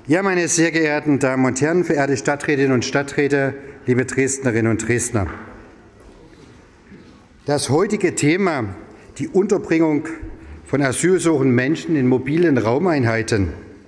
Ja, meine sehr geehrten Damen und Herren, verehrte Stadträtinnen und Stadträte, liebe Dresdnerinnen und Dresdner. Das heutige Thema, die Unterbringung von asylsuchenden Menschen in mobilen Raumeinheiten,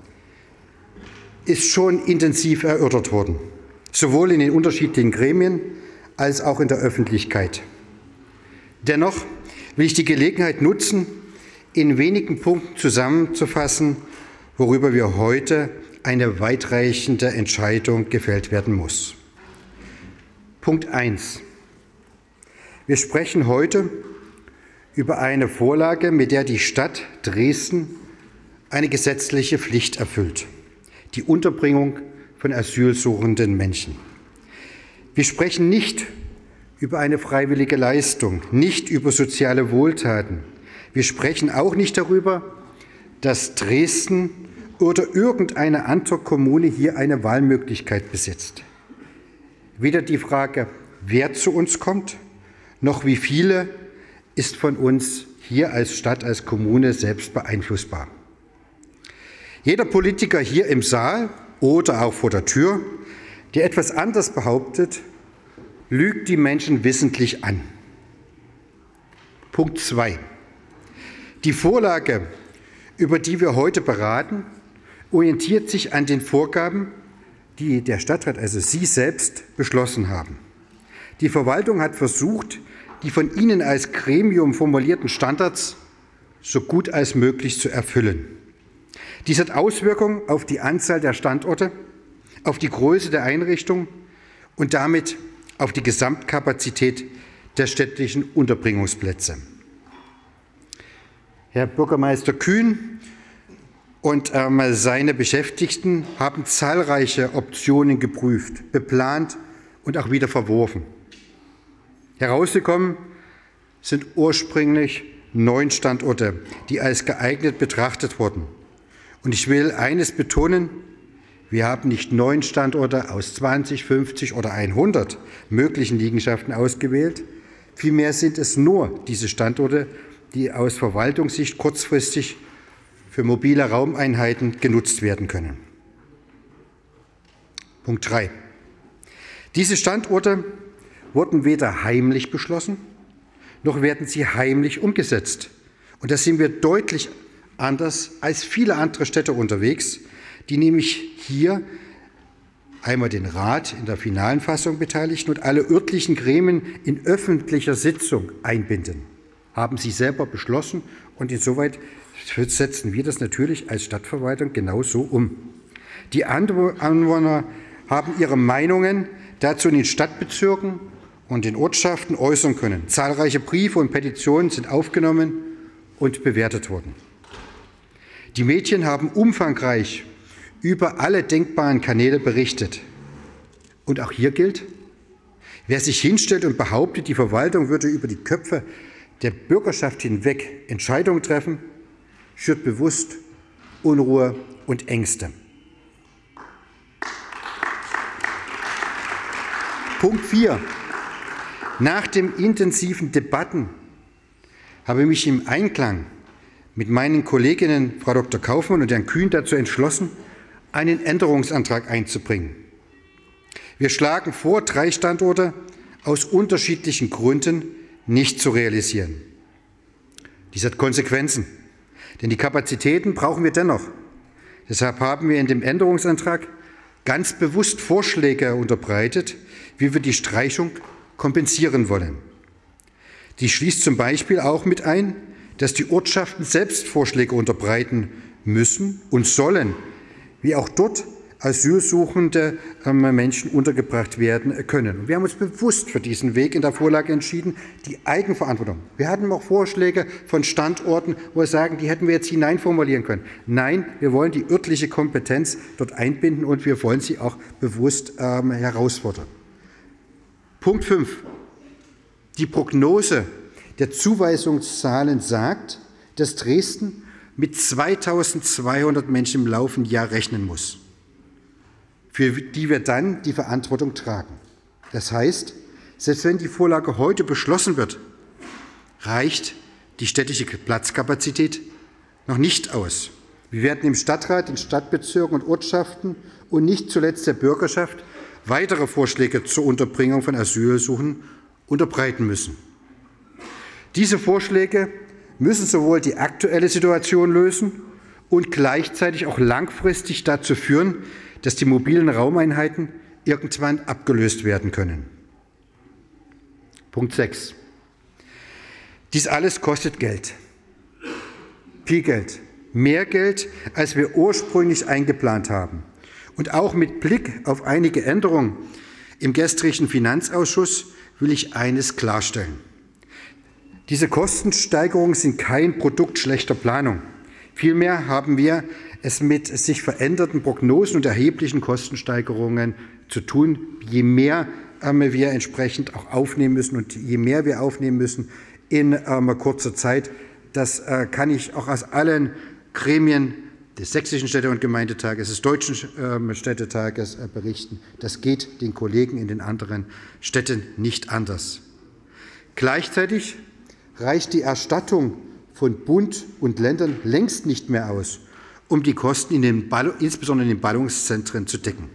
ist schon intensiv erörtert worden, sowohl in den unterschiedlichen Gremien als auch in der Öffentlichkeit. Dennoch will ich die Gelegenheit nutzen, in wenigen Punkten zusammenzufassen, worüber wir heute eine weitreichende Entscheidung gefällt werden muss. Punkt 1. Wir sprechen heute über eine Vorlage, mit der die Stadt Dresden eine gesetzliche Pflicht erfüllt: die Unterbringung von asylsuchenden Menschen. Wir sprechen nicht über eine freiwillige Leistung, nicht über soziale Wohltaten. Wir sprechen auch nicht darüber, dass Dresden oder irgendeine andere Kommune hier eine Wahlmöglichkeit besitzt. Weder die Frage, wer zu uns kommt, noch wie viele, ist von uns hier als Stadt, als Kommune selbst beeinflussbar. Jeder Politiker hier im Saal oder auch vor der Tür, der etwas anderes behauptet, lügt die Menschen wissentlich an. Punkt 2. Die Vorlage, über die wir heute beraten, orientiert sich an den Vorgaben, die der Stadtrat, also Sie selbst, beschlossen haben. Die Verwaltung hat versucht, die von Ihnen als Gremium formulierten Standards so gut als möglich zu erfüllen. Dies hat Auswirkungen auf die Anzahl der Standorte, auf die Größe der Einrichtung und damit auf die Gesamtkapazität der städtischen Unterbringungsplätze. Herr Bürgermeister Kühn und seine Beschäftigten haben zahlreiche Optionen geprüft, beplant und auch wieder verworfen. Herausgekommen sind ursprünglich 9 Standorte, die als geeignet betrachtet wurden. Und ich will eines betonen: Wir haben nicht 9 Standorte aus 20, 50 oder 100 möglichen Liegenschaften ausgewählt. Vielmehr sind es nur diese Standorte, die aus Verwaltungssicht kurzfristig für mobile Raumeinheiten genutzt werden können. Punkt 3. Diese Standorte wurden weder heimlich beschlossen, noch werden sie heimlich umgesetzt. Und da sind wir deutlich anders als viele andere Städte unterwegs, die nämlich hier einmal den Rat in der finalen Fassung beteiligten und alle örtlichen Gremien in öffentlicher Sitzung einbinden. Haben sie selber beschlossen, und insoweit setzen wir das natürlich als Stadtverwaltung genauso um. Die Anwohner haben ihre Meinungen dazu in den Stadtbezirken und den Ortschaften äußern können. Zahlreiche Briefe und Petitionen sind aufgenommen und bewertet worden. Die Medien haben umfangreich über alle denkbaren Kanäle berichtet. Und auch hier gilt: Wer sich hinstellt und behauptet, die Verwaltung würde über die Köpfe der Bürgerschaft hinweg Entscheidungen treffen, schürt bewusst Unruhe und Ängste. Punkt 4. Nach den intensiven Debatten habe ich mich im Einklang mit meinen Kolleginnen Frau Dr. Kaufmann und Herrn Kühn dazu entschlossen, einen Änderungsantrag einzubringen. Wir schlagen vor, 3 Standorte aus unterschiedlichen Gründen nicht zu realisieren. Dies hat Konsequenzen, denn die Kapazitäten brauchen wir dennoch. Deshalb haben wir in dem Änderungsantrag ganz bewusst Vorschläge unterbreitet, wie wir die Streichung kompensieren wollen. Dies schließt zum Beispiel auch mit ein, dass die Ortschaften selbst Vorschläge unterbreiten müssen und sollen, wie auch dort asylsuchende Menschen untergebracht werden können. Und wir haben uns bewusst für diesen Weg in der Vorlage entschieden, die Eigenverantwortung. Wir hatten auch Vorschläge von Standorten, wo wir sagen, die hätten wir jetzt hineinformulieren können. Nein, wir wollen die örtliche Kompetenz dort einbinden und wir wollen sie auch bewusst herausfordern. Punkt 5. Die Prognose der Zuweisungszahlen sagt, dass Dresden mit 2.200 Menschen im laufenden Jahr rechnen muss, für die wir dann die Verantwortung tragen. Das heißt, selbst wenn die Vorlage heute beschlossen wird, reicht die städtische Platzkapazität noch nicht aus. Wir werden im Stadtrat, den Stadtbezirken und Ortschaften und nicht zuletzt der Bürgerschaft weitere Vorschläge zur Unterbringung von Asylsuchenden unterbreiten müssen. Diese Vorschläge müssen sowohl die aktuelle Situation lösen und gleichzeitig auch langfristig dazu führen, dass die mobilen Raumeinheiten irgendwann abgelöst werden können. Punkt 6. Dies alles kostet Geld. Viel Geld. Mehr Geld, als wir ursprünglich eingeplant haben. Und auch mit Blick auf einige Änderungen im gestrigen Finanzausschuss will ich eines klarstellen. Diese Kostensteigerungen sind kein Produkt schlechter Planung. Vielmehr haben wir es mit sich veränderten Prognosen und erheblichen Kostensteigerungen zu tun, je mehr wir entsprechend auch aufnehmen müssen und je mehr wir aufnehmen müssen in kurzer Zeit. Das kann ich auch aus allen Gremien des Sächsischen Städte- und Gemeindetages, des Deutschen Städtetages berichten. Das geht den Kollegen in den anderen Städten nicht anders. Gleichzeitig reicht die Erstattung von Bund und Ländern längst nicht mehr aus, um die Kosten insbesondere in den Ballungszentren zu decken.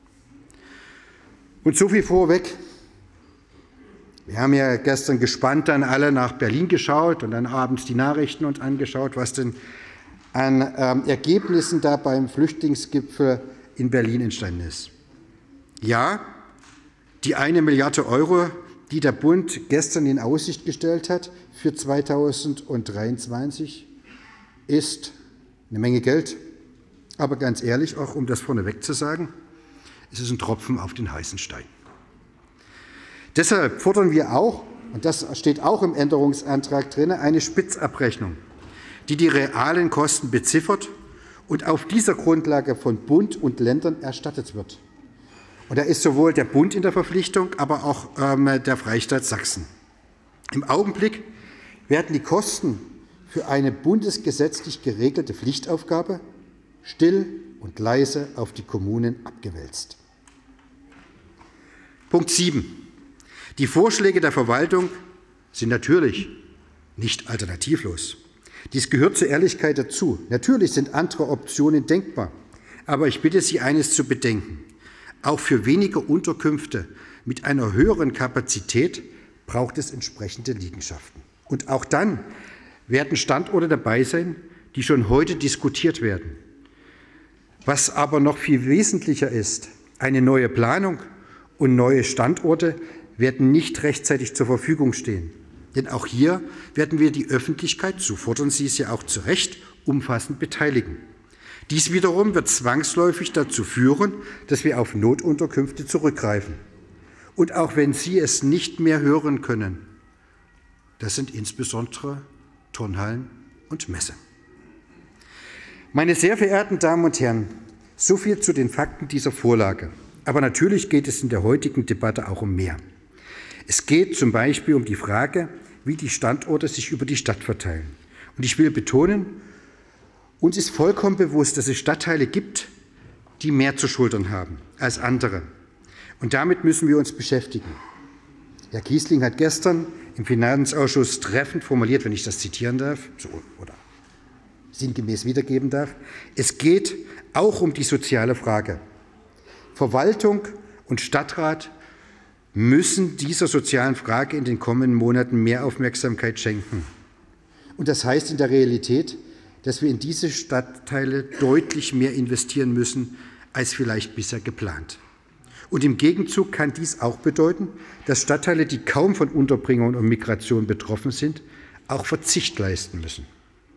Und so viel vorweg. Wir haben ja gestern gespannt dann alle nach Berlin geschaut und dann abends die Nachrichten uns angeschaut, was denn an Ergebnissen da beim Flüchtlingsgipfel in Berlin entstanden ist. Ja, die 1 Milliarde Euro, die der Bund gestern in Aussicht gestellt hat für 2023, ist eine Menge Geld. Aber ganz ehrlich, auch um das vorneweg zu sagen, es ist ein Tropfen auf den heißen Stein. Deshalb fordern wir auch, und das steht auch im Änderungsantrag drin, eine Spitzabrechnung, die die realen Kosten beziffert und auf dieser Grundlage von Bund und Ländern erstattet wird. Und da ist sowohl der Bund in der Verpflichtung, aber auch der Freistaat Sachsen. Im Augenblick werden die Kosten für eine bundesgesetzlich geregelte Pflichtaufgabe still und leise auf die Kommunen abgewälzt. Punkt 7. Die Vorschläge der Verwaltung sind natürlich nicht alternativlos. Dies gehört zur Ehrlichkeit dazu. Natürlich sind andere Optionen denkbar. Aber ich bitte Sie, eines zu bedenken. Auch für weniger Unterkünfte mit einer höheren Kapazität braucht es entsprechende Liegenschaften. Und auch dann werden Standorte dabei sein, die schon heute diskutiert werden. Was aber noch viel wesentlicher ist, eine neue Planung und neue Standorte werden nicht rechtzeitig zur Verfügung stehen. Denn auch hier werden wir die Öffentlichkeit, so fordern Sie es ja auch zu Recht, umfassend beteiligen. Dies wiederum wird zwangsläufig dazu führen, dass wir auf Notunterkünfte zurückgreifen. Und auch wenn Sie es nicht mehr hören können, das sind insbesondere Turnhallen und Messe. Meine sehr verehrten Damen und Herren, so viel zu den Fakten dieser Vorlage. Aber natürlich geht es in der heutigen Debatte auch um mehr. Es geht zum Beispiel um die Frage, wie die Standorte sich über die Stadt verteilen. Und ich will betonen, uns ist vollkommen bewusst, dass es Stadtteile gibt, die mehr zu schultern haben als andere. Und damit müssen wir uns beschäftigen. Herr Kiesling hat gestern im Finanzausschuss treffend formuliert, wenn ich das zitieren darf, oder sinngemäß wiedergeben darf, es geht auch um die soziale Frage. Verwaltung und Stadtrat müssen dieser sozialen Frage in den kommenden Monaten mehr Aufmerksamkeit schenken. Und das heißt in der Realität, dass wir in diese Stadtteile deutlich mehr investieren müssen, als vielleicht bisher geplant. Und im Gegenzug kann dies auch bedeuten, dass Stadtteile, die kaum von Unterbringung und Migration betroffen sind, auch Verzicht leisten müssen.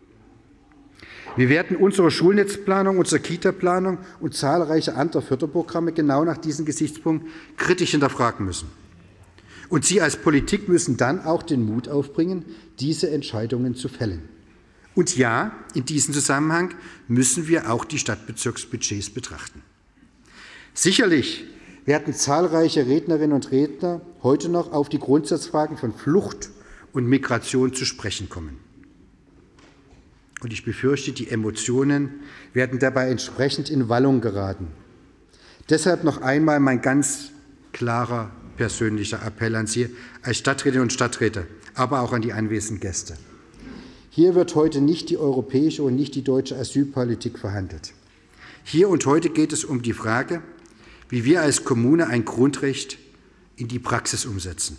Wir werden unsere Schulnetzplanung, unsere Kita-Planung und zahlreiche andere Förderprogramme genau nach diesen Gesichtspunkten kritisch hinterfragen müssen. Und Sie als Politik müssen dann auch den Mut aufbringen, diese Entscheidungen zu fällen. Und ja, in diesem Zusammenhang müssen wir auch die Stadtbezirksbudgets betrachten. Sicherlich werden zahlreiche Rednerinnen und Redner heute noch auf die Grundsatzfragen von Flucht und Migration zu sprechen kommen. Und ich befürchte, die Emotionen werden dabei entsprechend in Wallung geraten. Deshalb noch einmal mein ganz klarer persönlicher Appell an Sie als Stadträtinnen und Stadträte, aber auch an die anwesenden Gäste. Hier wird heute nicht die europäische und nicht die deutsche Asylpolitik verhandelt. Hier und heute geht es um die Frage, wie wir als Kommune ein Grundrecht in die Praxis umsetzen.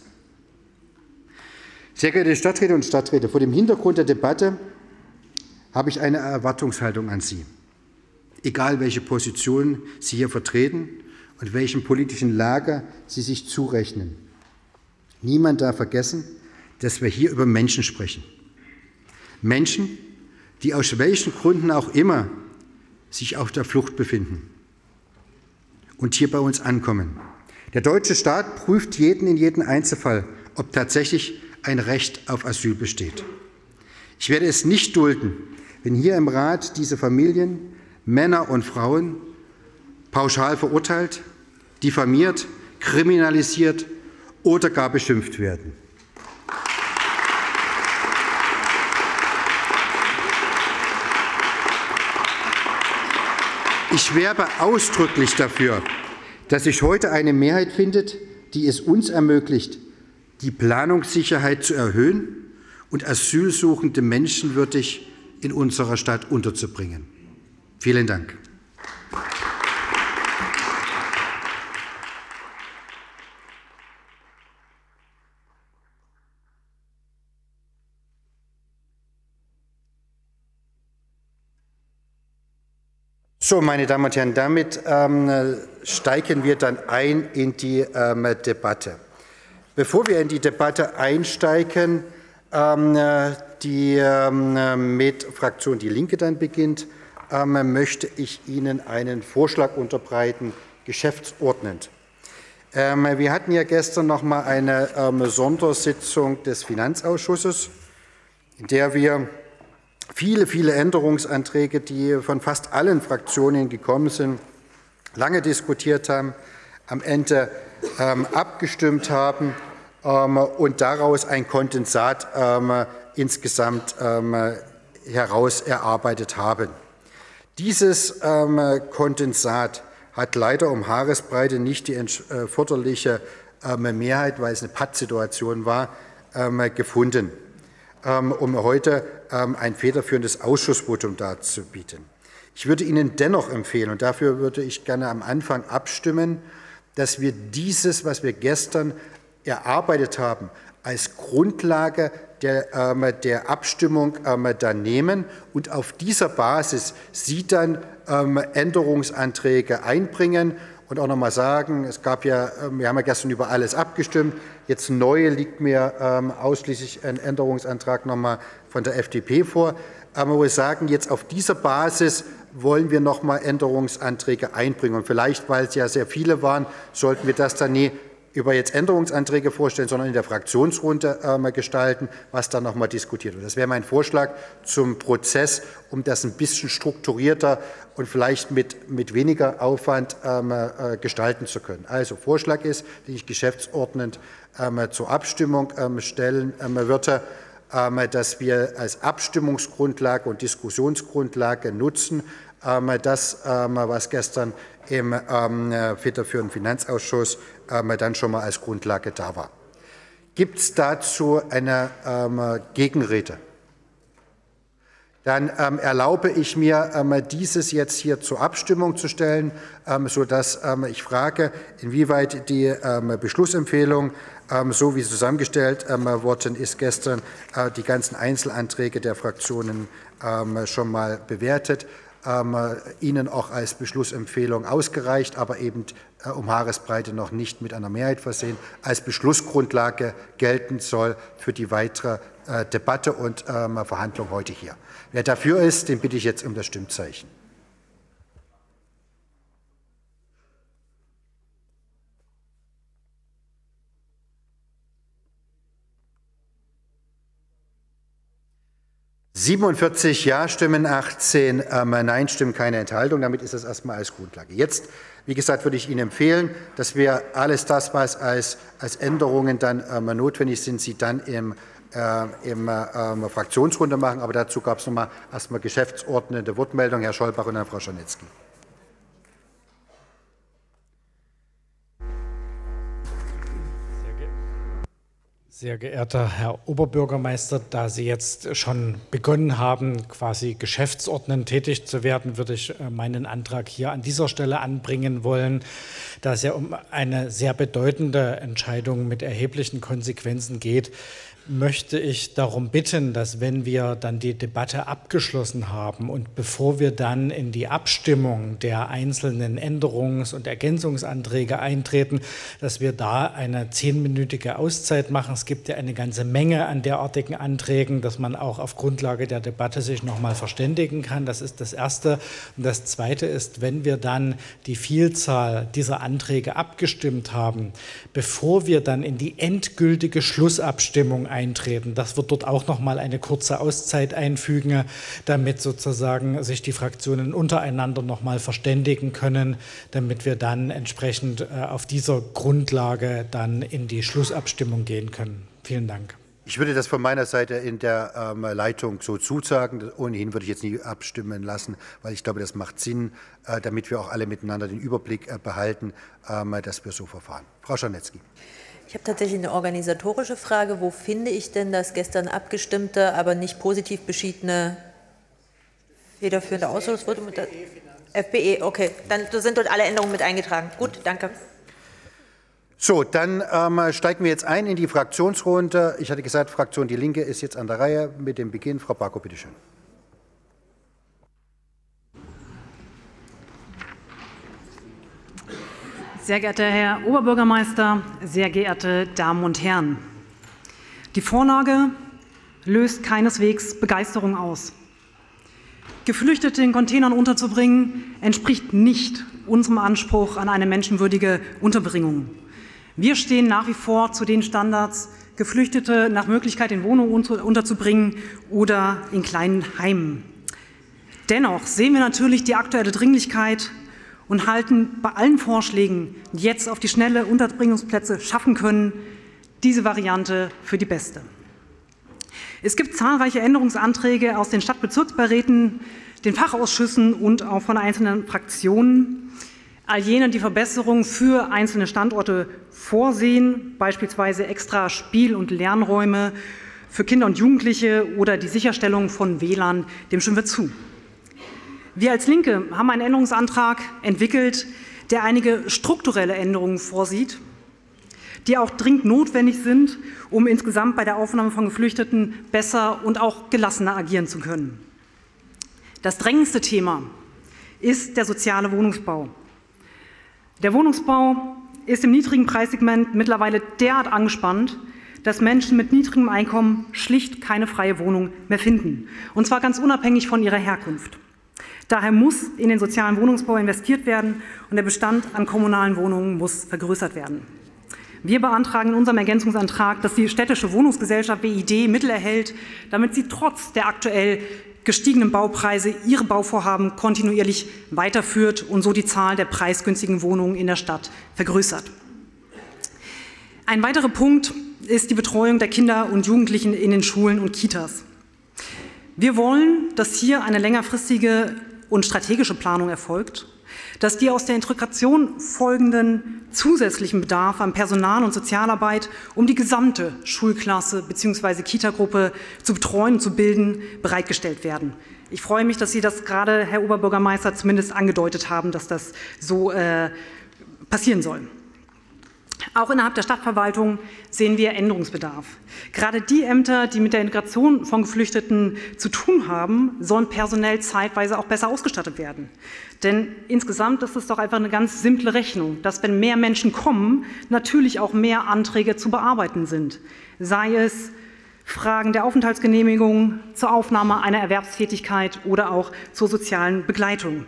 Sehr geehrte Stadträte und Stadträte, vor dem Hintergrund der Debatte habe ich eine Erwartungshaltung an Sie. Egal, welche Position Sie hier vertreten und welchem politischen Lager Sie sich zurechnen. Niemand darf vergessen, dass wir hier über Menschen sprechen. Menschen, die aus welchen Gründen auch immer sich auf der Flucht befinden und hier bei uns ankommen. Der deutsche Staat prüft in jedem Einzelfall, ob tatsächlich ein Recht auf Asyl besteht. Ich werde es nicht dulden, wenn hier im Rat diese Familien, Männer und Frauen pauschal verurteilt, diffamiert, kriminalisiert oder gar beschimpft werden. Ich werbe ausdrücklich dafür, dass sich heute eine Mehrheit findet, die es uns ermöglicht, die Planungssicherheit zu erhöhen und Asylsuchende menschenwürdig in unserer Stadt unterzubringen. Vielen Dank. So, meine Damen und Herren, damit steigen wir dann ein in die Debatte. Bevor wir in die Debatte einsteigen, die mit Fraktion Die Linke dann beginnt, möchte ich Ihnen einen Vorschlag unterbreiten, geschäftsordnend. Wir hatten ja gestern noch mal eine Sondersitzung des Finanzausschusses, in der wir viele Änderungsanträge, die von fast allen Fraktionen gekommen sind, lange diskutiert haben, am Ende abgestimmt haben und daraus ein Kondensat insgesamt heraus erarbeitet haben. Dieses Kondensat hat leider um Haaresbreite nicht die erforderliche Mehrheit, weil es eine Pattsituation war, gefunden, um heute ein federführendes Ausschussvotum darzubieten. Ich würde Ihnen dennoch empfehlen, und dafür würde ich gerne am Anfang abstimmen, dass wir dieses, was wir gestern erarbeitet haben, als Grundlage der Abstimmung dann nehmen und auf dieser Basis Sie dann Änderungsanträge einbringen und auch noch mal sagen, wir haben ja gestern über alles abgestimmt, jetzt neu liegt mir ausschließlich ein Änderungsantrag noch mal von der FDP vor, aber wir sagen, jetzt auf dieser Basis wollen wir noch mal Änderungsanträge einbringen. Und vielleicht, weil es ja sehr viele waren, sollten wir das dann nie über jetzt Änderungsanträge vorstellen, sondern in der Fraktionsrunde gestalten, was dann noch mal diskutiert wird. Das wäre mein Vorschlag zum Prozess, um das ein bisschen strukturierter und vielleicht mit weniger Aufwand gestalten zu können. Also Vorschlag ist, den ich geschäftsordnend zur Abstimmung stellen würde, dass wir als Abstimmungsgrundlage und Diskussionsgrundlage nutzen, das, was gestern im federführenden Finanzausschuss dann schon mal als Grundlage da war. Gibt es dazu eine Gegenrede? Dann erlaube ich mir, dieses jetzt hier zur Abstimmung zu stellen, sodass ich frage, inwieweit die Beschlussempfehlung, so wie sie zusammengestellt worden ist gestern, die ganzen Einzelanträge der Fraktionen schon mal bewertet, Ihnen auch als Beschlussempfehlung ausgereicht, aber eben um Haaresbreite noch nicht mit einer Mehrheit versehen, als Beschlussgrundlage gelten soll für die weitere Debatte und Verhandlung heute hier. Wer dafür ist, den bitte ich jetzt um das Stimmzeichen. »47 Ja-Stimmen, 18 Nein-Stimmen, keine Enthaltung.« Damit ist das erstmal als Grundlage. Jetzt, wie gesagt, würde ich Ihnen empfehlen, dass wir alles das, was als Änderungen dann notwendig sind, Sie dann im Fraktionsrunde machen. Aber dazu gab es noch mal erstmal geschäftsordnende Wortmeldung, Herr Scholbach und dann Frau Czarnecki. Sehr geehrter Herr Oberbürgermeister, da Sie jetzt schon begonnen haben, quasi geschäftsordnend tätig zu werden, würde ich meinen Antrag hier an dieser Stelle anbringen wollen, da es ja um eine sehr bedeutende Entscheidung mit erheblichen Konsequenzen geht. Möchte ich darum bitten, dass wenn wir dann die Debatte abgeschlossen haben und bevor wir dann in die Abstimmung der einzelnen Änderungs- und Ergänzungsanträge eintreten, dass wir da eine 10-minütige Auszeit machen. Es gibt ja eine ganze Menge an derartigen Anträgen, dass man auch auf Grundlage der Debatte sich noch mal verständigen kann. Das ist das Erste. Und das Zweite ist, wenn wir dann die Vielzahl dieser Anträge abgestimmt haben, bevor wir dann in die endgültige Schlussabstimmung eintreten, dass wir dort auch noch mal eine kurze Auszeit einfügen, damit sozusagen sich die Fraktionen untereinander noch mal verständigen können, damit wir dann entsprechend auf dieser Grundlage dann in die Schlussabstimmung gehen können. Vielen Dank. Ich würde das von meiner Seite in der Leitung so zusagen. Ohnehin würde ich jetzt nie abstimmen lassen, weil ich glaube, das macht Sinn, damit wir auch alle miteinander den Überblick behalten, dass wir so verfahren. Frau Czarnecki. Ich habe tatsächlich eine organisatorische Frage. Wo finde ich denn das gestern abgestimmte, aber nicht positiv beschiedene federführende Ausschussvotum? FPE, okay. Dann sind dort alle Änderungen mit eingetragen. Gut, danke. So, dann steigen wir jetzt ein in die Fraktionsrunde. Ich hatte gesagt, Fraktion Die Linke ist jetzt an der Reihe mit dem Beginn. Frau Barkow, bitte schön. Sehr geehrter Herr Oberbürgermeister, sehr geehrte Damen und Herren! Die Vorlage löst keineswegs Begeisterung aus. Geflüchtete in Containern unterzubringen, entspricht nicht unserem Anspruch an eine menschenwürdige Unterbringung. Wir stehen nach wie vor zu den Standards, Geflüchtete nach Möglichkeit in Wohnungen unterzubringen oder in kleinen Heimen. Dennoch sehen wir natürlich die aktuelle Dringlichkeit und halten bei allen Vorschlägen, die jetzt auf die schnelle Unterbringungsplätze schaffen können, diese Variante für die beste. Es gibt zahlreiche Änderungsanträge aus den Stadtbezirksbeiräten, den Fachausschüssen und auch von einzelnen Fraktionen. All jene, die Verbesserungen für einzelne Standorte vorsehen, beispielsweise extra Spiel- und Lernräume für Kinder und Jugendliche oder die Sicherstellung von WLAN, dem stimmen wir zu. Wir als Linke haben einen Änderungsantrag entwickelt, der einige strukturelle Änderungen vorsieht, die auch dringend notwendig sind, um insgesamt bei der Aufnahme von Geflüchteten besser und auch gelassener agieren zu können. Das drängendste Thema ist der soziale Wohnungsbau. Der Wohnungsbau ist im niedrigen Preissegment mittlerweile derart angespannt, dass Menschen mit niedrigem Einkommen schlicht keine freie Wohnung mehr finden, und zwar ganz unabhängig von ihrer Herkunft. Daher muss in den sozialen Wohnungsbau investiert werden und der Bestand an kommunalen Wohnungen muss vergrößert werden. Wir beantragen in unserem Ergänzungsantrag, dass die städtische Wohnungsgesellschaft WID Mittel erhält, damit sie trotz der aktuell gestiegenen Baupreise ihre Bauvorhaben kontinuierlich weiterführt und so die Zahl der preisgünstigen Wohnungen in der Stadt vergrößert. Ein weiterer Punkt ist die Betreuung der Kinder und Jugendlichen in den Schulen und Kitas. Wir wollen, dass hier eine längerfristige und strategische Planung erfolgt, dass die aus der Integration folgenden zusätzlichen Bedarf an Personal und Sozialarbeit, um die gesamte Schulklasse bzw. Kitagruppe zu betreuen und zu bilden, bereitgestellt werden. Ich freue mich, dass Sie das gerade, Herr Oberbürgermeister, zumindest angedeutet haben, dass das so passieren soll. Auch innerhalb der Stadtverwaltung sehen wir Änderungsbedarf. Gerade die Ämter, die mit der Integration von Geflüchteten zu tun haben, sollen personell zeitweise auch besser ausgestattet werden. Denn insgesamt ist es doch einfach eine ganz simple Rechnung, dass wenn mehr Menschen kommen, natürlich auch mehr Anträge zu bearbeiten sind. Sei es Fragen der Aufenthaltsgenehmigung, zur Aufnahme einer Erwerbstätigkeit oder auch zur sozialen Begleitung.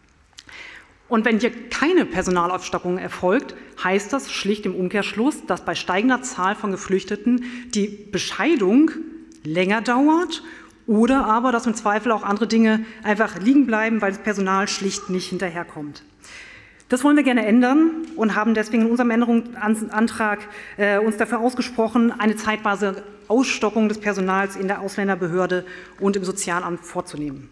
Und wenn hier keine Personalaufstockung erfolgt, heißt das schlicht im Umkehrschluss, dass bei steigender Zahl von Geflüchteten die Bescheidung länger dauert oder aber, dass im Zweifel auch andere Dinge einfach liegen bleiben, weil das Personal schlicht nicht hinterherkommt. Das wollen wir gerne ändern und haben deswegen in unserem Änderungsantrag uns dafür ausgesprochen, eine zeitweise Ausstockung des Personals in der Ausländerbehörde und im Sozialamt vorzunehmen.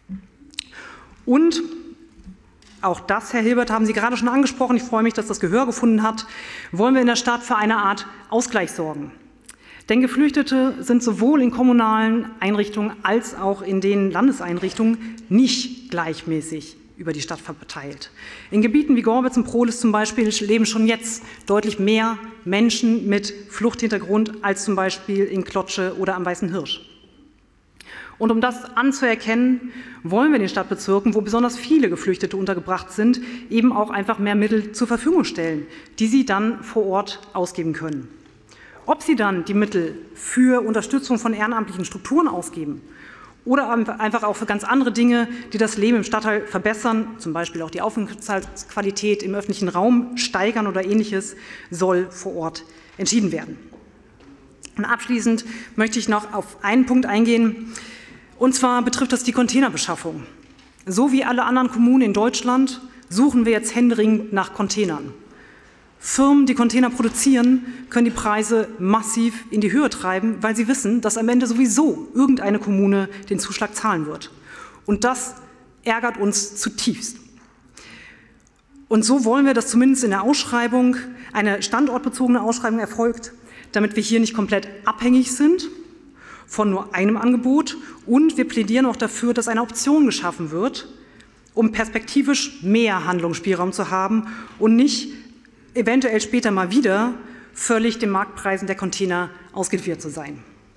Und auch das, Herr Hilbert, haben Sie gerade schon angesprochen. Ich freue mich, dass das Gehör gefunden hat. Wollen wir in der Stadt für eine Art Ausgleich sorgen. Denn Geflüchtete sind sowohl in kommunalen Einrichtungen als auch in den Landeseinrichtungen nicht gleichmäßig über die Stadt verteilt. In Gebieten wie Gorbitz und Prohlis zum Beispiel leben schon jetzt deutlich mehr Menschen mit Fluchthintergrund als zum Beispiel in Klotsche oder am Weißen Hirsch. Und um das anzuerkennen, wollen wir den Stadtbezirken, wo besonders viele Geflüchtete untergebracht sind, eben auch einfach mehr Mittel zur Verfügung stellen, die sie dann vor Ort ausgeben können. Ob sie dann die Mittel für Unterstützung von ehrenamtlichen Strukturen ausgeben oder einfach auch für ganz andere Dinge, die das Leben im Stadtteil verbessern, zum Beispiel auch die Aufenthaltsqualität im öffentlichen Raum steigern oder Ähnliches, soll vor Ort entschieden werden. Und abschließend möchte ich noch auf einen Punkt eingehen, und zwar betrifft das die Containerbeschaffung. So wie alle anderen Kommunen in Deutschland suchen wir jetzt händeringend nach Containern. Firmen, die Container produzieren, können die Preise massiv in die Höhe treiben, weil sie wissen, dass am Ende sowieso irgendeine Kommune den Zuschlag zahlen wird. Und das ärgert uns zutiefst. Und so wollen wir, dass zumindest in der Ausschreibung eine standortbezogene Ausschreibung erfolgt, damit wir hier nicht komplett abhängig sind von nur einem Angebot. Und wir plädieren auch dafür, dass eine Option geschaffen wird, um perspektivisch mehr Handlungsspielraum zu haben und nicht eventuell später mal wieder völlig den Marktpreisen der Container ausgeliefert zu sein.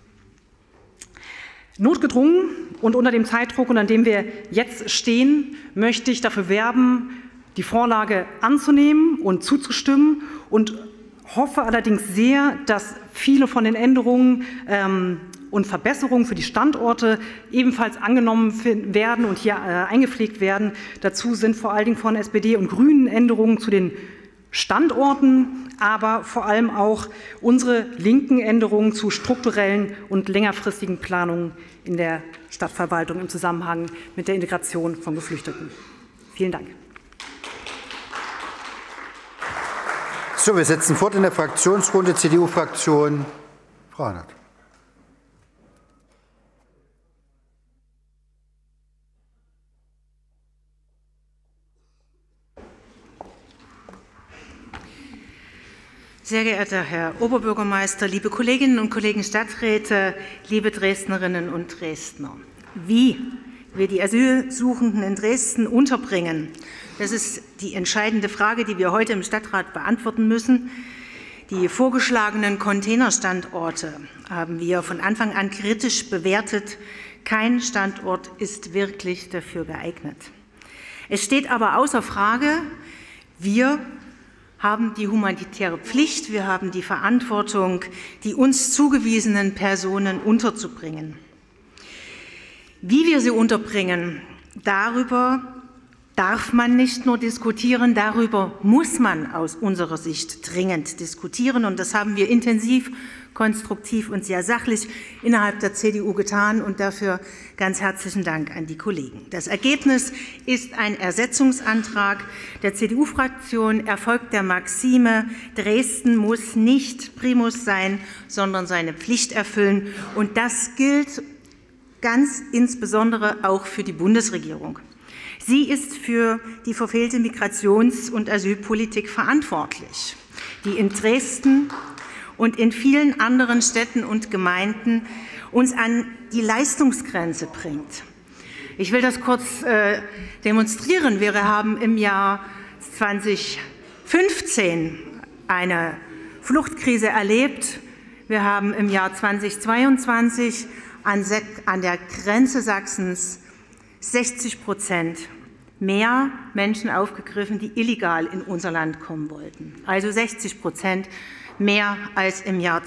Notgedrungen und unter dem Zeitdruck, unter dem wir jetzt stehen, möchte ich dafür werben, die Vorlage anzunehmen und zuzustimmen und hoffe allerdings sehr, dass viele von den Änderungen und Verbesserungen für die Standorte ebenfalls angenommen werden und hier eingepflegt werden. Dazu sind vor allen Dingen von SPD und Grünen Änderungen zu den Standorten, aber vor allem auch unsere linken Änderungen zu strukturellen und längerfristigen Planungen in der Stadtverwaltung im Zusammenhang mit der Integration von Geflüchteten. Vielen Dank. So, wir setzen fort in der Fraktionsrunde. CDU-Fraktion, Frau Arnert. Sehr geehrter Herr Oberbürgermeister, liebe Kolleginnen und Kollegen Stadträte, liebe Dresdnerinnen und Dresdner. Wie wir die Asylsuchenden in Dresden unterbringen, das ist die entscheidende Frage, die wir heute im Stadtrat beantworten müssen. Die vorgeschlagenen Containerstandorte haben wir von Anfang an kritisch bewertet. Kein Standort ist wirklich dafür geeignet. Es steht aber außer Frage, wir haben die humanitäre Pflicht, wir haben die Verantwortung, die uns zugewiesenen Personen unterzubringen. Wie wir sie unterbringen, darüber darf man nicht nur diskutieren, darüber muss man aus unserer Sicht dringend diskutieren. Und das haben wir intensiv, konstruktiv und sehr sachlich innerhalb der CDU getan. Und dafür ganz herzlichen Dank an die Kollegen. Das Ergebnis ist ein Ersetzungsantrag der CDU-Fraktion. Er folgt der Maxime, Dresden muss nicht Primus sein, sondern seine Pflicht erfüllen. Und das gilt ganz insbesondere auch für die Bundesregierung. Sie ist für die verfehlte Migrations- und Asylpolitik verantwortlich, die in Dresden und in vielen anderen Städten und Gemeinden uns an die Leistungsgrenze bringt. Ich will das kurz demonstrieren. Wir haben im Jahr 2015 eine Fluchtkrise erlebt. Wir haben im Jahr 2022 an der Grenze Sachsens 60% mehr Menschen aufgegriffen, die illegal in unser Land kommen wollten. Also 60% mehr als im Jahr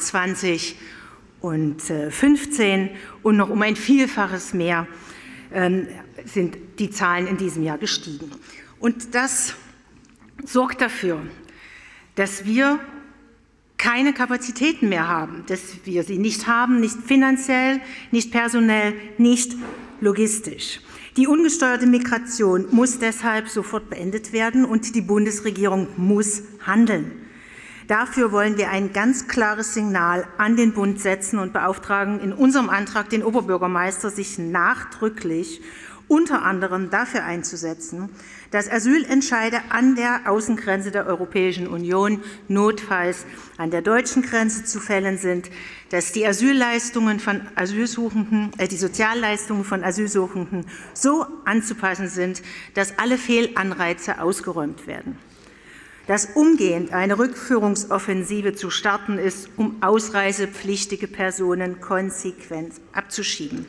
2015 und noch um ein Vielfaches mehr sind die Zahlen in diesem Jahr gestiegen. Und das sorgt dafür, dass wir keine Kapazitäten mehr haben, dass wir sie nicht haben, nicht finanziell, nicht personell, nicht logistisch. Die ungesteuerte Migration muss deshalb sofort beendet werden und die Bundesregierung muss handeln. Dafür wollen wir ein ganz klares Signal an den Bund setzen und beauftragen in unserem Antrag den Oberbürgermeister, sich nachdrücklich unter anderem dafür einzusetzen, dass Asylentscheide an der Außengrenze der Europäischen Union, notfalls an der deutschen Grenze zu fällen sind, dass die Asylleistungen von Asylsuchenden, die Sozialleistungen von Asylsuchenden so anzupassen sind, dass alle Fehlanreize ausgeräumt werden. Dass umgehend eine Rückführungsoffensive zu starten ist, um ausreisepflichtige Personen konsequent abzuschieben.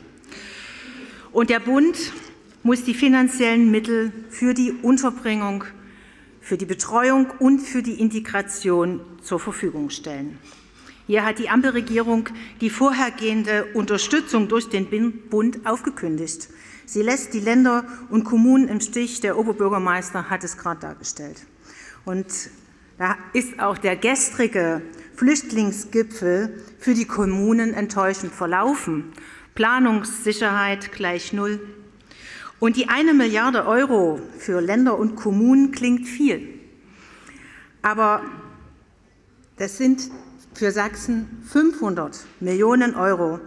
Und der Bund muss die finanziellen Mittel für die Unterbringung, für die Betreuung und für die Integration zur Verfügung stellen. Hier hat die Ampelregierung die vorhergehende Unterstützung durch den Bund aufgekündigt. Sie lässt die Länder und Kommunen im Stich. Der Oberbürgermeister hat es gerade dargestellt. Und da ist auch der gestrige Flüchtlingsgipfel für die Kommunen enttäuschend verlaufen. Planungssicherheit gleich null. Und die 1 Milliarde Euro für Länder und Kommunen klingt viel. Aber das sind für Sachsen 500 Millionen Euro.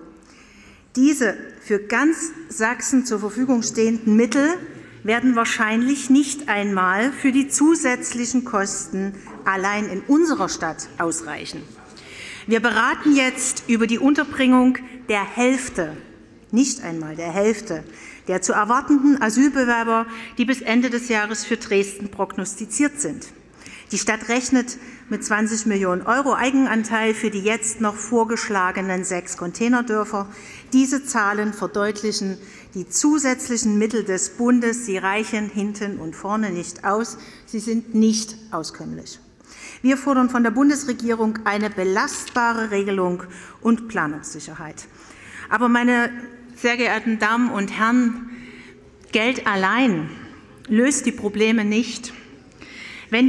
Diese für ganz Sachsen zur Verfügung stehenden Mittel werden wahrscheinlich nicht einmal für die zusätzlichen Kosten allein in unserer Stadt ausreichen. Wir beraten jetzt über die Unterbringung der Hälfte, nicht einmal der Hälfte, der zu erwartenden Asylbewerber, die bis Ende des Jahres für Dresden prognostiziert sind. Die Stadt rechnet mit 20 Millionen Euro Eigenanteil für die jetzt noch vorgeschlagenen 6 Containerdörfer. Diese Zahlen verdeutlichen die zusätzlichen Mittel des Bundes. Sie reichen hinten und vorne nicht aus. Sie sind nicht auskömmlich. Wir fordern von der Bundesregierung eine belastbare Regelung und Planungssicherheit. Aber, meine sehr geehrten Damen und Herren, Geld allein löst die Probleme nicht. Wenn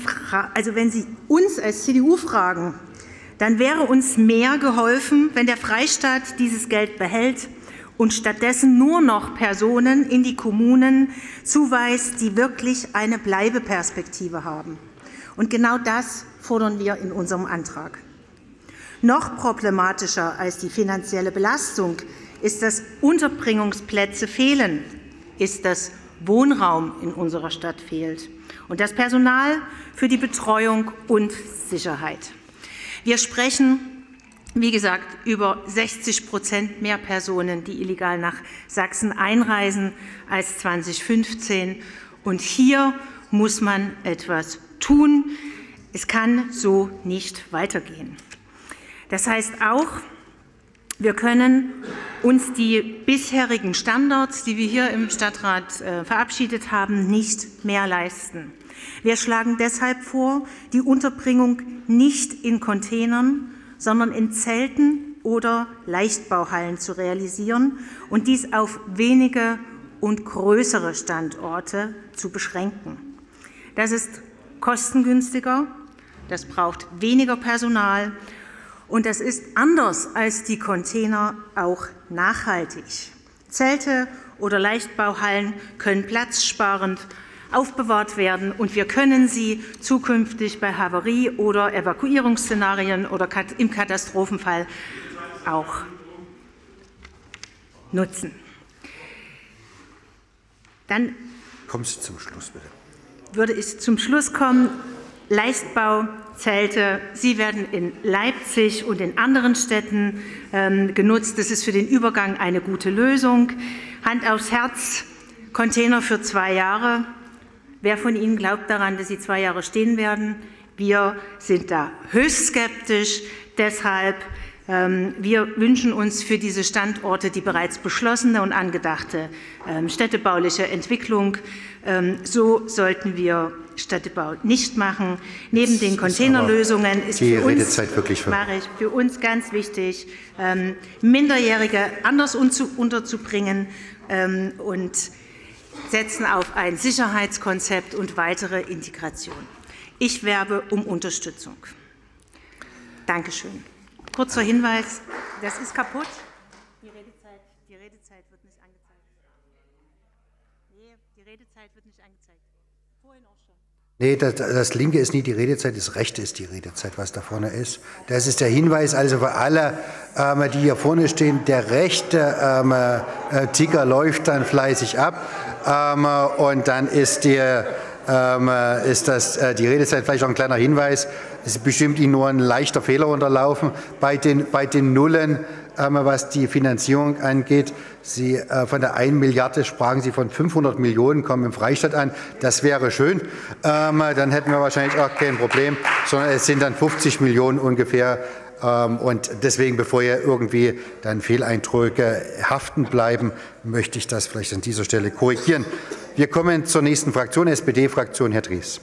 Sie uns als CDU fragen, dann wäre uns mehr geholfen, wenn der Freistaat dieses Geld behält und stattdessen nur noch Personen in die Kommunen zuweist, die wirklich eine Bleibeperspektive haben. Und genau das fordern wir in unserem Antrag. Noch problematischer als die finanzielle Belastung ist, dass Unterbringungsplätze fehlen, ist, dass Wohnraum in unserer Stadt fehlt und das Personal für die Betreuung und Sicherheit. Wir sprechen, wie gesagt, über 60% mehr Personen, die illegal nach Sachsen einreisen, als 2015. Und hier muss man etwas tun. Es kann so nicht weitergehen. Das heißt auch, wir können uns die bisherigen Standards, die wir hier im Stadtrat verabschiedet haben, nicht mehr leisten. Wir schlagen deshalb vor, die Unterbringung nicht in Containern, sondern in Zelten oder Leichtbauhallen zu realisieren und dies auf wenige und größere Standorte zu beschränken. Das ist kostengünstiger, das braucht weniger Personal und das ist anders als die Container auch nachhaltig. Zelte oder Leichtbauhallen können platzsparend aufbewahrt werden und wir können sie zukünftig bei Havarie- oder Evakuierungsszenarien oder im Katastrophenfall auch nutzen. Dann kommen Sie zum Schluss, bitte. Würde ich zum Schluss kommen. Leichtbauzelte, sie werden in Leipzig und in anderen Städten genutzt. Das ist für den Übergang eine gute Lösung. Hand aufs Herz, Container für 2 Jahre. Wer von Ihnen glaubt daran, dass sie 2 Jahre stehen werden? Wir sind da höchst skeptisch. Deshalb, wir wünschen uns für diese Standorte die bereits beschlossene und angedachte städtebauliche Entwicklung. So sollten wir Städtebau nicht machen. Neben den Containerlösungen ist für uns ganz wichtig, Minderjährige anders unterzubringen und setzen auf ein Sicherheitskonzept und weitere Integration. Ich werbe um Unterstützung. Dankeschön. Kurzer Hinweis, das ist kaputt. Die Redezeit wird nicht angezeigt. Nee, die Redezeit wird nicht angezeigt. Vorhin auch schon. Nee, das linke ist nie die Redezeit, das rechte ist die Redezeit, was da vorne ist. Das ist der Hinweis also für alle, die hier vorne stehen. Der rechte Ticker läuft dann fleißig ab und dann ist die Redezeit vielleicht auch ein kleiner Hinweis. Es ist bestimmt Ihnen nur ein leichter Fehler unterlaufen bei den Nullen, was die Finanzierung angeht. Sie von der 1 Milliarde sprachen Sie von 500 Millionen, kommen im Freistaat an. Das wäre schön. Dann hätten wir wahrscheinlich auch kein Problem, sondern es sind dann 50 Millionen ungefähr. Und deswegen, bevor hier irgendwie dann Fehleindrücke haften bleiben, möchte ich das vielleicht an dieser Stelle korrigieren. Wir kommen zur nächsten Fraktion, SPD-Fraktion, Herr Drees.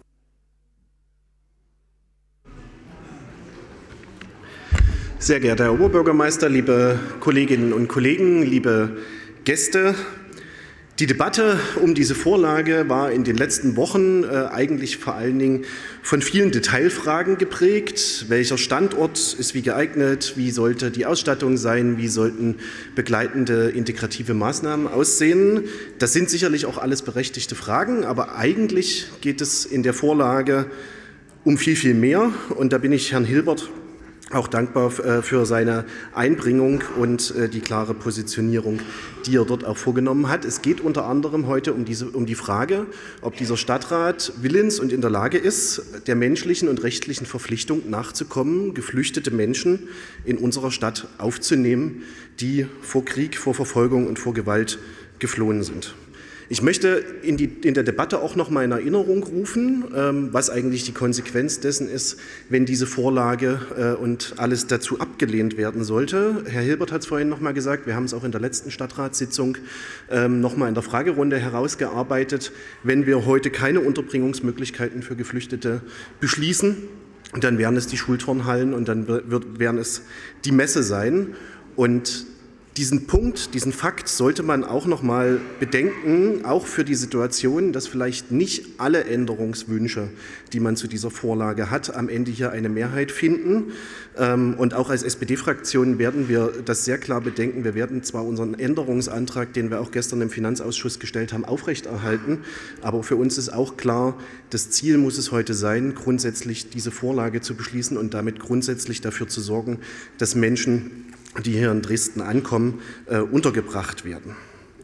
Sehr geehrter Herr Oberbürgermeister, liebe Kolleginnen und Kollegen, liebe Gäste! Die Debatte um diese Vorlage war in den letzten Wochen eigentlich vor allen Dingen von vielen Detailfragen geprägt. Welcher Standort ist wie geeignet? Wie sollte die Ausstattung sein? Wie sollten begleitende integrative Maßnahmen aussehen? Das sind sicherlich auch alles berechtigte Fragen, aber eigentlich geht es in der Vorlage um viel, viel mehr. Und da bin ich Herrn Hilbert auch dankbar für seine Einbringung und die klare Positionierung, die er dort auch vorgenommen hat. Es geht unter anderem heute um die Frage, ob dieser Stadtrat willens und in der Lage ist, der menschlichen und rechtlichen Verpflichtung nachzukommen, geflüchtete Menschen in unserer Stadt aufzunehmen, die vor Krieg, vor Verfolgung und vor Gewalt geflohen sind. Ich möchte in der Debatte auch noch mal in Erinnerung rufen, was eigentlich die Konsequenz dessen ist, wenn diese Vorlage und alles dazu abgelehnt werden sollte. Herr Hilbert hat es vorhin noch mal gesagt, wir haben es auch in der letzten Stadtratssitzung noch mal in der Fragerunde herausgearbeitet. Wenn wir heute keine Unterbringungsmöglichkeiten für Geflüchtete beschließen, dann wären es die Schulturnhallen und dann werden es die Messe sein. Und diesen Punkt, diesen Fakt sollte man auch noch mal bedenken, auch für die Situation, dass vielleicht nicht alle Änderungswünsche, die man zu dieser Vorlage hat, am Ende hier eine Mehrheit finden. Und auch als SPD-Fraktion werden wir das sehr klar bedenken. Wir werden zwar unseren Änderungsantrag, den wir auch gestern im Finanzausschuss gestellt haben, aufrechterhalten, aber für uns ist auch klar, das Ziel muss es heute sein, grundsätzlich diese Vorlage zu beschließen und damit grundsätzlich dafür zu sorgen, dass Menschen, die hier in Dresden ankommen, untergebracht werden.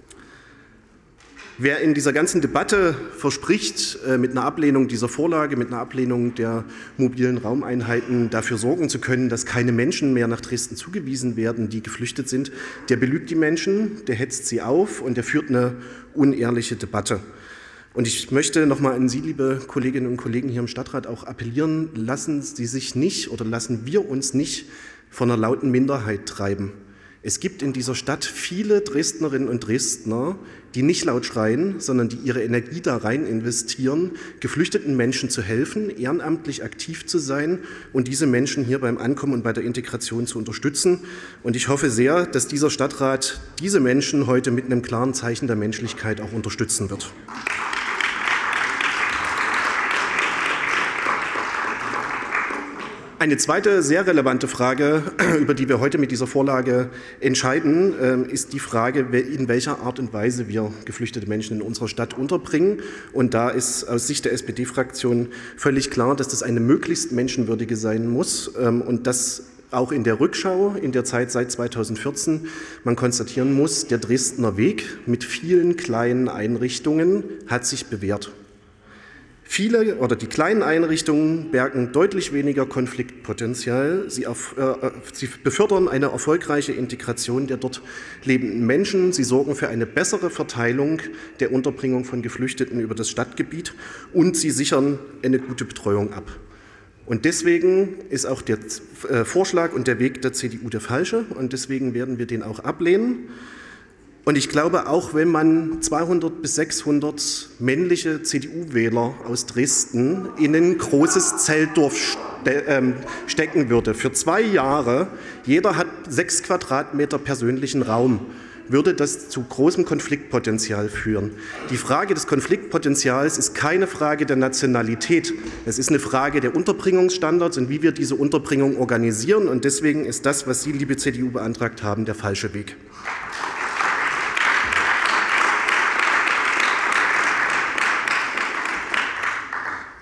Wer in dieser ganzen Debatte verspricht, mit einer Ablehnung dieser Vorlage, mit einer Ablehnung der mobilen Raumeinheiten dafür sorgen zu können, dass keine Menschen mehr nach Dresden zugewiesen werden, die geflüchtet sind, der belügt die Menschen, der hetzt sie auf und der führt eine unehrliche Debatte. Und ich möchte noch mal an Sie, liebe Kolleginnen und Kollegen hier im Stadtrat, auch appellieren, lassen Sie sich nicht oder lassen wir uns nicht von einer lauten Minderheit treiben. Es gibt in dieser Stadt viele Dresdnerinnen und Dresdner, die nicht laut schreien, sondern die ihre Energie da rein investieren, geflüchteten Menschen zu helfen, ehrenamtlich aktiv zu sein und diese Menschen hier beim Ankommen und bei der Integration zu unterstützen. Und ich hoffe sehr, dass dieser Stadtrat diese Menschen heute mit einem klaren Zeichen der Menschlichkeit auch unterstützen wird. Eine zweite sehr relevante Frage, über die wir heute mit dieser Vorlage entscheiden, ist die Frage, in welcher Art und Weise wir geflüchtete Menschen in unserer Stadt unterbringen. Und da ist aus Sicht der SPD-Fraktion völlig klar, dass das eine möglichst menschenwürdige sein muss und dass auch in der Rückschau, in der Zeit seit 2014, man konstatieren muss, der Dresdner Weg mit vielen kleinen Einrichtungen hat sich bewährt. Viele oder die kleinen Einrichtungen bergen deutlich weniger Konfliktpotenzial. Sie befördern eine erfolgreiche Integration der dort lebenden Menschen. Sie sorgen für eine bessere Verteilung der Unterbringung von Geflüchteten über das Stadtgebiet und sie sichern eine gute Betreuung ab. Und deswegen ist auch der Vorschlag und der Weg der CDU der falsche und deswegen werden wir den auch ablehnen. Und ich glaube, auch wenn man 200 bis 600 männliche CDU-Wähler aus Dresden in ein großes Zeltdorf stecken würde, für 2 Jahre, jeder hat 6 Quadratmeter persönlichen Raum, würde das zu großem Konfliktpotenzial führen. Die Frage des Konfliktpotenzials ist keine Frage der Nationalität. Es ist eine Frage der Unterbringungsstandards und wie wir diese Unterbringung organisieren. Und deswegen ist das, was Sie, liebe CDU, beantragt haben, der falsche Weg.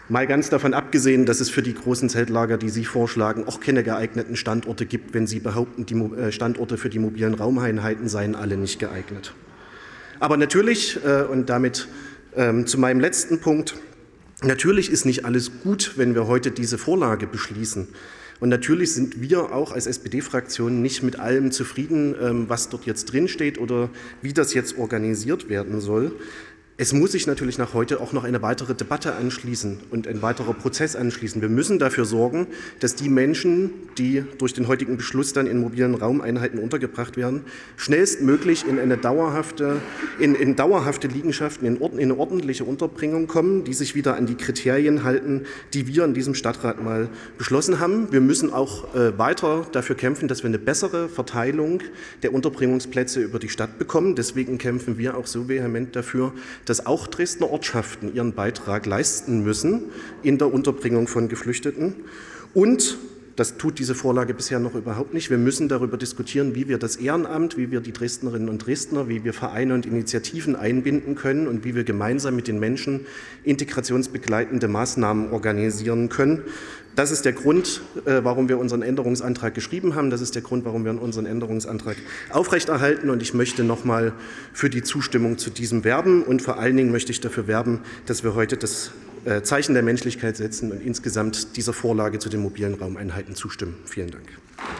Mal ganz davon abgesehen, dass es für die großen Zeltlager, die Sie vorschlagen, auch keine geeigneten Standorte gibt, wenn Sie behaupten, die Standorte für die mobilen Raumeinheiten seien alle nicht geeignet. Aber natürlich, und damit zu meinem letzten Punkt, natürlich ist nicht alles gut, wenn wir heute diese Vorlage beschließen. Und natürlich sind wir auch als SPD-Fraktion nicht mit allem zufrieden, was dort jetzt drinsteht oder wie das jetzt organisiert werden soll. Es muss sich natürlich nach heute auch noch eine weitere Debatte anschließen und ein weiterer Prozess anschließen. Wir müssen dafür sorgen, dass die Menschen, die durch den heutigen Beschluss dann in mobilen Raumeinheiten untergebracht werden, schnellstmöglich in eine dauerhafte Liegenschaften, in eine ordentliche Unterbringung kommen, die sich wieder an die Kriterien halten, die wir in diesem Stadtrat mal beschlossen haben. Wir müssen auch weiter dafür kämpfen, dass wir eine bessere Verteilung der Unterbringungsplätze über die Stadt bekommen. Deswegen kämpfen wir auch so vehement dafür, dass auch Dresdner Ortschaften ihren Beitrag leisten müssen in der Unterbringung von Geflüchteten. Und, das tut diese Vorlage bisher noch überhaupt nicht, wir müssen darüber diskutieren, wie wir das Ehrenamt, wie wir die Dresdnerinnen und Dresdner, wie wir Vereine und Initiativen einbinden können und wie wir gemeinsam mit den Menschen integrationsbegleitende Maßnahmen organisieren können. Das ist der Grund, warum wir unseren Änderungsantrag geschrieben haben. Das ist der Grund, warum wir unseren Änderungsantrag aufrechterhalten. Und ich möchte nochmal für die Zustimmung zu diesem werben. Und vor allen Dingen möchte ich dafür werben, dass wir heute das Zeichen der Menschlichkeit setzen und insgesamt dieser Vorlage zu den mobilen Raumeinheiten zustimmen. Vielen Dank.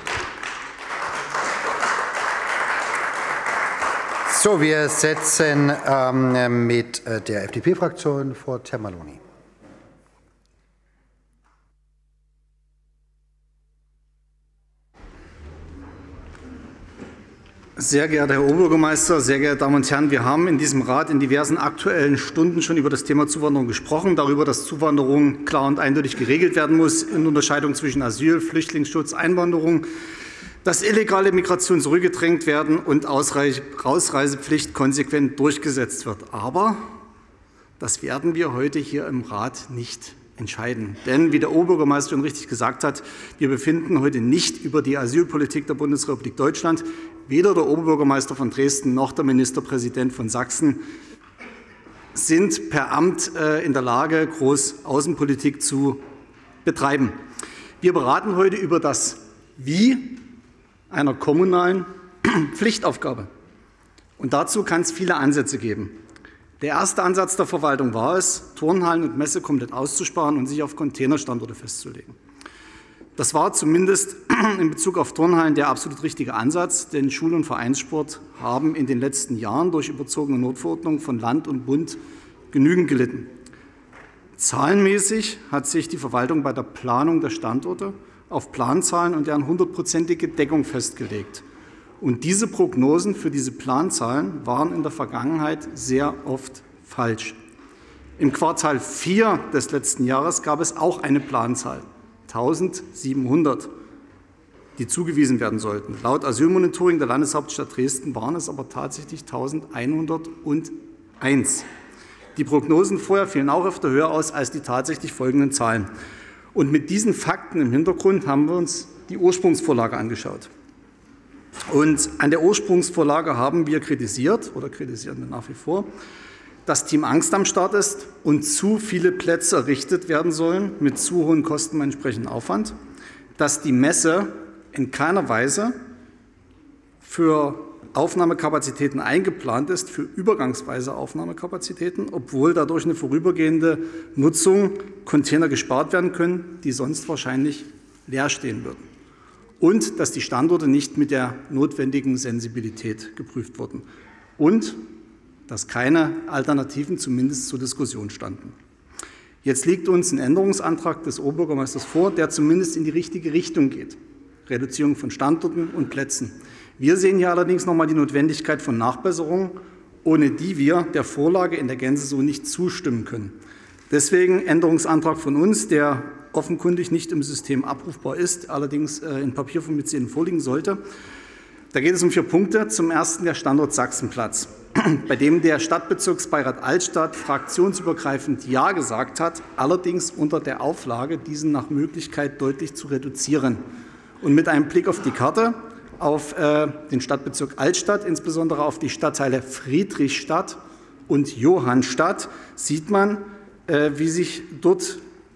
So, wir setzen mit der FDP-Fraktion Frau Termaloni. Sehr geehrter Herr Oberbürgermeister, sehr geehrte Damen und Herren, wir haben in diesem Rat in diversen Aktuellen Stunden schon über das Thema Zuwanderung gesprochen, darüber, dass Zuwanderung klar und eindeutig geregelt werden muss in Unterscheidung zwischen Asyl, Flüchtlingsschutz, Einwanderung, dass illegale Migration zurückgedrängt werden und Ausreisepflicht konsequent durchgesetzt wird. Aber das werden wir heute hier im Rat nicht entscheiden. Denn, wie der Oberbürgermeister schon richtig gesagt hat, wir befinden heute nicht über die Asylpolitik der Bundesrepublik Deutschland. Weder der Oberbürgermeister von Dresden noch der Ministerpräsident von Sachsen sind per Amt in der Lage, groß Außenpolitik zu betreiben. Wir beraten heute über das Wie einer kommunalen Pflichtaufgabe. Und dazu kann es viele Ansätze geben. Der erste Ansatz der Verwaltung war es, Turnhallen und Messe komplett auszusparen und sich auf Containerstandorte festzulegen. Das war zumindest in Bezug auf Turnhallen der absolut richtige Ansatz, denn Schul- und Vereinssport haben in den letzten Jahren durch überzogene Notverordnungen von Land und Bund genügend gelitten. Zahlenmäßig hat sich die Verwaltung bei der Planung der Standorte auf Planzahlen und deren 100-prozentige Deckung festgelegt. Und diese Prognosen für diese Planzahlen waren in der Vergangenheit sehr oft falsch. Im Quartal 4 des letzten Jahres gab es auch eine Planzahl, 1700, die zugewiesen werden sollten. Laut Asylmonitoring der Landeshauptstadt Dresden waren es aber tatsächlich 1101. Die Prognosen vorher fielen auch öfter höher aus als die tatsächlich folgenden Zahlen. Und mit diesen Fakten im Hintergrund haben wir uns die Ursprungsvorlage angeschaut. Und an der Ursprungsvorlage haben wir kritisiert, oder kritisieren wir nach wie vor, dass Team Angst am Start ist und zu viele Plätze errichtet werden sollen mit zu hohen Kosten und entsprechendem Aufwand, dass die Messe in keiner Weise für Aufnahmekapazitäten eingeplant ist, für übergangsweise Aufnahmekapazitäten, obwohl dadurch eine vorübergehende Nutzung Container gespart werden können, die sonst wahrscheinlich leer stehen würden. Und dass die Standorte nicht mit der notwendigen Sensibilität geprüft wurden. Und dass keine Alternativen zumindest zur Diskussion standen. Jetzt liegt uns ein Änderungsantrag des Oberbürgermeisters vor, der zumindest in die richtige Richtung geht. Reduzierung von Standorten und Plätzen. Wir sehen hier allerdings noch einmal die Notwendigkeit von Nachbesserungen, ohne die wir der Vorlage in der Gänze so nicht zustimmen können. Deswegen Änderungsantrag von uns, der offenkundig nicht im System abrufbar ist, allerdings in Papierform mit Ihnen vorliegen sollte. Da geht es um 4 Punkte. Zum ersten der Standort Sachsenplatz, bei dem der Stadtbezirksbeirat Altstadt fraktionsübergreifend Ja gesagt hat, allerdings unter der Auflage, diesen nach Möglichkeit deutlich zu reduzieren. Und mit einem Blick auf die Karte, auf den Stadtbezirk Altstadt, insbesondere auf die Stadtteile Friedrichstadt und Johannstadt, sieht man, wie sich dort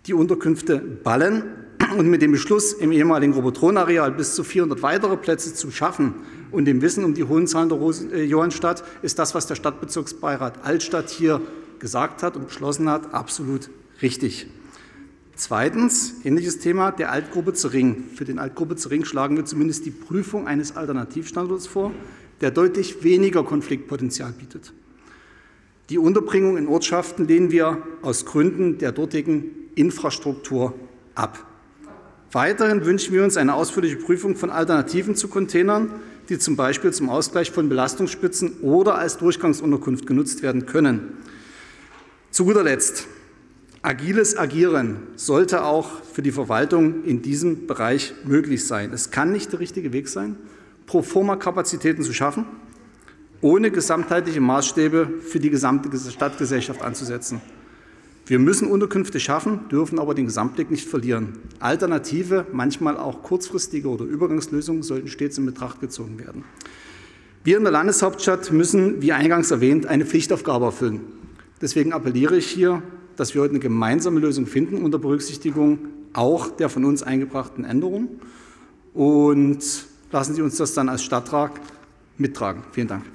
die Unterkünfte Ballen und mit dem Beschluss, im ehemaligen Robotron-Areal bis zu 400 weitere Plätze zu schaffen und dem Wissen um die hohen Zahlen der Johannstadt, ist das, was der Stadtbezirksbeirat Altstadt hier gesagt hat und beschlossen hat, absolut richtig. Zweitens, ähnliches Thema, der Altgruppe Zering. Für den Altgruppe Zering schlagen wir zumindest die Prüfung eines Alternativstandorts vor, der deutlich weniger Konfliktpotenzial bietet. Die Unterbringung in Ortschaften lehnen wir aus Gründen der dortigen Infrastruktur ab. Weiterhin wünschen wir uns eine ausführliche Prüfung von Alternativen zu Containern, die zum Beispiel zum Ausgleich von Belastungsspitzen oder als Durchgangsunterkunft genutzt werden können. Zu guter Letzt, agiles Agieren sollte auch für die Verwaltung in diesem Bereich möglich sein. Es kann nicht der richtige Weg sein, Proforma-Kapazitäten zu schaffen, ohne gesamtheitliche Maßstäbe für die gesamte Stadtgesellschaft anzusetzen. Wir müssen Unterkünfte schaffen, dürfen aber den Gesamtblick nicht verlieren. Alternative, manchmal auch kurzfristige oder Übergangslösungen sollten stets in Betracht gezogen werden. Wir in der Landeshauptstadt müssen, wie eingangs erwähnt, eine Pflichtaufgabe erfüllen. Deswegen appelliere ich hier, dass wir heute eine gemeinsame Lösung finden, unter Berücksichtigung auch der von uns eingebrachten Änderungen. Und lassen Sie uns das dann als Stadtrat mittragen. Vielen Dank.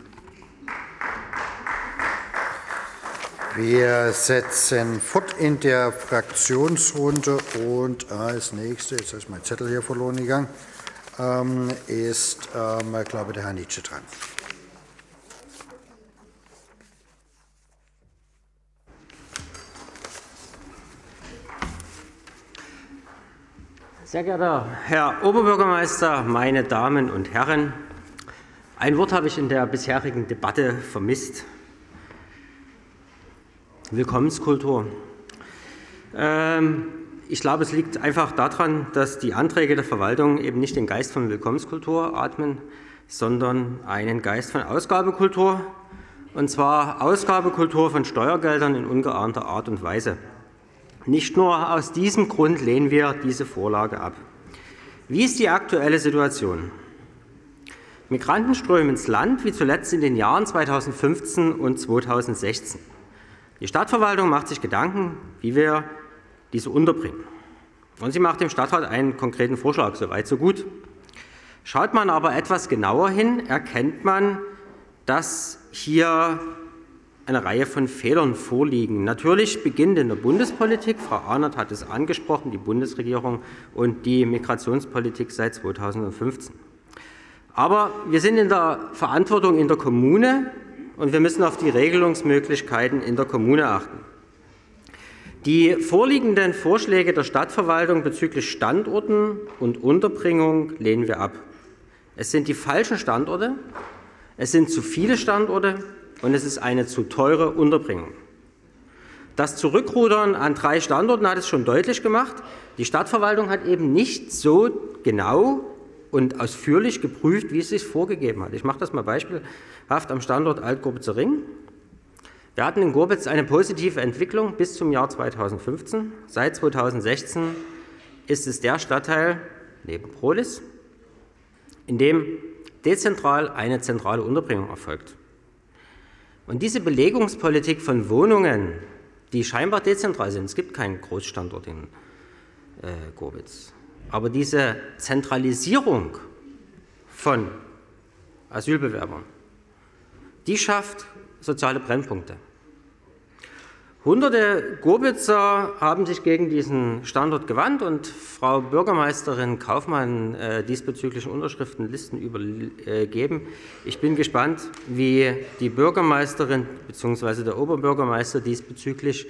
Wir setzen fort in der Fraktionsrunde und als nächstes, jetzt ist mein Zettel hier verloren gegangen, ist, ich glaube, der Herr Nitsche dran. Sehr geehrter Herr Oberbürgermeister, meine Damen und Herren! Ein Wort habe ich in der bisherigen Debatte vermisst. Willkommenskultur. Ich glaube, es liegt einfach daran, dass die Anträge der Verwaltung eben nicht den Geist von Willkommenskultur atmen, sondern einen Geist von Ausgabekultur, und zwar Ausgabekultur von Steuergeldern in ungeahnter Art und Weise. Nicht nur aus diesem Grund lehnen wir diese Vorlage ab. Wie ist die aktuelle Situation? Migranten strömen ins Land, wie zuletzt in den Jahren 2015 und 2016. Die Stadtverwaltung macht sich Gedanken, wie wir diese unterbringen. Und sie macht dem Stadtrat einen konkreten Vorschlag, soweit so gut. Schaut man aber etwas genauer hin, erkennt man, dass hier eine Reihe von Fehlern vorliegen. Natürlich beginnt in der Bundespolitik, Frau Arnert hat es angesprochen, die Bundesregierung und die Migrationspolitik seit 2015. Aber wir sind in der Verantwortung in der Kommune und wir müssen auf die Regelungsmöglichkeiten in der Kommune achten. Die vorliegenden Vorschläge der Stadtverwaltung bezüglich Standorten und Unterbringung lehnen wir ab. Es sind die falschen Standorte, es sind zu viele Standorte und es ist eine zu teure Unterbringung. Das Zurückrudern an 3 Standorten hat es schon deutlich gemacht. Die Stadtverwaltung hat eben nicht so genau und ausführlich geprüft, wie es sich vorgegeben hat. Ich mache das mal beispielhaft am Standort Altgruppe Zering. Wir hatten in Gorbitz eine positive Entwicklung bis zum Jahr 2015. Seit 2016 ist es der Stadtteil neben Prohlis, in dem dezentral eine zentrale Unterbringung erfolgt. Und diese Belegungspolitik von Wohnungen, die scheinbar dezentral sind, es gibt keinen Großstandort in Gorbitz, aber diese Zentralisierung von Asylbewerbern, die schafft soziale Brennpunkte. Hunderte Gorbitzer haben sich gegen diesen Standort gewandt und Frau Bürgermeisterin Kaufmann diesbezüglich Unterschriftenlisten übergeben. Ich bin gespannt, wie die Bürgermeisterin bzw. der Oberbürgermeister diesbezüglich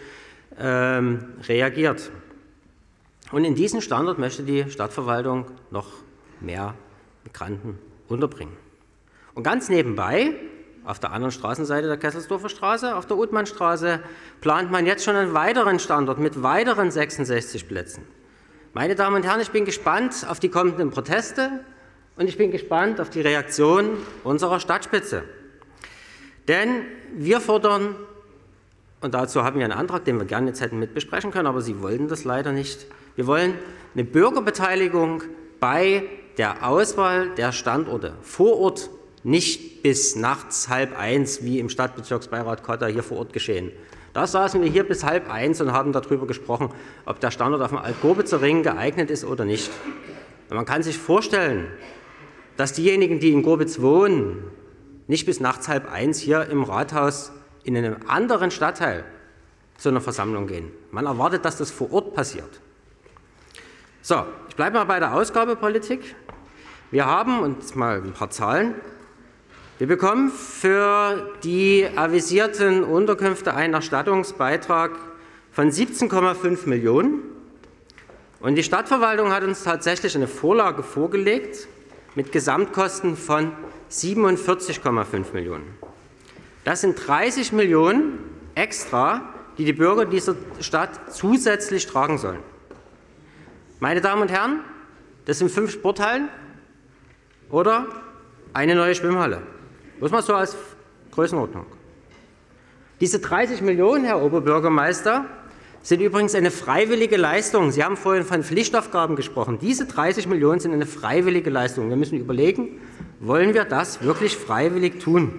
reagiert. Und in diesen Standort möchte die Stadtverwaltung noch mehr Migranten unterbringen. Und ganz nebenbei, auf der anderen Straßenseite der Kesselsdorfer Straße, auf der Othmannstraße, plant man jetzt schon einen weiteren Standort mit weiteren 66 Plätzen. Meine Damen und Herren, ich bin gespannt auf die kommenden Proteste und ich bin gespannt auf die Reaktion unserer Stadtspitze. Denn wir fordern, und dazu haben wir einen Antrag, den wir gerne jetzt hätten mit besprechen können, aber Sie wollten das leider nicht. Wir wollen eine Bürgerbeteiligung bei der Auswahl der Standorte vor Ort, nicht bis nachts 12:30, wie im Stadtbezirksbeirat Kotter hier vor Ort geschehen. Da saßen wir hier bis 12:30 und haben darüber gesprochen, ob der Standort auf dem Alt-Gorbitzer Ring geeignet ist oder nicht. Und man kann sich vorstellen, dass diejenigen, die in Gorbitz wohnen, nicht bis nachts 12:30 hier im Rathaus in einem anderen Stadtteil zu einer Versammlung gehen. Man erwartet, dass das vor Ort passiert. So, ich bleibe mal bei der Ausgabepolitik. Wir haben, und jetzt mal ein paar Zahlen, wir bekommen für die avisierten Unterkünfte einen Erstattungsbeitrag von 17,5 Millionen. Und die Stadtverwaltung hat uns tatsächlich eine Vorlage vorgelegt mit Gesamtkosten von 47,5 Millionen. Das sind 30 Millionen extra, die die Bürger dieser Stadt zusätzlich tragen sollen. Meine Damen und Herren, das sind 5 Sporthallen oder eine neue Schwimmhalle. Bloß mal so als Größenordnung. Diese 30 Millionen, Herr Oberbürgermeister, sind übrigens eine freiwillige Leistung. Sie haben vorhin von Pflichtaufgaben gesprochen. Diese 30 Millionen sind eine freiwillige Leistung. Wir müssen überlegen, wollen wir das wirklich freiwillig tun?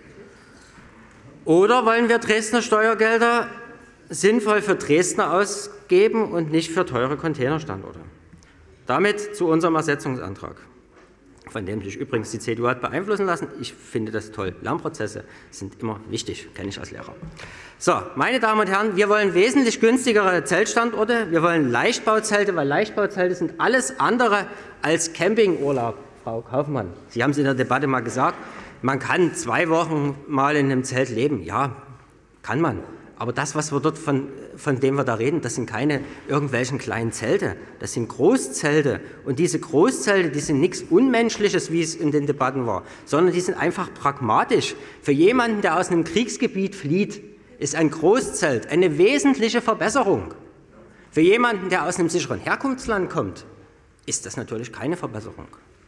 Oder wollen wir Dresdner Steuergelder sinnvoll für Dresdner ausgeben und nicht für teure Containerstandorte? Damit zu unserem Ersetzungsantrag, von dem sich übrigens die CDU hat beeinflussen lassen. Ich finde das toll. Lernprozesse sind immer wichtig, kenne ich als Lehrer. So, meine Damen und Herren, wir wollen wesentlich günstigere Zeltstandorte. Wir wollen Leichtbauzelte, weil Leichtbauzelte sind alles andere als Campingurlaub. Frau Kaufmann, Sie haben es in der Debatte mal gesagt, man kann 2 Wochen mal in einem Zelt leben. Ja, kann man. Aber das, was wir dort von dem wir da reden, das sind keine irgendwelchen kleinen Zelte. Das sind Großzelte. Und diese Großzelte, die sind nichts Unmenschliches, wie es in den Debatten war, sondern die sind einfach pragmatisch. Für jemanden, der aus einem Kriegsgebiet flieht, ist ein Großzelt eine wesentliche Verbesserung. Für jemanden, der aus einem sicheren Herkunftsland kommt, ist das natürlich keine Verbesserung.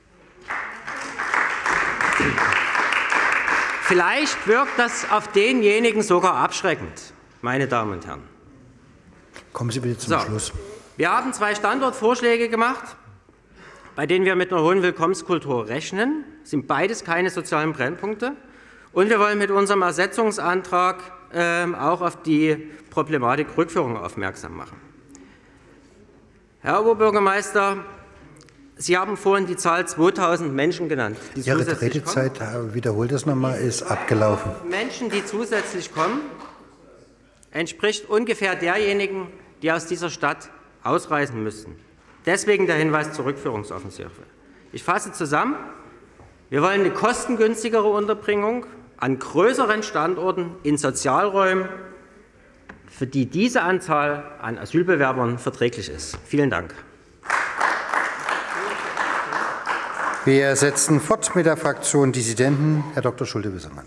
Vielleicht wirkt das auf denjenigen sogar abschreckend, meine Damen und Herren. Kommen Sie bitte zum Schluss. Wir haben 2 Standortvorschläge gemacht, bei denen wir mit einer hohen Willkommenskultur rechnen. Das sind beides keine sozialen Brennpunkte. Und wir wollen mit unserem Ersetzungsantrag auch auf die Problematik Rückführung aufmerksam machen. Herr Oberbürgermeister, Sie haben vorhin die Zahl 2000 Menschen genannt. Ihre Redezeit, wiederholt das nochmal, ist abgelaufen. Menschen, die zusätzlich kommen, entspricht ungefähr derjenigen, die aus dieser Stadt ausreisen müssten. Deswegen der Hinweis zur Rückführungsoffensive. Ich fasse zusammen. Wir wollen eine kostengünstigere Unterbringung an größeren Standorten in Sozialräumen, für die diese Anzahl an Asylbewerbern verträglich ist. Vielen Dank. Wir setzen fort mit der Fraktion Dissidenten. Herr Dr. Schulte-Wissermann.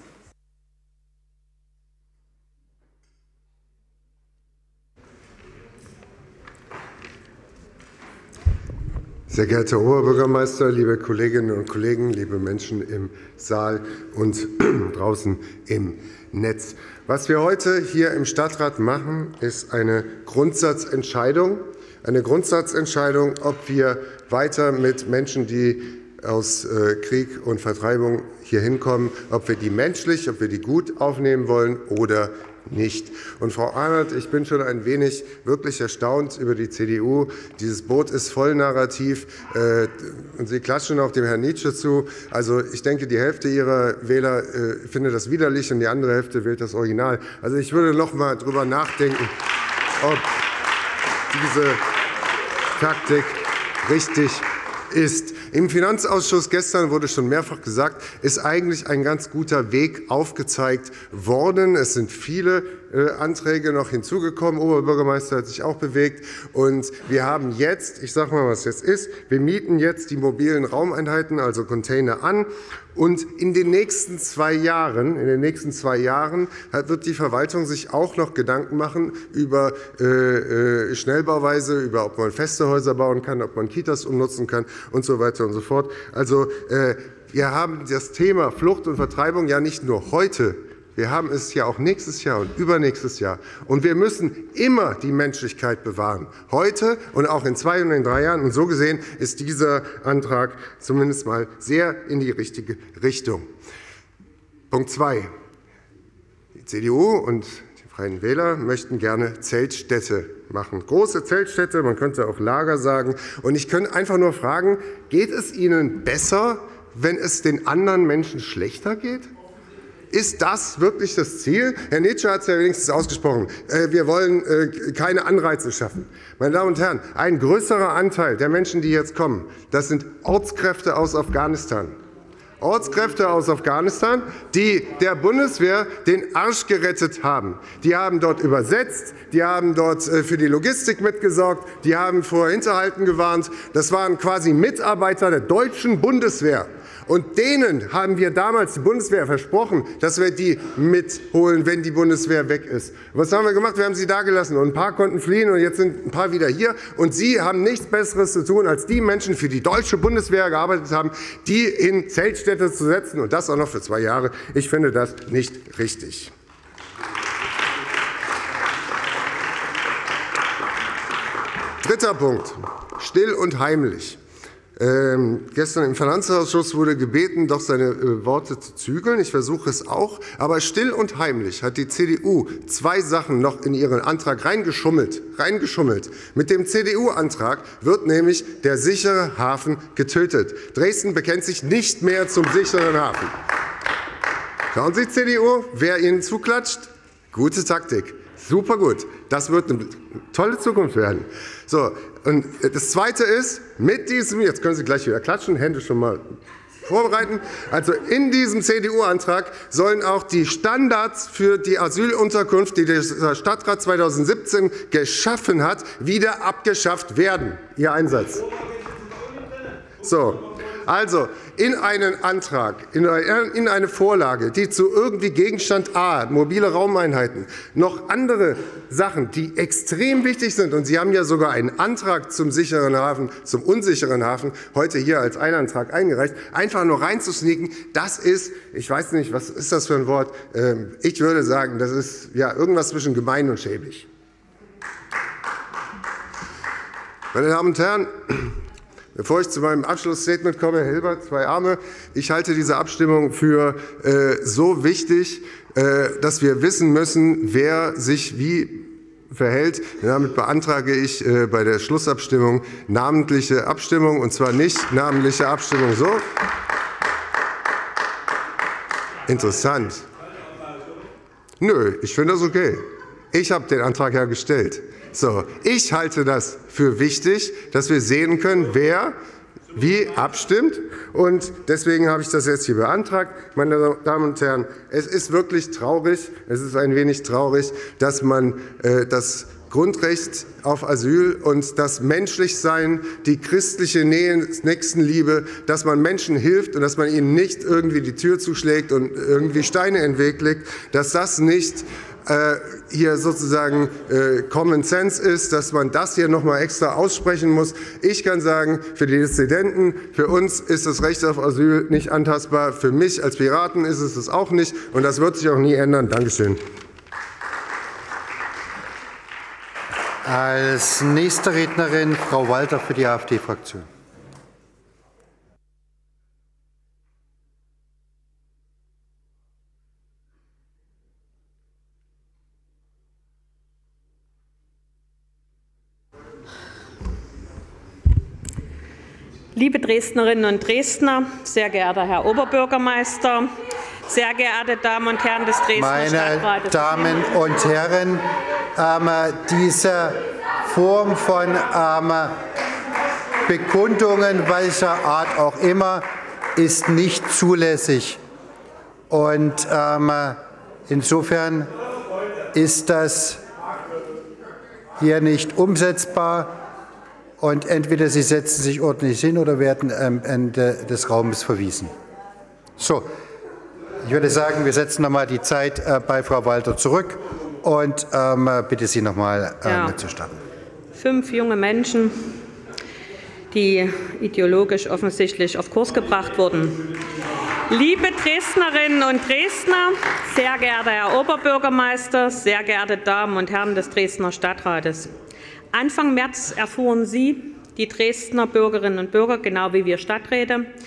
Sehr geehrter Herr Oberbürgermeister, liebe Kolleginnen und Kollegen, liebe Menschen im Saal und draußen im Netz. Was wir heute hier im Stadtrat machen, ist eine Grundsatzentscheidung. Eine Grundsatzentscheidung, ob wir weiter mit Menschen, die aus Krieg und Vertreibung hier hinkommen, ob wir die menschlich, ob wir die gut aufnehmen wollen oder nicht. Und Frau Arnold, ich bin schon ein wenig wirklich erstaunt über die CDU. Dieses Boot ist voll Narrativ und Sie klatschen auch dem Herrn Nietzsche zu. Also ich denke, die Hälfte Ihrer Wähler findet das widerlich und die andere Hälfte wählt das Original. Also ich würde noch mal drüber nachdenken, ob diese Taktik richtig ist. Im Finanzausschuss gestern wurde schon mehrfach gesagt, ist eigentlich ein ganz guter Weg aufgezeigt worden. Es sind viele Anträge noch hinzugekommen. Oberbürgermeister hat sich auch bewegt. Und wir haben jetzt, ich sage mal, was jetzt ist, wir mieten jetzt die mobilen Raumeinheiten, also Container, an. Und in den nächsten 2 Jahren, wird die Verwaltung sich auch noch Gedanken machen über Schnellbauweise, über ob man feste Häuser bauen kann, ob man Kitas umnutzen kann und so weiter und so fort. Also wir haben das Thema Flucht und Vertreibung ja nicht nur heute, wir haben es ja auch nächstes Jahr und übernächstes Jahr. Und wir müssen immer die Menschlichkeit bewahren. Heute und auch in 2 und in 3 Jahren. Und so gesehen ist dieser Antrag zumindest mal sehr in die richtige Richtung. Punkt 2. Die CDU und die Freien Wähler möchten gerne Zeltstädte machen. Große Zeltstädte, man könnte auch Lager sagen. Und ich könnte einfach nur fragen, geht es Ihnen besser, wenn es den anderen Menschen schlechter geht? Ist das wirklich das Ziel? Herr Nitsche hat es ja wenigstens ausgesprochen. Wir wollen keine Anreize schaffen. Meine Damen und Herren, ein größerer Anteil der Menschen, die jetzt kommen, das sind Ortskräfte aus Afghanistan. Ortskräfte aus Afghanistan, die der Bundeswehr den Arsch gerettet haben. Die haben dort übersetzt, die haben dort für die Logistik mitgesorgt, die haben vor Hinterhalten gewarnt. Das waren quasi Mitarbeiter der deutschen Bundeswehr. Und denen haben wir damals die Bundeswehr versprochen, dass wir die mitholen, wenn die Bundeswehr weg ist. Was haben wir gemacht? Wir haben sie da gelassen und ein paar konnten fliehen und jetzt sind ein paar wieder hier. Und Sie haben nichts Besseres zu tun, als die Menschen für die deutsche Bundeswehr gearbeitet haben, die in Zeltstädte zu setzen und das auch noch für 2 Jahre. Ich finde das nicht richtig. Dritter Punkt. Still und heimlich. Gestern im Finanzausschuss wurde gebeten, doch seine Worte zu zügeln. Ich versuche es auch. Aber still und heimlich hat die CDU 2 Sachen noch in ihren Antrag reingeschummelt. Mit dem CDU-Antrag wird nämlich der sichere Hafen getötet. Dresden bekennt sich nicht mehr zum sicheren Hafen. Schauen Sie, CDU, wer Ihnen zuklatscht? Gute Taktik. Super gut. Das wird eine tolle Zukunft werden. So, und das Zweite ist, mit diesem, jetzt können Sie gleich wieder klatschen, Hände schon mal vorbereiten. Also in diesem CDU-Antrag sollen auch die Standards für die Asylunterkunft, die der Stadtrat 2017 geschaffen hat, wieder abgeschafft werden. Ihr Einsatz. So. Also in einen Antrag, in eine Vorlage, die zu irgendwie Gegenstand A, mobile Raumeinheiten, noch andere Sachen, die extrem wichtig sind, und Sie haben ja sogar einen Antrag zum sicheren Hafen, zum unsicheren Hafen, heute hier als Einantrag eingereicht, einfach nur reinzusneaken, das ist, ich weiß nicht, was ist das für ein Wort, ich würde sagen, das ist ja irgendwas zwischen gemein und schäbig. Meine Damen und Herren, bevor ich zu meinem Abschlussstatement komme, Herr Hilbert, 2 Arme, ich halte diese Abstimmung für so wichtig, dass wir wissen müssen, wer sich wie verhält. Damit beantrage ich bei der Schlussabstimmung namentliche Abstimmung, und zwar nicht namentliche Abstimmung so. Interessant. Nö, ich finde das okay. Ich habe den Antrag ja gestellt. So, ich halte das für wichtig, dass wir sehen können, wer wie abstimmt. Und deswegen habe ich das jetzt hier beantragt. Meine Damen und Herren, es ist wirklich traurig, es ist ein wenig traurig, dass man das Grundrecht auf Asyl und das Menschlichsein, die christliche Nächstenliebe, dass man Menschen hilft und dass man ihnen nicht irgendwie die Tür zuschlägt und irgendwie Steine in den Weg legt, dass das nicht hier sozusagen Common Sense ist, dass man das hier noch mal extra aussprechen muss. Ich kann sagen, für die Dissidenten, für uns ist das Recht auf Asyl nicht antastbar. Für mich als Piraten ist es das auch nicht, und das wird sich auch nie ändern. Dankeschön. Als nächste Rednerin Frau Walter für die AfD-Fraktion. Liebe Dresdnerinnen und Dresdner, sehr geehrter Herr Oberbürgermeister, sehr geehrte Damen und Herren des Dresdner Stadtrates. Meine Damen und Herren, diese Form von Bekundungen welcher Art auch immer ist nicht zulässig. Und insofern ist das hier nicht umsetzbar. Und entweder Sie setzen sich ordentlich hin oder werden am Ende des Raumes verwiesen. So, ich würde sagen, wir setzen noch mal die Zeit bei Frau Walter zurück und bitte Sie noch mal mitzustarten. 5 junge Menschen, die ideologisch offensichtlich auf Kurs gebracht wurden. Liebe Dresdnerinnen und Dresdner, sehr geehrter Herr Oberbürgermeister, sehr geehrte Damen und Herren des Dresdner Stadtrates. Anfang März erfuhren Sie, die Dresdner Bürgerinnen und Bürger, genau wie wir Stadträte,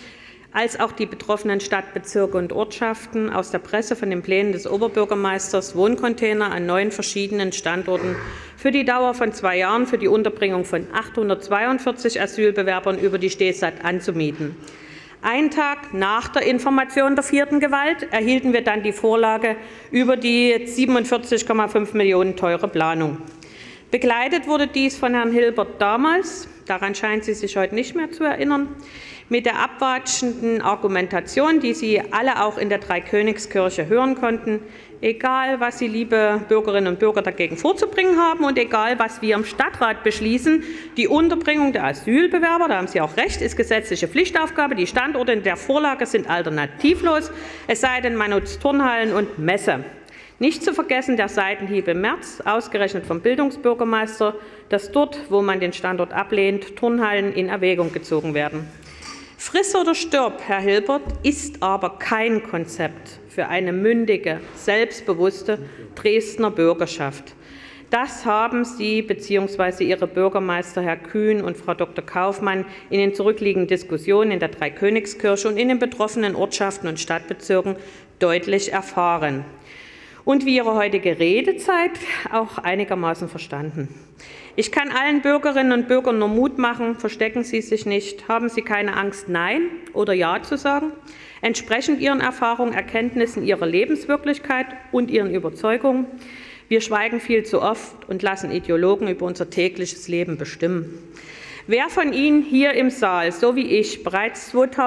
als auch die betroffenen Stadtbezirke und Ortschaften aus der Presse von den Plänen des Oberbürgermeisters, Wohncontainer an 9 verschiedenen Standorten für die Dauer von 2 Jahren für die Unterbringung von 842 Asylbewerbern über die Stehsat anzumieten. Einen Tag nach der Information der 4. Gewalt erhielten wir dann die Vorlage über die 47,5 Millionen teure Planung. Begleitet wurde dies von Herrn Hilbert damals, daran scheint sie sich heute nicht mehr zu erinnern, mit der abwatschenden Argumentation, die Sie alle auch in der Dreikönigskirche hören konnten, egal was Sie, liebe Bürgerinnen und Bürger, dagegen vorzubringen haben und egal was wir im Stadtrat beschließen, die Unterbringung der Asylbewerber, da haben Sie auch recht, ist gesetzliche Pflichtaufgabe. Die Standorte in der Vorlage sind alternativlos, es sei denn, man nutzt Turnhallen und Messe. Nicht zu vergessen der Seitenhieb im März, ausgerechnet vom Bildungsbürgermeister, dass dort, wo man den Standort ablehnt, Turnhallen in Erwägung gezogen werden. Friss oder stirb, Herr Hilbert, ist aber kein Konzept für eine mündige, selbstbewusste Dresdner Bürgerschaft. Das haben Sie bzw. Ihre Bürgermeister Herr Kühn und Frau Dr. Kaufmann in den zurückliegenden Diskussionen in der Dreikönigskirche und in den betroffenen Ortschaften und Stadtbezirken deutlich erfahren. Und wie Ihre heutige Rede zeigt, auch einigermaßen verstanden. Ich kann allen Bürgerinnen und Bürgern nur Mut machen, verstecken Sie sich nicht, haben Sie keine Angst, Nein oder Ja zu sagen, entsprechend Ihren Erfahrungen, Erkenntnissen, Ihrer Lebenswirklichkeit und Ihren Überzeugungen. Wir schweigen viel zu oft und lassen Ideologen über unser tägliches Leben bestimmen. Wer von Ihnen hier im Saal, so wie ich, bereits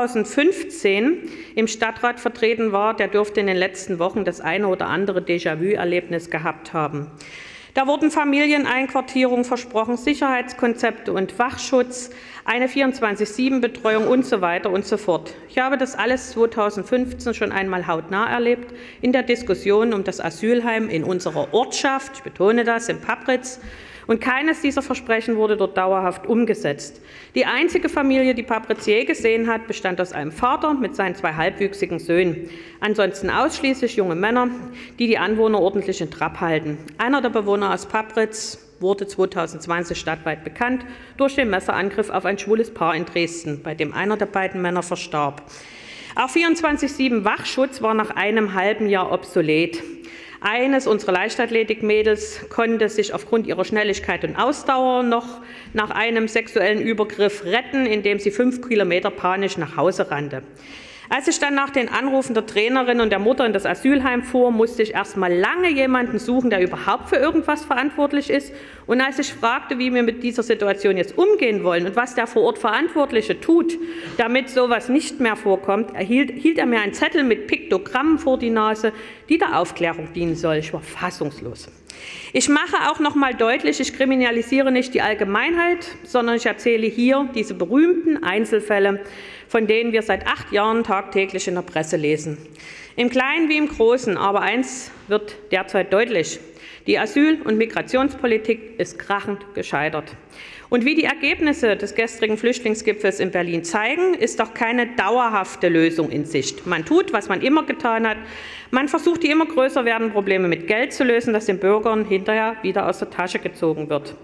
2015 im Stadtrat vertreten war, der dürfte in den letzten Wochen das eine oder andere Déjà-vu-Erlebnis gehabt haben. Da wurden Familieneinquartierung versprochen, Sicherheitskonzepte und Wachschutz, eine 24/7-Betreuung und so weiter und so fort. Ich habe das alles 2015 schon einmal hautnah erlebt in der Diskussion um das Asylheim in unserer Ortschaft, ich betone das, in Papritz. Und keines dieser Versprechen wurde dort dauerhaft umgesetzt. Die einzige Familie, die Papritz je gesehen hat, bestand aus einem Vater mit seinen 2 halbwüchsigen Söhnen. Ansonsten ausschließlich junge Männer, die die Anwohner ordentlich in Trab halten. Einer der Bewohner aus Papritz wurde 2020 stadtweit bekannt durch den Messerangriff auf ein schwules Paar in Dresden, bei dem einer der beiden Männer verstarb. Auch 24/7 Wachschutz war nach einem halben Jahr obsolet. Eines unserer Leichtathletikmädels konnte sich aufgrund ihrer Schnelligkeit und Ausdauer noch nach einem sexuellen Übergriff retten, indem sie 5 Kilometer panisch nach Hause rannte. Als ich dann nach den Anrufen der Trainerin und der Mutter in das Asylheim fuhr, musste ich erst mal lange jemanden suchen, der überhaupt für irgendwas verantwortlich ist. Und als ich fragte, wie wir mit dieser Situation jetzt umgehen wollen und was der vor Ort Verantwortliche tut, damit sowas nicht mehr vorkommt, hielt er mir einen Zettel mit Piktogrammen vor die Nase, die der Aufklärung dienen soll. Ich war fassungslos. Ich mache auch noch mal deutlich, ich kriminalisiere nicht die Allgemeinheit, sondern ich erzähle hier diese berühmten Einzelfälle, von denen wir seit 8 Jahren tagtäglich in der Presse lesen. Im Kleinen wie im Großen, aber eins wird derzeit deutlich: Die Asyl- und Migrationspolitik ist krachend gescheitert. Und wie die Ergebnisse des gestrigen Flüchtlingsgipfels in Berlin zeigen, ist auch keine dauerhafte Lösung in Sicht. Man tut, was man immer getan hat. Man versucht, die immer größer werdenden Probleme mit Geld zu lösen, das den Bürgern hinterher wieder aus der Tasche gezogen wird.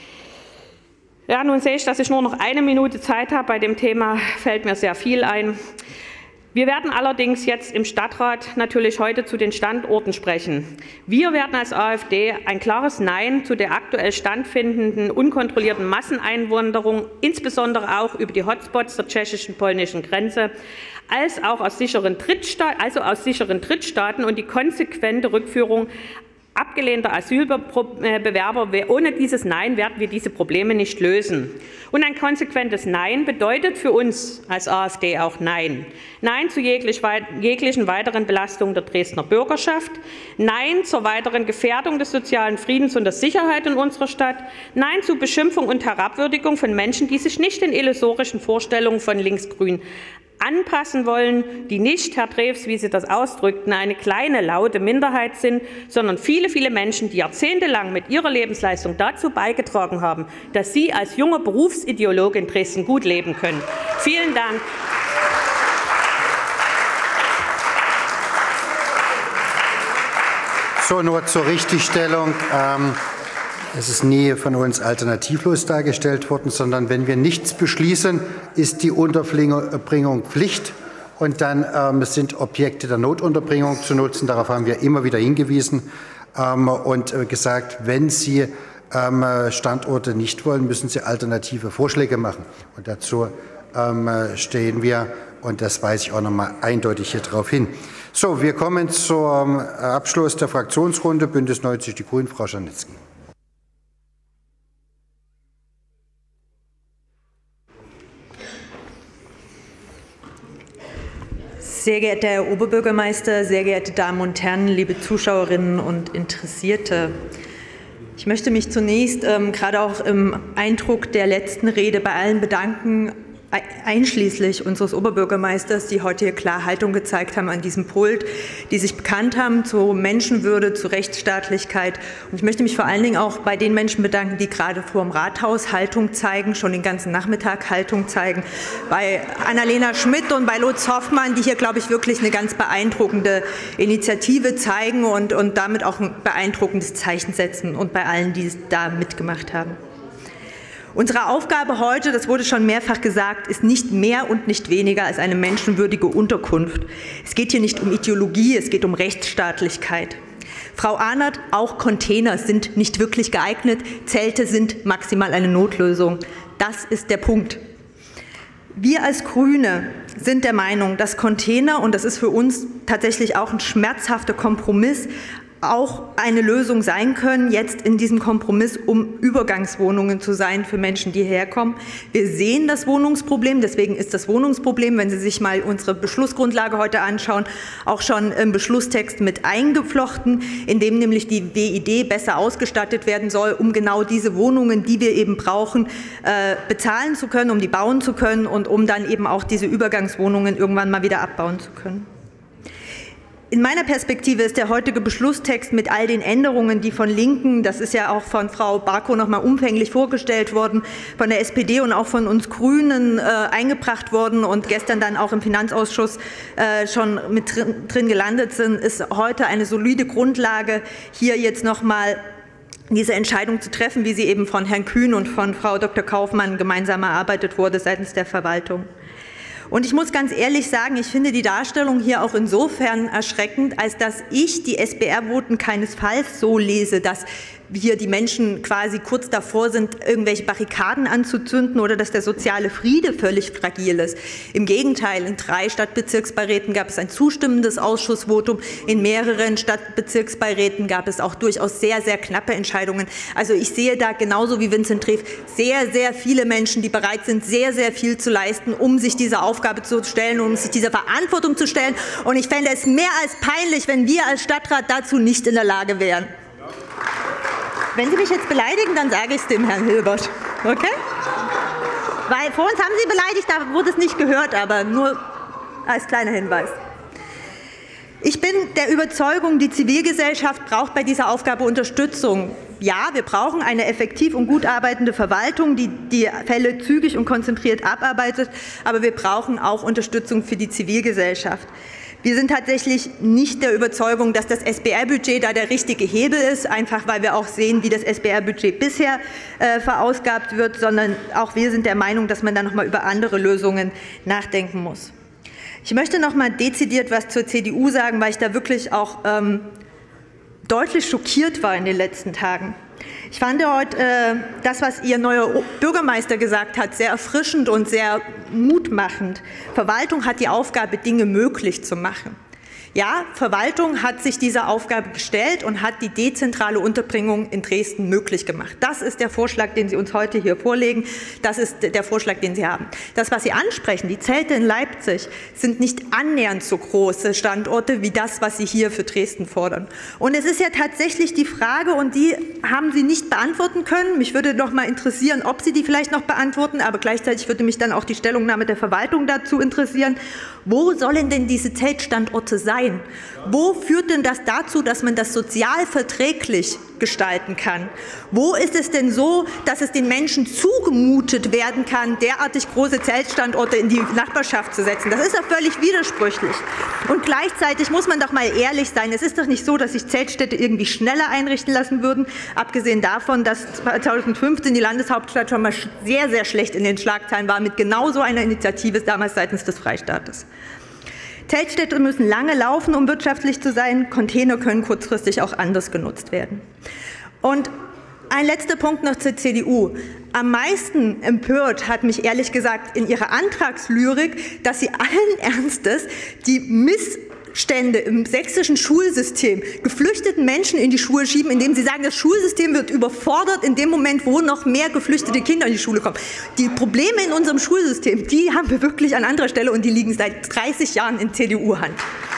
Ja, nun sehe ich, dass ich nur noch 1 Minute Zeit habe. Bei dem Thema fällt mir sehr viel ein. Wir werden allerdings jetzt im Stadtrat natürlich heute zu den Standorten sprechen. Wir werden als AfD ein klares Nein zu der aktuell stattfindenden unkontrollierten Masseneinwanderung, insbesondere auch über die Hotspots der tschechisch-polnischen Grenze, als auch aus sicheren Drittstaaten und die konsequente Rückführung abgelehnter Asylbewerber. Ohne dieses Nein werden wir diese Probleme nicht lösen. Und ein konsequentes Nein bedeutet für uns als AfD auch Nein. Nein zu jeglichen weiteren Belastungen der Dresdner Bürgerschaft. Nein zur weiteren Gefährdung des sozialen Friedens und der Sicherheit in unserer Stadt. Nein zu Beschimpfung und Herabwürdigung von Menschen, die sich nicht den illusorischen Vorstellungen von Linksgrün anpassen wollen, die nicht, Herr Drews, wie Sie das ausdrückten, eine kleine, laute Minderheit sind, sondern viele, viele Menschen, die jahrzehntelang mit ihrer Lebensleistung dazu beigetragen haben, dass Sie als junger Berufsideologe in Dresden gut leben können. Vielen Dank. So, nur zur Richtigstellung. Es ist nie von uns alternativlos dargestellt worden, sondern wenn wir nichts beschließen, ist die Unterbringung Pflicht Und dann sind Objekte der Notunterbringung zu nutzen. Darauf haben wir immer wieder hingewiesen und gesagt, wenn Sie Standorte nicht wollen, müssen Sie alternative Vorschläge machen. Und dazu stehen wir, und das weise ich auch noch mal eindeutig hier darauf hin. So, wir kommen zum Abschluss der Fraktionsrunde. Bündnis 90 Die Grünen, Frau Czarnecki. Sehr geehrter Herr Oberbürgermeister, sehr geehrte Damen und Herren, liebe Zuschauerinnen und Interessierte! Ich möchte mich zunächst gerade auch im Eindruck der letzten Rede bei allen bedanken, einschließlich unseres Oberbürgermeisters, die heute hier klar Haltung gezeigt haben an diesem Pult, die sich bekannt haben zu Menschenwürde, zu Rechtsstaatlichkeit. Und ich möchte mich vor allen Dingen auch bei den Menschen bedanken, die gerade vor dem Rathaus Haltung zeigen, schon den ganzen Nachmittag Haltung zeigen, bei Annalena Schmidt und bei Lutz Hoffmann, die hier, glaube ich, wirklich eine ganz beeindruckende Initiative zeigen und damit auch ein beeindruckendes Zeichen setzen, und bei allen, die da mitgemacht haben. Unsere Aufgabe heute, das wurde schon mehrfach gesagt, ist nicht mehr und nicht weniger als eine menschenwürdige Unterkunft. Es geht hier nicht um Ideologie, es geht um Rechtsstaatlichkeit. Frau Ahnert, auch Container sind nicht wirklich geeignet, Zelte sind maximal eine Notlösung. Das ist der Punkt. Wir als Grüne sind der Meinung, dass Container, und das ist für uns tatsächlich auch ein schmerzhafter Kompromiss, auch eine Lösung sein können, jetzt in diesem Kompromiss, um Übergangswohnungen zu sein für Menschen, die herkommen. Wir sehen das Wohnungsproblem, deswegen ist das Wohnungsproblem, wenn Sie sich mal unsere Beschlussgrundlage heute anschauen, auch schon im Beschlusstext mit eingeflochten, in dem nämlich die WID besser ausgestattet werden soll, um genau diese Wohnungen, die wir eben brauchen, bezahlen zu können, um die bauen zu können und um dann eben auch diese Übergangswohnungen irgendwann mal wieder abbauen zu können. In meiner Perspektive ist der heutige Beschlusstext mit all den Änderungen, die von Linken, das ist ja auch von Frau Barkow noch mal umfänglich vorgestellt worden, von der SPD und auch von uns Grünen eingebracht worden und gestern dann auch im Finanzausschuss schon mit drin gelandet sind, ist heute eine solide Grundlage, hier jetzt noch mal diese Entscheidung zu treffen, wie sie eben von Herrn Kühn und von Frau Dr. Kaufmann gemeinsam erarbeitet wurde seitens der Verwaltung. Und ich muss ganz ehrlich sagen, ich finde die Darstellung hier auch insofern erschreckend, als dass ich die SBR-Voten keinesfalls so lese, dass hier die Menschen quasi kurz davor sind, irgendwelche Barrikaden anzuzünden oder dass der soziale Friede völlig fragil ist. Im Gegenteil, in 3 Stadtbezirksbeiräten gab es ein zustimmendes Ausschussvotum, in mehreren Stadtbezirksbeiräten gab es auch durchaus sehr, sehr knappe Entscheidungen. Also ich sehe da genauso wie Vincent Treff sehr, sehr viele Menschen, die bereit sind, sehr, sehr viel zu leisten, um sich dieser Aufgabe zu stellen, um sich dieser Verantwortung zu stellen. Und ich fände es mehr als peinlich, wenn wir als Stadtrat dazu nicht in der Lage wären. Wenn Sie mich jetzt beleidigen, dann sage ich es dem Herrn Hilbert. Okay? Weil vor uns haben Sie beleidigt, da wurde es nicht gehört, aber nur als kleiner Hinweis. Ich bin der Überzeugung, die Zivilgesellschaft braucht bei dieser Aufgabe Unterstützung. Ja, wir brauchen eine effektiv und gut arbeitende Verwaltung, die die Fälle zügig und konzentriert abarbeitet, aber wir brauchen auch Unterstützung für die Zivilgesellschaft. Wir sind tatsächlich nicht der Überzeugung, dass das SBR-Budget da der richtige Hebel ist, einfach weil wir auch sehen, wie das SBR-Budget bisher verausgabt wird, sondern auch wir sind der Meinung, dass man da noch mal über andere Lösungen nachdenken muss. Ich möchte noch mal dezidiert was zur CDU sagen, weil ich da wirklich auch deutlich schockiert war in den letzten Tagen. Ich fand heute das, was Ihr neuer Bürgermeister gesagt hat, sehr erfrischend und sehr mutmachend. Verwaltung hat die Aufgabe, Dinge möglich zu machen. Ja, Verwaltung hat sich dieser Aufgabe gestellt und hat die dezentrale Unterbringung in Dresden möglich gemacht. Das ist der Vorschlag, den Sie uns heute hier vorlegen. Das ist der Vorschlag, den Sie haben. Das, was Sie ansprechen, die Zelte in Leipzig, sind nicht annähernd so große Standorte wie das, was Sie hier für Dresden fordern. Und es ist ja tatsächlich die Frage, und die haben Sie nicht beantworten können. Mich würde noch mal interessieren, ob Sie die vielleicht noch beantworten, aber gleichzeitig würde mich dann auch die Stellungnahme der Verwaltung dazu interessieren. Wo sollen denn diese Zeltstandorte sein? Wo führt denn das dazu, dass man das sozial verträglich gestalten kann? Wo ist es denn so, dass es den Menschen zugemutet werden kann, derartig große Zeltstandorte in die Nachbarschaft zu setzen? Das ist ja völlig widersprüchlich. Und gleichzeitig muss man doch mal ehrlich sein, es ist doch nicht so, dass sich Zeltstädte irgendwie schneller einrichten lassen würden, abgesehen davon, dass 2015 die Landeshauptstadt schon mal sehr, sehr schlecht in den Schlagzeilen war mit genau so einer Initiative damals seitens des Freistaates. Zeltstädte müssen lange laufen, um wirtschaftlich zu sein. Container können kurzfristig auch anders genutzt werden. Und ein letzter Punkt noch zur CDU. Am meisten empört hat mich ehrlich gesagt in ihrer Antragslyrik, dass sie allen Ernstes die Missstände im sächsischen Schulsystem geflüchteten Menschen in die Schuhe schieben, indem sie sagen, das Schulsystem wird überfordert in dem Moment, wo noch mehr geflüchtete Kinder in die Schule kommen. Die Probleme in unserem Schulsystem, die haben wir wirklich an anderer Stelle und die liegen seit 30 Jahren in CDU-Hand.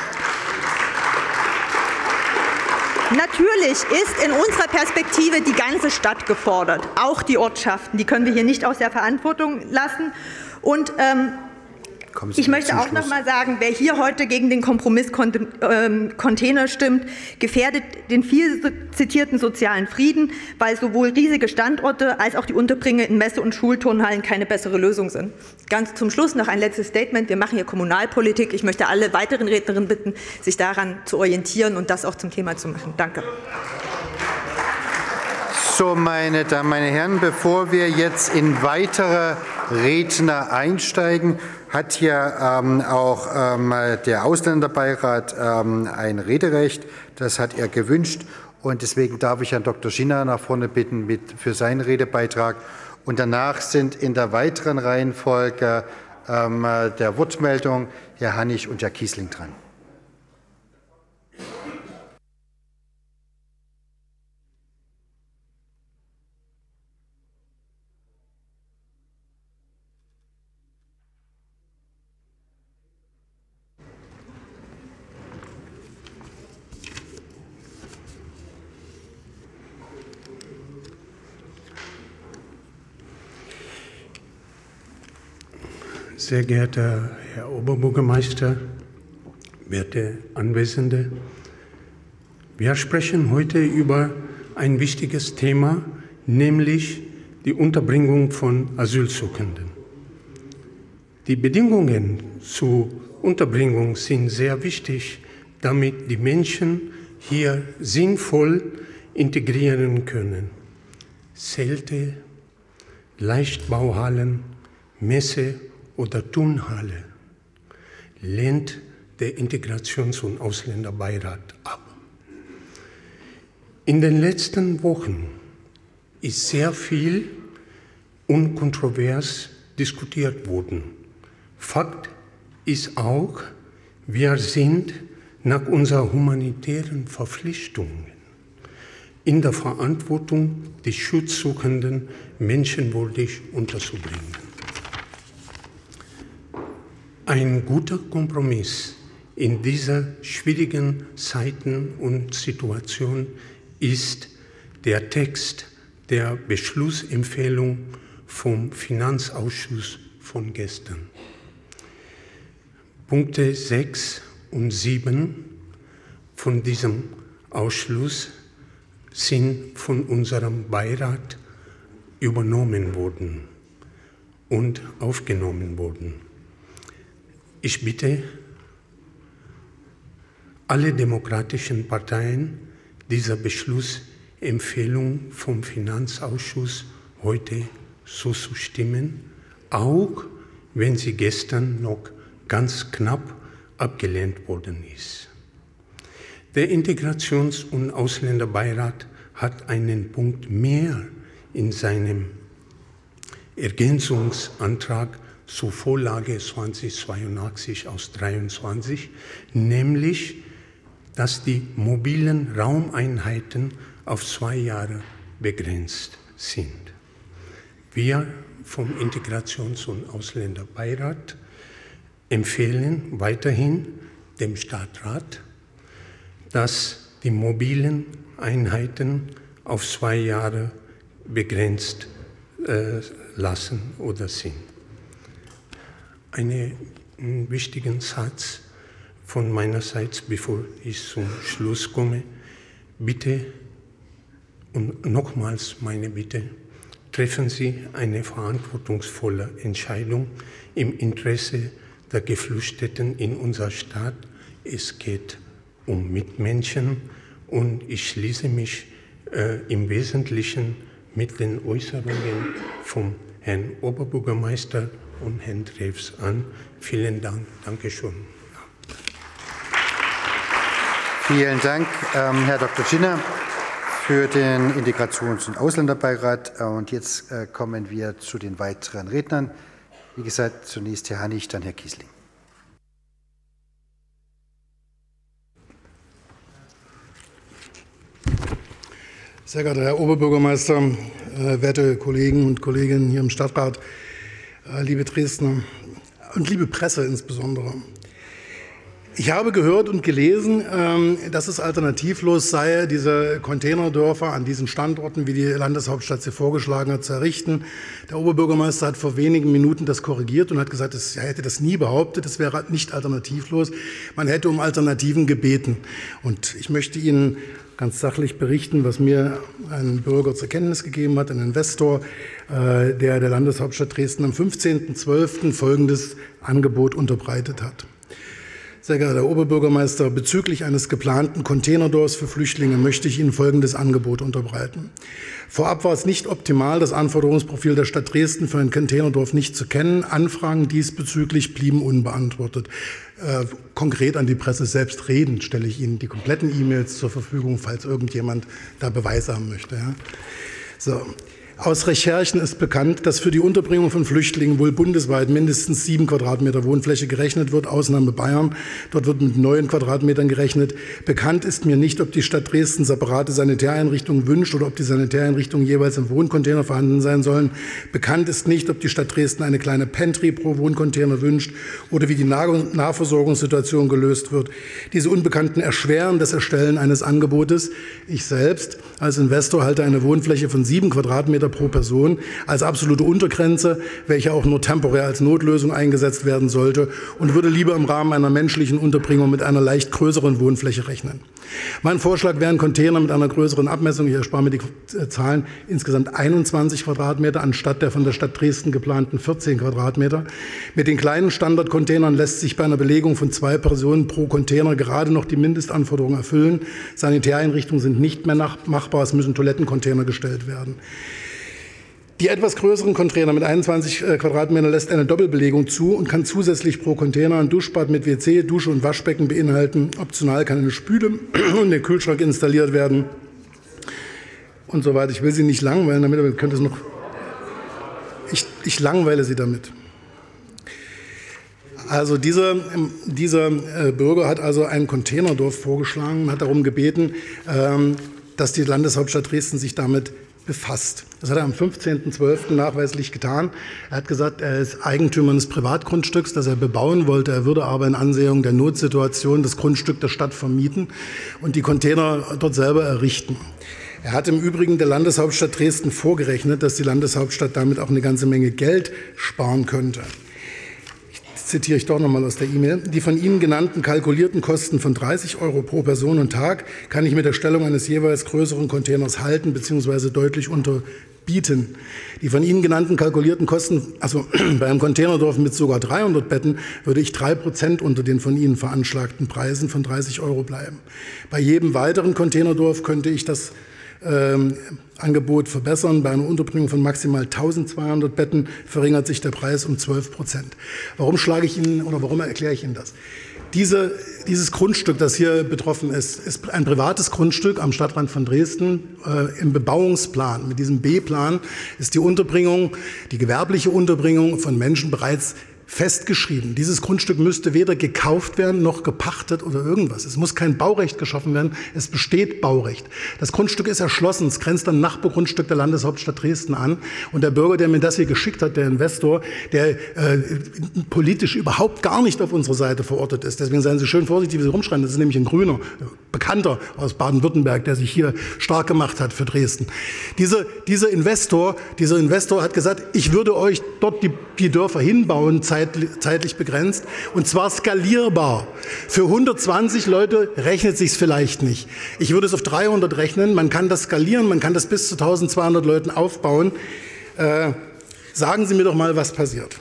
Natürlich ist in unserer Perspektive die ganze Stadt gefordert, auch die Ortschaften. Die können wir hier nicht aus der Verantwortung lassen. Und ich möchte auch noch mal sagen, wer hier heute gegen den Kompromiss Container stimmt, gefährdet den viel zitierten sozialen Frieden, weil sowohl riesige Standorte als auch die Unterbringung in Messe- und Schulturnhallen keine bessere Lösung sind. Ganz zum Schluss noch ein letztes Statement. Wir machen hier Kommunalpolitik. Ich möchte alle weiteren Rednerinnen bitten, sich daran zu orientieren und das auch zum Thema zu machen. Danke. So, meine Damen, meine Herren, bevor wir jetzt in weitere Redner einsteigen, hat hier auch der Ausländerbeirat ein Rederecht. Das hat er gewünscht. Und deswegen darf ich Herrn Dr. Schinner nach vorne bitten für seinen Redebeitrag. Und danach sind in der weiteren Reihenfolge der Wortmeldung Herr Hannig und Herr Kiesling dran. Sehr geehrter Herr Oberbürgermeister, werte Anwesende, wir sprechen heute über ein wichtiges Thema, nämlich die Unterbringung von Asylsuchenden. Die Bedingungen zur Unterbringung sind sehr wichtig, damit die Menschen hier sinnvoll integrieren können. Zelte, Leichtbauhallen, Messe- oder Turnhalle lehnt der Integrations- und Ausländerbeirat ab. In den letzten Wochen ist sehr viel unkontrovers diskutiert worden. Fakt ist auch, wir sind nach unseren humanitären Verpflichtungen in der Verantwortung, die Schutzsuchenden menschenwürdig unterzubringen. Ein guter Kompromiss in dieser schwierigen Zeiten und Situation ist der Text der Beschlussempfehlung vom Finanzausschuss von gestern. Punkte 6 und 7 von diesem Ausschuss sind von unserem Beirat übernommen worden und aufgenommen worden. Ich bitte alle demokratischen Parteien, dieser Beschlussempfehlung vom Finanzausschuss heute zuzustimmen, auch wenn sie gestern noch ganz knapp abgelehnt worden ist. Der Integrations- und Ausländerbeirat hat einen Punkt mehr in seinem Ergänzungsantrag zur Vorlage 2082 aus 23, nämlich, dass die mobilen Raumeinheiten auf 2 Jahre begrenzt sind. Wir vom Integrations- und Ausländerbeirat empfehlen weiterhin dem Stadtrat, dass die mobilen Einheiten auf 2 Jahre begrenzt lassen oder sind. Einen wichtigen Satz von meiner Seite, bevor ich zum Schluss komme. Bitte und nochmals meine Bitte, treffen Sie eine verantwortungsvolle Entscheidung im Interesse der Geflüchteten in unserer Stadt. Es geht um Mitmenschen und ich schließe mich im Wesentlichen mit den Äußerungen vom Herrn Oberbürgermeister und Herrn Drews an. Vielen Dank. Dankeschön. Ja. Vielen Dank, Herr Dr. Schinner, für den Integrations- und Ausländerbeirat. Und jetzt kommen wir zu den weiteren Rednern. Wie gesagt, zunächst Herr Hannig, dann Herr Kiesling. Sehr geehrter Herr Oberbürgermeister, werte Kollegen und Kolleginnen hier im Stadtrat, liebe Dresdner und liebe Presse insbesondere. Ich habe gehört und gelesen, dass es alternativlos sei, diese Containerdörfer an diesen Standorten, wie die Landeshauptstadt sie vorgeschlagen hat, zu errichten. Der Oberbürgermeister hat vor wenigen Minuten das korrigiert und hat gesagt, er hätte das nie behauptet, es wäre nicht alternativlos. Man hätte um Alternativen gebeten. Und ich möchte Ihnen ganz sachlich berichten, was mir ein Bürger zur Kenntnis gegeben hat, ein Investor, der Landeshauptstadt Dresden am 15.12. folgendes Angebot unterbreitet hat. Sehr geehrter Herr Oberbürgermeister, bezüglich eines geplanten Containerdorfs für Flüchtlinge möchte ich Ihnen folgendes Angebot unterbreiten. Vorab war es nicht optimal, das Anforderungsprofil der Stadt Dresden für ein Containerdorf nicht zu kennen. Anfragen diesbezüglich blieben unbeantwortet. Konkret an die Presse selbstredend stelle ich Ihnen die kompletten E-Mails zur Verfügung, falls irgendjemand da Beweise haben möchte. Ja. So. Aus Recherchen ist bekannt, dass für die Unterbringung von Flüchtlingen wohl bundesweit mindestens 7 Quadratmeter Wohnfläche gerechnet wird, Ausnahme Bayern. Dort wird mit 9 Quadratmetern gerechnet. Bekannt ist mir nicht, ob die Stadt Dresden separate Sanitäreinrichtungen wünscht oder ob die Sanitäreinrichtungen jeweils im Wohncontainer vorhanden sein sollen. Bekannt ist nicht, ob die Stadt Dresden eine kleine Pantry pro Wohncontainer wünscht oder wie die Nahversorgungssituation gelöst wird. Diese Unbekannten erschweren das Erstellen eines Angebotes. Ich selbst als Investor halte eine Wohnfläche von 7 Quadratmeter pro Person als absolute Untergrenze, welche auch nur temporär als Notlösung eingesetzt werden sollte und würde lieber im Rahmen einer menschlichen Unterbringung mit einer leicht größeren Wohnfläche rechnen. Mein Vorschlag wären Container mit einer größeren Abmessung, ich erspare mir die Zahlen, insgesamt 21 Quadratmeter anstatt der von der Stadt Dresden geplanten 14 Quadratmeter. Mit den kleinen Standardcontainern lässt sich bei einer Belegung von 2 Personen pro Container gerade noch die Mindestanforderungen erfüllen. Sanitäreinrichtungen sind nicht mehr machbar, es müssen Toilettencontainer gestellt werden. Die etwas größeren Container mit 21 Quadratmetern lässt eine Doppelbelegung zu und kann zusätzlich pro Container ein Duschbad mit WC, Dusche und Waschbecken beinhalten. Optional kann eine Spüle und der Kühlschrank installiert werden und so weiter. Ich will Sie nicht langweilen, damit könnte es noch. Ich langweile Sie damit. Also dieser Bürger hat also ein Containerdorf vorgeschlagen und hat darum gebeten, dass die Landeshauptstadt Dresden sich damit befasst. Das hat er am 15.12. nachweislich getan. Er hat gesagt, er ist Eigentümer eines Privatgrundstücks, das er bebauen wollte. Er würde aber in Ansehung der Notsituation das Grundstück der Stadt vermieten und die Container dort selber errichten. Er hat im Übrigen der Landeshauptstadt Dresden vorgerechnet, dass die Landeshauptstadt damit auch eine ganze Menge Geld sparen könnte. Zitiere ich doch noch mal aus der E-Mail. Die von Ihnen genannten kalkulierten Kosten von 30 € pro Person und Tag kann ich mit der Stellung eines jeweils größeren Containers halten bzw. deutlich unterbieten. Die von Ihnen genannten kalkulierten Kosten, also bei einem Containerdorf mit sogar 300 Betten, würde ich 3% unter den von Ihnen veranschlagten Preisen von 30 € bleiben. Bei jedem weiteren Containerdorf könnte ich das Angebot verbessern. Bei einer Unterbringung von maximal 1200 Betten verringert sich der Preis um 12%. Warum schlage ich Ihnen oder warum erkläre ich Ihnen das? Dieses Grundstück, das hier betroffen ist, ist ein privates Grundstück am Stadtrand von Dresden. Im Bebauungsplan, mit diesem B-Plan, ist die Unterbringung, die gewerbliche Unterbringung von Menschen bereits festgeschrieben. Dieses Grundstück müsste weder gekauft werden noch gepachtet oder irgendwas. Es muss kein Baurecht geschaffen werden. Es besteht Baurecht. Das Grundstück ist erschlossen. Es grenzt an ein Nachbargrundstück der Landeshauptstadt Dresden an. Und der Bürger, der mir das hier geschickt hat, der Investor, der politisch überhaupt gar nicht auf unserer Seite verortet ist. Deswegen seien Sie schön vorsichtig, wie Sie rumschreien. Das ist nämlich ein Grüner, Bekannter aus Baden-Württemberg, der sich hier stark gemacht hat für Dresden. Dieser Investor hat gesagt, ich würde euch dort die Dörfer hinbauen, zeitlich begrenzt, und zwar skalierbar. Für 120 Leute rechnet sich's vielleicht nicht. Ich würde es auf 300 rechnen. Man kann das skalieren, man kann das bis zu 1200 Leuten aufbauen. Sagen Sie mir doch mal, was passiert.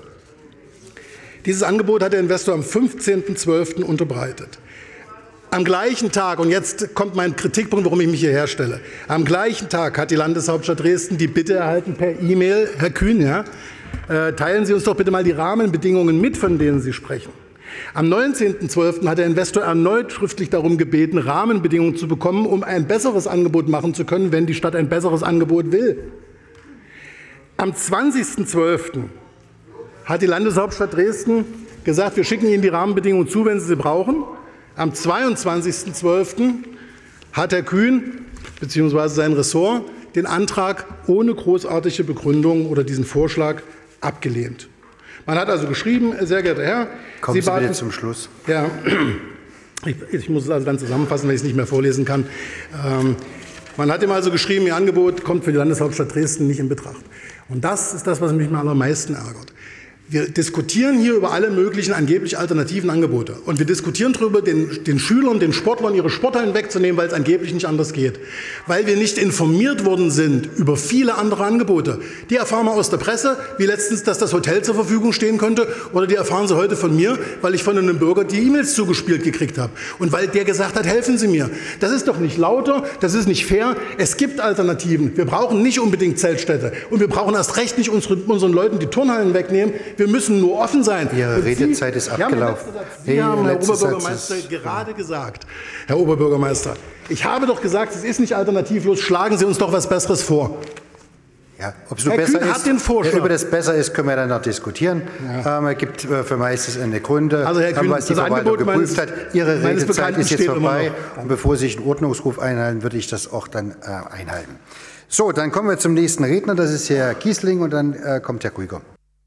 Dieses Angebot hat der Investor am 15.12. unterbreitet. Am gleichen Tag, und jetzt kommt mein Kritikpunkt, warum ich mich hierher stelle. Am gleichen Tag hat die Landeshauptstadt Dresden die Bitte erhalten per E-Mail, Herr Kühn, ja, teilen Sie uns doch bitte mal die Rahmenbedingungen mit, von denen Sie sprechen. Am 19.12. hat der Investor erneut schriftlich darum gebeten, Rahmenbedingungen zu bekommen, um ein besseres Angebot machen zu können, wenn die Stadt ein besseres Angebot will. Am 20.12. hat die Landeshauptstadt Dresden gesagt, wir schicken Ihnen die Rahmenbedingungen zu, wenn Sie sie brauchen. Am 22.12. hat Herr Kühn bzw. sein Ressort den Antrag ohne großartige Begründung oder diesen Vorschlag abgelehnt. Man hat also geschrieben, sehr geehrter Herr, kommen Sie bitte zum Schluss. Ja, ich muss es also dann zusammenfassen, wenn ich es nicht mehr vorlesen kann. Man hat ihm also geschrieben, Ihr Angebot kommt für die Landeshauptstadt Dresden nicht in Betracht. Und das ist das, was mich am allermeisten ärgert. Wir diskutieren hier über alle möglichen angeblich alternativen Angebote. Und wir diskutieren darüber, den Schülern, den Sportlern ihre Sporthallen wegzunehmen, weil es angeblich nicht anders geht. Weil wir nicht informiert worden sind über viele andere Angebote. Die erfahren wir aus der Presse, wie letztens, dass das Hotel zur Verfügung stehen konnte. Oder die erfahren Sie heute von mir, weil ich von einem Bürger die E-Mails zugespielt gekriegt habe. Und weil der gesagt hat, helfen Sie mir. Das ist doch nicht lauter, das ist nicht fair. Es gibt Alternativen. Wir brauchen nicht unbedingt Zeltstädte. Und wir brauchen erst recht nicht unseren Leuten die Turnhallen wegnehmen. Wir müssen nur offen sein. Ihre Redezeit ist abgelaufen. Sie haben, Herr Oberbürgermeister, gerade gesagt, Herr Oberbürgermeister, ich habe doch gesagt, es ist nicht alternativlos, schlagen Sie uns doch was Besseres vor. Ja, ob es so besser ist, über das besser ist, können wir dann noch diskutieren. Ja. Es gibt für meistens eine Gründe, also Herr Kühn, was die Verwaltung geprüft hat. Ihre Redezeit ist jetzt vorbei. Und bevor Sie sich einen Ordnungsruf einhalten, würde ich das auch dann einhalten. So, dann kommen wir zum nächsten Redner. Das ist Herr Kiesling und dann kommt Herr Krüger.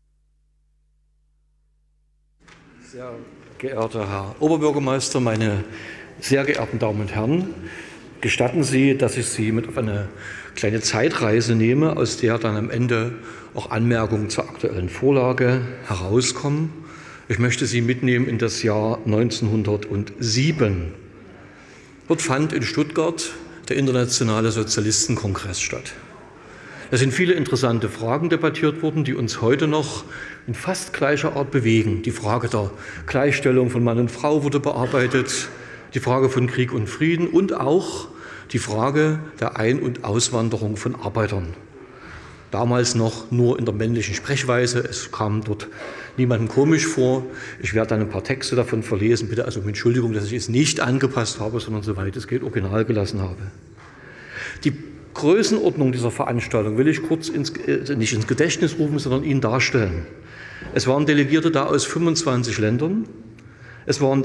Sehr geehrter Herr Oberbürgermeister, meine sehr geehrten Damen und Herren, gestatten Sie, dass ich Sie mit auf eine kleine Zeitreise nehme, aus der dann am Ende auch Anmerkungen zur aktuellen Vorlage herauskommen. Ich möchte Sie mitnehmen in das Jahr 1907. Dort fand in Stuttgart der Internationale Sozialistenkongress statt. Da sind viele interessante Fragen debattiert worden, die uns heute noch in fast gleicher Art bewegen. Die Frage der Gleichstellung von Mann und Frau wurde bearbeitet, die Frage von Krieg und Frieden und auch die Frage der Ein- und Auswanderung von Arbeitern. Damals noch nur in der männlichen Sprechweise, es kam dort niemandem komisch vor. Ich werde dann ein paar Texte davon verlesen, bitte also um Entschuldigung, dass ich es nicht angepasst habe, sondern soweit es geht original gelassen habe. Die Größenordnung dieser Veranstaltung will ich kurz nicht ins Gedächtnis rufen, sondern Ihnen darstellen. Es waren Delegierte da aus 25 Ländern. Es waren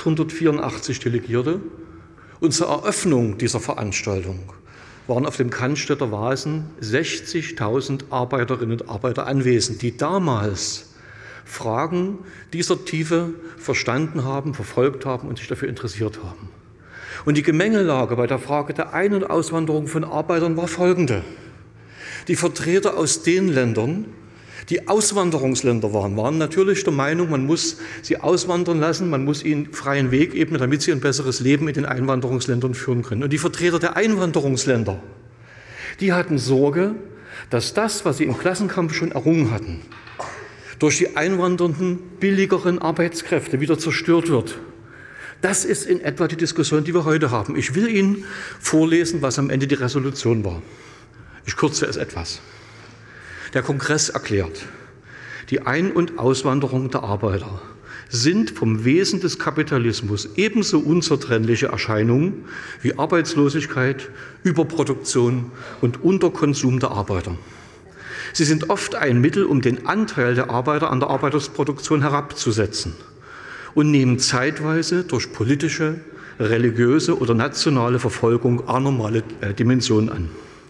884 Delegierte. Und zur Eröffnung dieser Veranstaltung waren auf dem Cannstätter Vasen 60.000 Arbeiterinnen und Arbeiter anwesend, die damals Fragen dieser Tiefe verstanden haben, verfolgt haben und sich dafür interessiert haben. Und die Gemengelage bei der Frage der Ein- und Auswanderung von Arbeitern war folgende. Die Vertreter aus den Ländern, die Auswanderungsländer waren natürlich der Meinung, man muss sie auswandern lassen, man muss ihnen freien Weg ebnen, damit sie ein besseres Leben in den Einwanderungsländern führen können. Und die Vertreter der Einwanderungsländer, die hatten Sorge, dass das, was sie im Klassenkampf schon errungen hatten, durch die einwandernden, billigeren Arbeitskräfte wieder zerstört wird. Das ist in etwa die Diskussion, die wir heute haben. Ich will Ihnen vorlesen, was am Ende die Resolution war. Ich kürze es etwas. Der Kongress erklärt, die Ein- und Auswanderung der Arbeiter sind vom Wesen des Kapitalismus ebenso unzertrennliche Erscheinungen wie Arbeitslosigkeit, Überproduktion und Unterkonsum der Arbeiter. Sie sind oft ein Mittel, um den Anteil der Arbeiter an der Arbeiterproduktion herabzusetzen und nehmen zeitweise durch politische, religiöse oder nationale Verfolgung anormale Dimensionen an.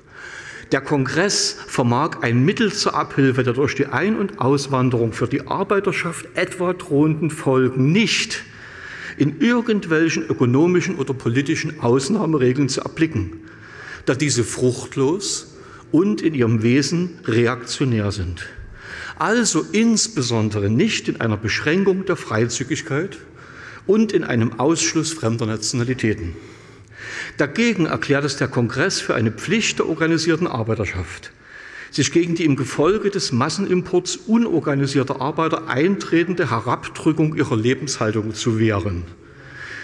Der Kongress vermag ein Mittel zur Abhilfe der durch die Ein- und Auswanderung für die Arbeiterschaft etwa drohenden Folgen nicht in irgendwelchen ökonomischen oder politischen Ausnahmeregeln zu erblicken, da diese fruchtlos und in ihrem Wesen reaktionär sind. Also insbesondere nicht in einer Beschränkung der Freizügigkeit und in einem Ausschluss fremder Nationalitäten. Dagegen erklärt es der Kongress für eine Pflicht der organisierten Arbeiterschaft, sich gegen die im Gefolge des Massenimports unorganisierter Arbeiter eintretende Herabdrückung ihrer Lebenshaltung zu wehren.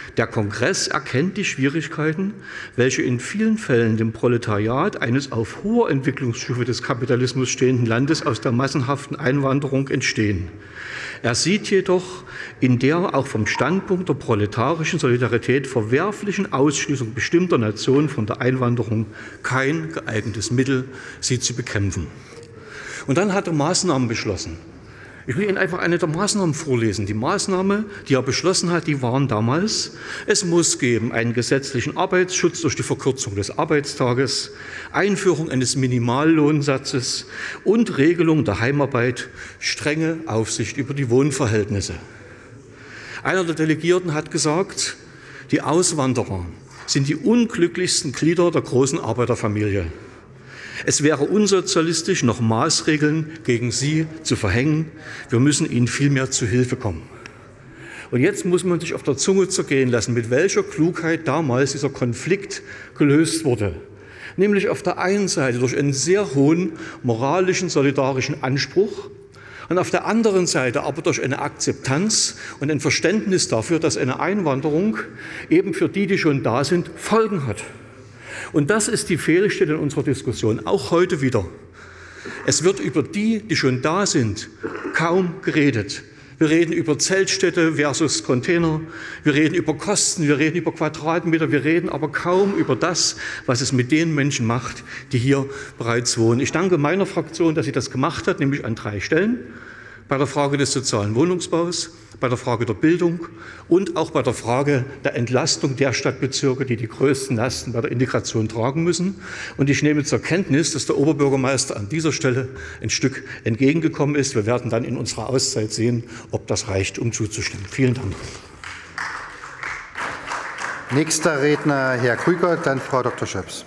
Der Kongress erkennt die Schwierigkeiten, welche in vielen Fällen dem Proletariat eines auf hoher Entwicklungsstufe des Kapitalismus stehenden Landes aus der massenhaften Einwanderung entstehen. Er sieht jedoch in der auch vom Standpunkt der proletarischen Solidarität verwerflichen Ausschließung bestimmter Nationen von der Einwanderung kein geeignetes Mittel, sie zu bekämpfen. Und dann hat er Maßnahmen beschlossen. Ich will Ihnen einfach eine der Maßnahmen vorlesen. Die Maßnahme, die er beschlossen hat, die waren damals: Es muss geben einen gesetzlichen Arbeitsschutz durch die Verkürzung des Arbeitstages, Einführung eines Minimallohnsatzes und Regelung der Heimarbeit, strenge Aufsicht über die Wohnverhältnisse. Einer der Delegierten hat gesagt, die Auswanderer sind die unglücklichsten Glieder der großen Arbeiterfamilie. Es wäre unsozialistisch, noch Maßregeln gegen sie zu verhängen. Wir müssen ihnen vielmehr zu Hilfe kommen. Und jetzt muss man sich auf der Zunge zergehen lassen, mit welcher Klugheit damals dieser Konflikt gelöst wurde. Nämlich auf der einen Seite durch einen sehr hohen moralischen, solidarischen Anspruch und auf der anderen Seite aber durch eine Akzeptanz und ein Verständnis dafür, dass eine Einwanderung eben für die, die schon da sind, Folgen hat. Und das ist die Fehlstelle in unserer Diskussion, auch heute wieder. Es wird über die, die schon da sind, kaum geredet. Wir reden über Zeltstädte versus Container, wir reden über Kosten, wir reden über Quadratmeter, wir reden aber kaum über das, was es mit den Menschen macht, die hier bereits wohnen. Ich danke meiner Fraktion, dass sie das gemacht hat, nämlich an 3 Stellen. Bei der Frage des sozialen Wohnungsbaus, bei der Frage der Bildung und auch bei der Frage der Entlastung der Stadtbezirke, die die größten Lasten bei der Integration tragen müssen. Und ich nehme zur Kenntnis, dass der Oberbürgermeister an dieser Stelle ein Stück entgegengekommen ist. Wir werden dann in unserer Auszeit sehen, ob das reicht, um zuzustimmen. Vielen Dank. Nächster Redner Herr Krüger, dann Frau Dr. Schöps.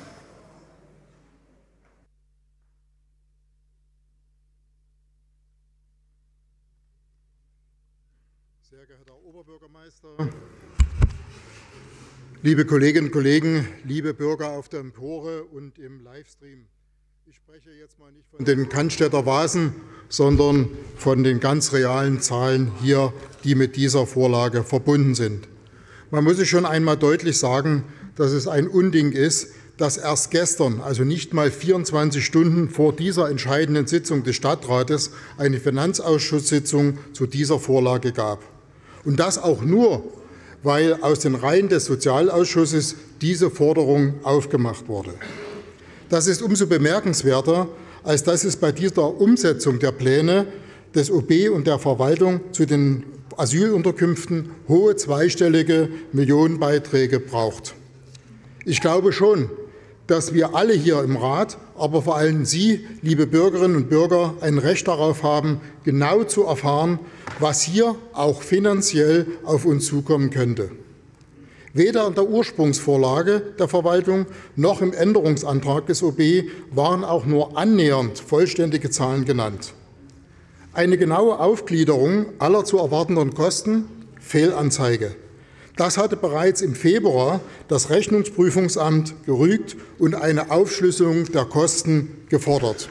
Liebe Kolleginnen und Kollegen, liebe Bürger auf der Empore und im Livestream. Ich spreche jetzt mal nicht von den Cannstätter Vasen, sondern von den ganz realen Zahlen hier, die mit dieser Vorlage verbunden sind. Man muss sich schon einmal deutlich sagen, dass es ein Unding ist, dass erst gestern, also nicht mal 24 Stunden vor dieser entscheidenden Sitzung des Stadtrates, eine Finanzausschusssitzung zu dieser Vorlage gab. Und das auch nur, weil aus den Reihen des Sozialausschusses diese Forderung aufgemacht wurde. Das ist umso bemerkenswerter, als dass es bei dieser Umsetzung der Pläne des OB und der Verwaltung zu den Asylunterkünften hohe zweistellige Millionenbeiträge braucht. Ich glaube schon, dass wir alle hier im Rat, aber vor allem Sie, liebe Bürgerinnen und Bürger, ein Recht darauf haben, genau zu erfahren, was hier auch finanziell auf uns zukommen könnte. Weder in der Ursprungsvorlage der Verwaltung noch im Änderungsantrag des OB waren auch nur annähernd vollständige Zahlen genannt. Eine genaue Aufgliederung aller zu erwartenden Kosten, Fehlanzeige. Das hatte bereits im Februar das Rechnungsprüfungsamt gerügt und eine Aufschlüsselung der Kosten gefordert.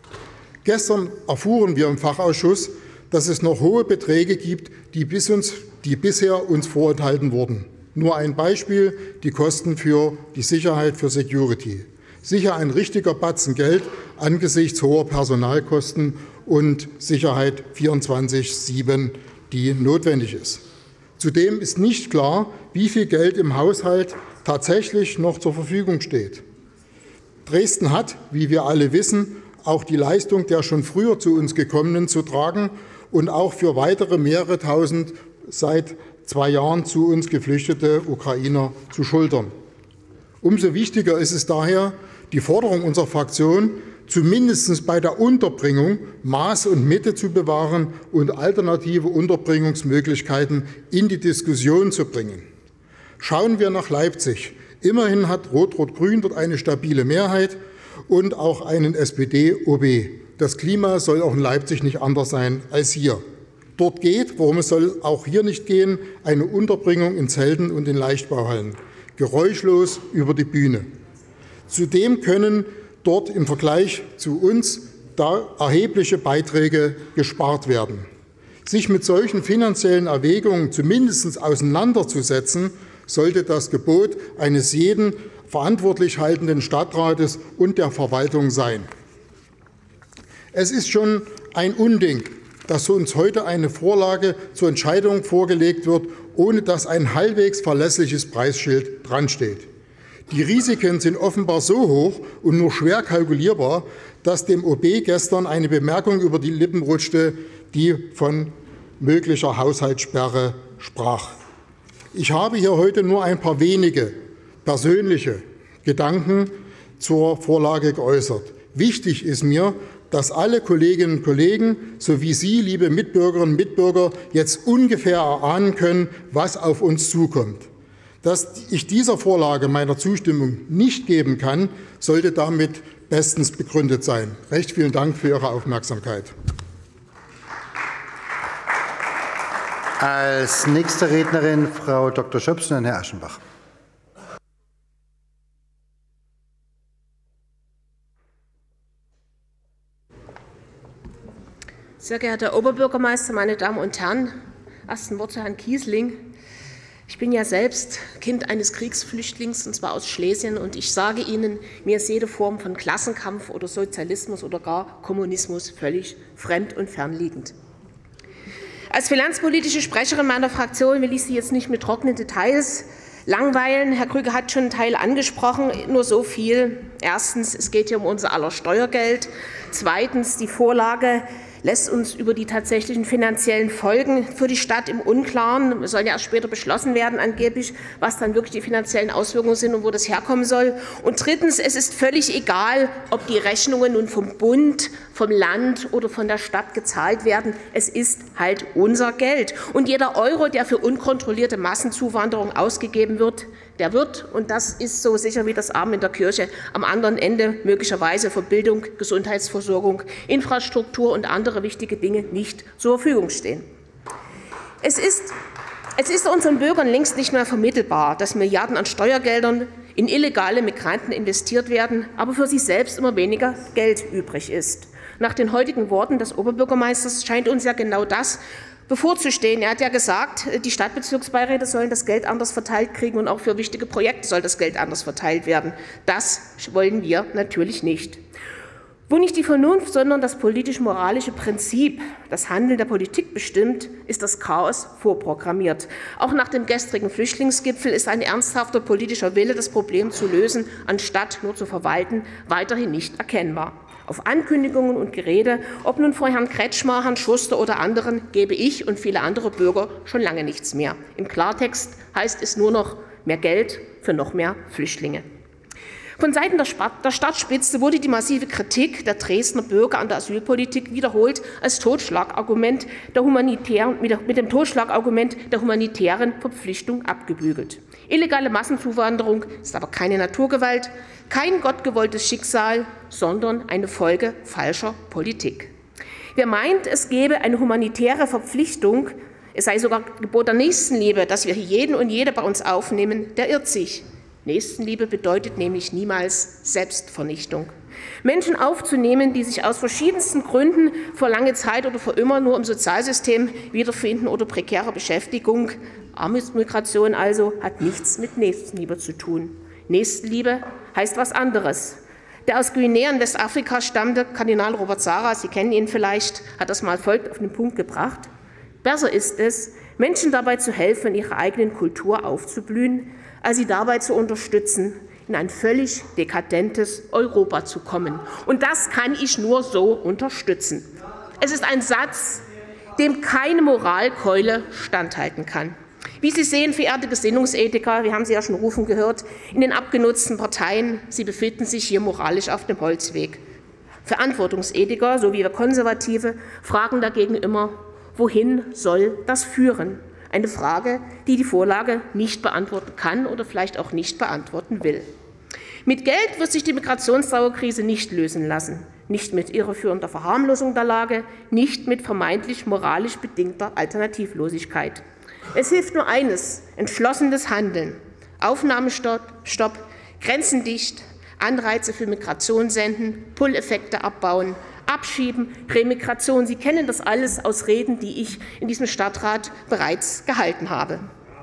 Gestern erfuhren wir im Fachausschuss, dass es noch hohe Beträge gibt, die bisher uns vorenthalten wurden. Nur ein Beispiel, die Kosten für die Sicherheit für Security. Sicher ein richtiger Batzen Geld angesichts hoher Personalkosten und Sicherheit 24/7, die notwendig ist. Zudem ist nicht klar, wie viel Geld im Haushalt tatsächlich noch zur Verfügung steht. Dresden hat, wie wir alle wissen, auch die Leistung der schon früher zu uns Gekommenen zu tragen und auch für weitere mehrere tausend seit 2 Jahren zu uns geflüchtete Ukrainer zu schultern. Umso wichtiger ist es daher, die Forderung unserer Fraktion, zumindest bei der Unterbringung Maß und Mitte zu bewahren und alternative Unterbringungsmöglichkeiten in die Diskussion zu bringen. Schauen wir nach Leipzig. Immerhin hat Rot-Rot-Grün dort eine stabile Mehrheit und auch einen SPD-OB. Das Klima soll auch in Leipzig nicht anders sein als hier. Dort geht, worum es soll auch hier nicht gehen, eine Unterbringung in Zelten und in Leichtbauhallen. Geräuschlos über die Bühne. Zudem können dort im Vergleich zu uns da erhebliche Beiträge gespart werden. Sich mit solchen finanziellen Erwägungen zumindest auseinanderzusetzen, sollte das Gebot eines jeden verantwortlich haltenden Stadtrates und der Verwaltung sein. Es ist schon ein Unding, dass uns heute eine Vorlage zur Entscheidung vorgelegt wird, ohne dass ein halbwegs verlässliches Preisschild dransteht. Die Risiken sind offenbar so hoch und nur schwer kalkulierbar, dass dem OB gestern eine Bemerkung über die Lippen rutschte, die von möglicher Haushaltssperre sprach. Ich habe hier heute nur ein paar wenige persönliche Gedanken zur Vorlage geäußert. Wichtig ist mir, dass alle Kolleginnen und Kollegen sowie Sie, liebe Mitbürgerinnen und Mitbürger, jetzt ungefähr erahnen können, was auf uns zukommt. Dass ich dieser Vorlage meiner Zustimmung nicht geben kann, sollte damit bestens begründet sein. Recht vielen Dank für Ihre Aufmerksamkeit. Als nächste Rednerin Frau Dr. Schöpsen und Herr Aschenbach. Sehr geehrter Herr Oberbürgermeister, meine Damen und Herren, erst ein Wort zu Herrn Kiesling. Ich bin ja selbst Kind eines Kriegsflüchtlings, und zwar aus Schlesien, und ich sage Ihnen, mir ist jede Form von Klassenkampf oder Sozialismus oder gar Kommunismus völlig fremd und fernliegend. Als finanzpolitische Sprecherin meiner Fraktion will ich Sie jetzt nicht mit trockenen Details langweilen. Herr Krüger hat schon einen Teil angesprochen, nur so viel. Erstens, es geht hier um unser aller Steuergeld. Zweitens, die Vorlage lässt uns über die tatsächlichen finanziellen Folgen für die Stadt im Unklaren. Es soll ja erst später beschlossen werden, angeblich, was dann wirklich die finanziellen Auswirkungen sind und wo das herkommen soll. Und drittens, es ist völlig egal, ob die Rechnungen nun vom Bund, vom Land oder von der Stadt gezahlt werden. Es ist halt unser Geld. Und jeder Euro, der für unkontrollierte Massenzuwanderung ausgegeben wird, der wird, und das ist so sicher wie das Amen in der Kirche, am anderen Ende möglicherweise für Bildung, Gesundheitsversorgung, Infrastruktur und andere wichtige Dinge nicht zur Verfügung stehen. Es ist unseren Bürgern längst nicht mehr vermittelbar, dass Milliarden an Steuergeldern in illegale Migranten investiert werden, aber für sich selbst immer weniger Geld übrig ist. Nach den heutigen Worten des Oberbürgermeisters scheint uns ja genau das bevorzustehen. Er hat ja gesagt, die Stadtbezirksbeiräte sollen das Geld anders verteilt kriegen und auch für wichtige Projekte soll das Geld anders verteilt werden. Das wollen wir natürlich nicht. Wo nicht die Vernunft, sondern das politisch-moralische Prinzip das Handeln der Politik bestimmt, ist das Chaos vorprogrammiert. Auch nach dem gestrigen Flüchtlingsgipfel ist ein ernsthafter politischer Wille, das Problem zu lösen, anstatt nur zu verwalten, weiterhin nicht erkennbar. Auf Ankündigungen und Gerede, ob nun vor Herrn Kretschmer, Herrn Schuster oder anderen, gebe ich und viele andere Bürger schon lange nichts mehr. Im Klartext heißt es nur noch mehr Geld für noch mehr Flüchtlinge. Von Seiten der Stadtspitze wurde die massive Kritik der Dresdner Bürger an der Asylpolitik wiederholt als Totschlagargument mit dem Totschlagargument der humanitären Verpflichtung abgebügelt. Illegale Massenzuwanderung ist aber keine Naturgewalt, kein gottgewolltes Schicksal, sondern eine Folge falscher Politik. Wer meint, es gebe eine humanitäre Verpflichtung, es sei sogar Gebot der Nächstenliebe, dass wir jeden und jede bei uns aufnehmen, der irrt sich. Nächstenliebe bedeutet nämlich niemals Selbstvernichtung. Menschen aufzunehmen, die sich aus verschiedensten Gründen für lange Zeit oder für immer nur im Sozialsystem wiederfinden oder prekäre Beschäftigung, Armutsmigration also, hat nichts mit Nächstenliebe zu tun. Nächstenliebe heißt was anderes. Der aus Guinea in Westafrika stammende Kardinal Robert Sarah, Sie kennen ihn vielleicht, hat das mal folgend auf den Punkt gebracht. Besser ist es, Menschen dabei zu helfen, in ihrer eigenen Kultur aufzublühen, als sie dabei zu unterstützen, in ein völlig dekadentes Europa zu kommen. Und das kann ich nur so unterstützen. Es ist ein Satz, dem keine Moralkeule standhalten kann. Wie Sie sehen, verehrte Gesinnungsethiker, wir haben Sie ja schon rufen gehört, in den abgenutzten Parteien, Sie befinden sich hier moralisch auf dem Holzweg. Verantwortungsethiker, so wie wir Konservative, fragen dagegen immer, wohin soll das führen? Eine Frage, die die Vorlage nicht beantworten kann oder vielleicht auch nicht beantworten will. Mit Geld wird sich die Migrationsdauerkrise nicht lösen lassen. Nicht mit irreführender Verharmlosung der Lage, nicht mit vermeintlich moralisch bedingter Alternativlosigkeit. Es hilft nur eines, entschlossenes Handeln. Aufnahmestopp, Grenzen dicht, Anreize für Migration senden, Pull-Effekte abbauen, Abschieben, Remigration. Sie kennen das alles aus Reden, die ich in diesem Stadtrat bereits gehalten habe.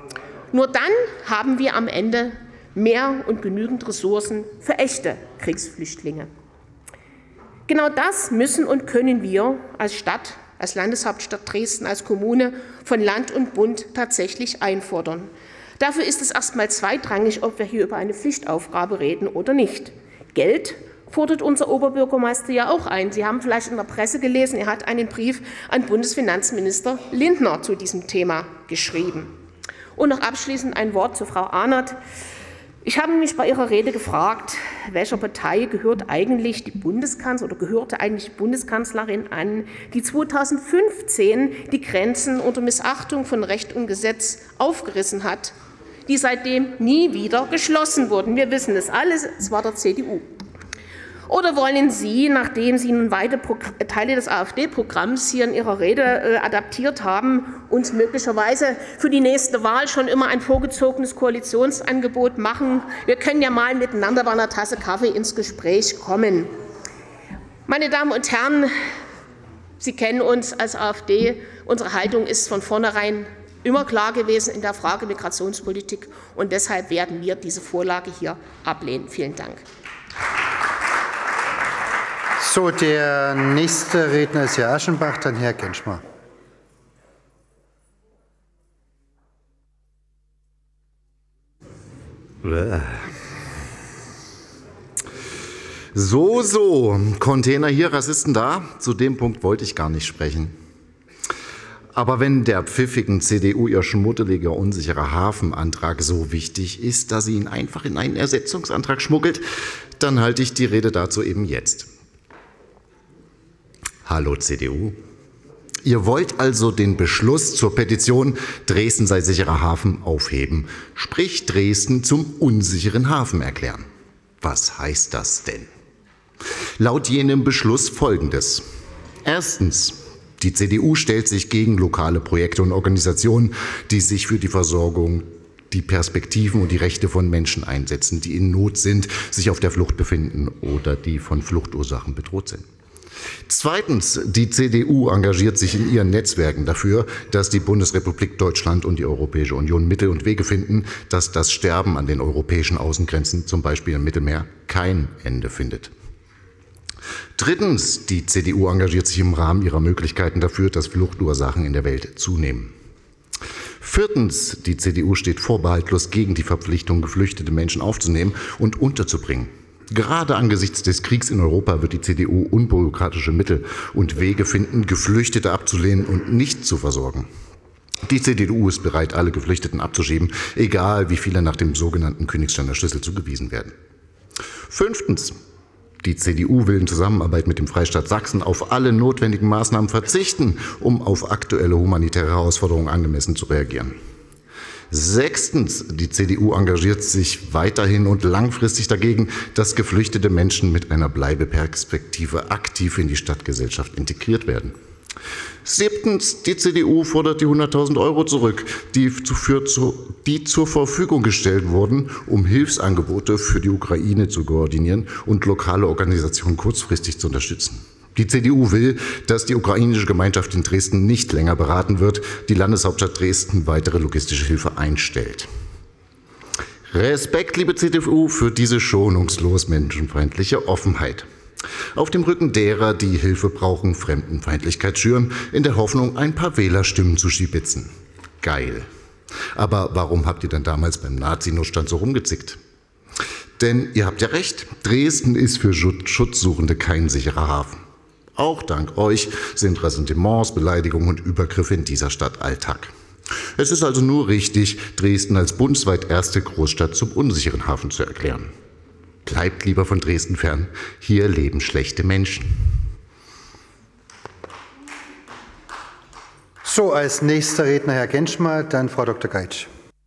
Nur dann haben wir am Ende mehr und genügend Ressourcen für echte Kriegsflüchtlinge. Genau das müssen und können wir als Stadt, als Landeshauptstadt Dresden, als Kommune von Land und Bund tatsächlich einfordern. Dafür ist es erstmal zweitrangig, ob wir hier über eine Pflichtaufgabe reden oder nicht. Geld fordert unser Oberbürgermeister ja auch ein. Sie haben vielleicht in der Presse gelesen, er hat einen Brief an Bundesfinanzminister Lindner zu diesem Thema geschrieben. Und noch abschließend ein Wort zu Frau Ahnert. Ich habe mich bei ihrer Rede gefragt, welcher Partei gehörte eigentlich die Bundeskanzlerin an, die 2015 die Grenzen unter Missachtung von Recht und Gesetz aufgerissen hat, die seitdem nie wieder geschlossen wurden. Wir wissen es alles, es war der CDU. Oder wollen Sie, nachdem Sie nun weite Teile des AfD-Programms hier in Ihrer Rede adaptiert haben, uns möglicherweise für die nächste Wahl schon immer ein vorgezogenes Koalitionsangebot machen? Wir können ja mal miteinander bei einer Tasse Kaffee ins Gespräch kommen. Meine Damen und Herren, Sie kennen uns als AfD. Unsere Haltung ist von vornherein immer klar gewesen in der Frage Migrationspolitik. Und deshalb werden wir diese Vorlage hier ablehnen. Vielen Dank. So, der nächste Redner ist Herr Aschenbach, dann Herr Genschmar. So, Container hier, Rassisten da. Zu dem Punkt wollte ich gar nicht sprechen. Aber wenn der pfiffigen CDU ihr schmuddeliger, unsicherer Hafenantrag so wichtig ist, dass sie ihn einfach in einen Ersetzungsantrag schmuggelt, dann halte ich die Rede dazu eben jetzt. Hallo CDU. Ihr wollt also den Beschluss zur Petition Dresden sei sicherer Hafen aufheben, sprich Dresden zum unsicheren Hafen erklären. Was heißt das denn? Laut jenem Beschluss Folgendes. Erstens. Die CDU stellt sich gegen lokale Projekte und Organisationen, die sich für die Versorgung, die Perspektiven und die Rechte von Menschen einsetzen, die in Not sind, sich auf der Flucht befinden oder die von Fluchtursachen bedroht sind. Zweitens, die CDU engagiert sich in ihren Netzwerken dafür, dass die Bundesrepublik Deutschland und die Europäische Union Mittel und Wege finden, dass das Sterben an den europäischen Außengrenzen, zum Beispiel im Mittelmeer, kein Ende findet. Drittens, die CDU engagiert sich im Rahmen ihrer Möglichkeiten dafür, dass Fluchtursachen in der Welt zunehmen. Viertens, die CDU steht vorbehaltlos gegen die Verpflichtung, geflüchtete Menschen aufzunehmen und unterzubringen. Gerade angesichts des Kriegs in Europa wird die CDU unbürokratische Mittel und Wege finden, Geflüchtete abzulehnen und nicht zu versorgen. Die CDU ist bereit, alle Geflüchteten abzuschieben, egal wie viele nach dem sogenannten Königsteiner Schlüssel zugewiesen werden. Fünftens. Die CDU will in Zusammenarbeit mit dem Freistaat Sachsen auf alle notwendigen Maßnahmen verzichten, um auf aktuelle humanitäre Herausforderungen angemessen zu reagieren. Sechstens, die CDU engagiert sich weiterhin und langfristig dagegen, dass geflüchtete Menschen mit einer Bleibeperspektive aktiv in die Stadtgesellschaft integriert werden. Siebtens, die CDU fordert die 100.000 € zurück, die zur Verfügung gestellt wurden, um Hilfsangebote für die Ukraine zu koordinieren und lokale Organisationen kurzfristig zu unterstützen. Die CDU will, dass die ukrainische Gemeinschaft in Dresden nicht länger beraten wird, die Landeshauptstadt Dresden weitere logistische Hilfe einstellt. Respekt, liebe CDU, für diese schonungslos menschenfeindliche Offenheit. Auf dem Rücken derer, die Hilfe brauchen, Fremdenfeindlichkeit schüren, in der Hoffnung, ein paar Wählerstimmen zu schibitzen. Geil. Aber warum habt ihr dann damals beim Nazi-Notstand so rumgezickt? Denn ihr habt ja recht, Dresden ist für Schutzsuchende kein sicherer Hafen. Auch dank euch sind Ressentiments, Beleidigungen und Übergriffe in dieser Stadt Alltag. Es ist also nur richtig, Dresden als bundesweit erste Großstadt zum unsicheren Hafen zu erklären. Bleibt lieber von Dresden fern, hier leben schlechte Menschen. So, als nächster Redner Herr Genschmar, dann Frau Dr. Geitsch.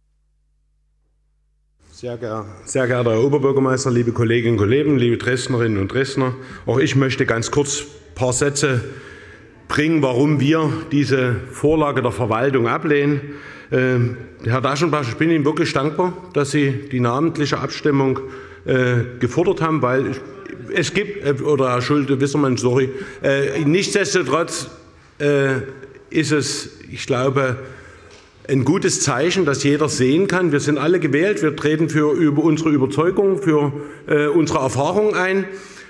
Sehr geehrter Herr Oberbürgermeister, liebe Kolleginnen und Kollegen, liebe Dresdnerinnen und Dresdner, auch ich möchte ganz kurz ein paar Sätze bringen, warum wir diese Vorlage der Verwaltung ablehnen. Herr Aschenbach, ich bin Ihnen wirklich dankbar, dass Sie die namentliche Abstimmung gefordert haben, weil es gibt, oder Herr Schulte-Wissermann, sorry, nichtsdestotrotz ist es, ich glaube, ein gutes Zeichen, dass jeder sehen kann, wir sind alle gewählt, wir treten für unsere Überzeugung, für unsere Erfahrung ein.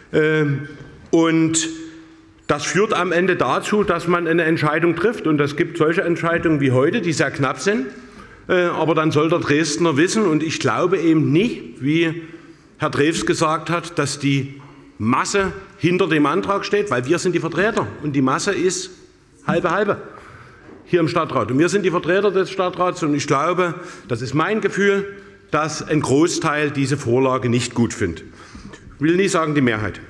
Und das führt am Ende dazu, dass man eine Entscheidung trifft. Und es gibt solche Entscheidungen wie heute, die sehr knapp sind. Aber dann soll der Dresdner wissen, und ich glaube eben nicht, wie Herr Drews gesagt hat, dass die Masse hinter dem Antrag steht, weil wir sind die Vertreter und die Masse ist halbe hier im Stadtrat. Und wir sind die Vertreter des Stadtrats und ich glaube, das ist mein Gefühl, dass ein Großteil diese Vorlage nicht gut findet. Ich will nicht sagen die Mehrheit.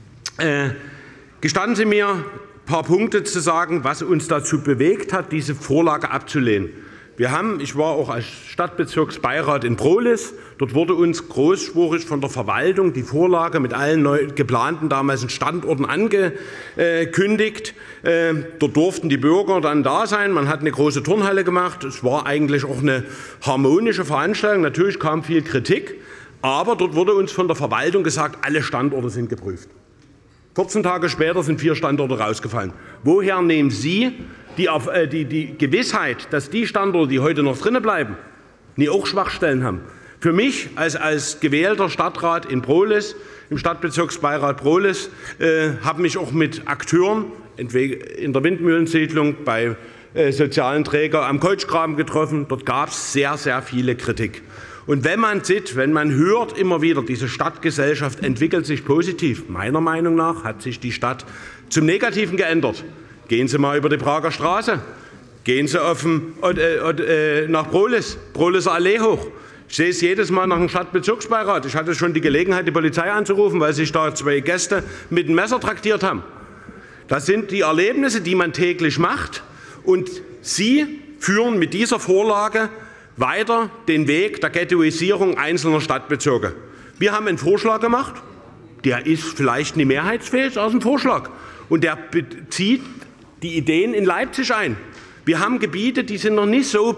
Gestatten Sie mir, ein paar Punkte zu sagen, was uns dazu bewegt hat, diese Vorlage abzulehnen. Ich war auch als Stadtbezirksbeirat in Prohlis. Dort wurde uns großspurig von der Verwaltung die Vorlage mit allen neu geplanten damaligen Standorten angekündigt. Dort durften die Bürger dann da sein. Man hat eine große Turnhalle gemacht. Es war eigentlich auch eine harmonische Veranstaltung. Natürlich kam viel Kritik, aber dort wurde uns von der Verwaltung gesagt, alle Standorte sind geprüft. 14 Tage später sind 4 Standorte rausgefallen. Woher nehmen Sie die Gewissheit, dass die Standorte, die heute noch drinnen bleiben, nie auch Schwachstellen haben? Für mich als gewählter Stadtrat in Prohlis, im Stadtbezirksbeirat Prohlis, habe mich auch mit Akteuren in der Windmühlensiedlung, bei sozialen Trägern am Keutschgraben getroffen. Dort gab es sehr, sehr viele Kritik. Und wenn man hört immer wieder, diese Stadtgesellschaft entwickelt sich positiv, meiner Meinung nach hat sich die Stadt zum Negativen geändert. Gehen Sie mal über die Prager Straße, gehen Sie nach Prohliser Allee hoch. Ich sehe es jedes Mal nach dem Stadtbezirksbeirat. Ich hatte schon die Gelegenheit, die Polizei anzurufen, weil sich da 2 Gäste mit dem Messer traktiert haben. Das sind die Erlebnisse, die man täglich macht. Und Sie führen mit dieser Vorlage weiter den Weg der Ghettoisierung einzelner Stadtbezirke. Wir haben einen Vorschlag gemacht, der ist vielleicht nicht mehrheitsfähig, aus dem Vorschlag. Und der bezieht die Ideen in Leipzig ein. Wir haben Gebiete, die sind noch nicht so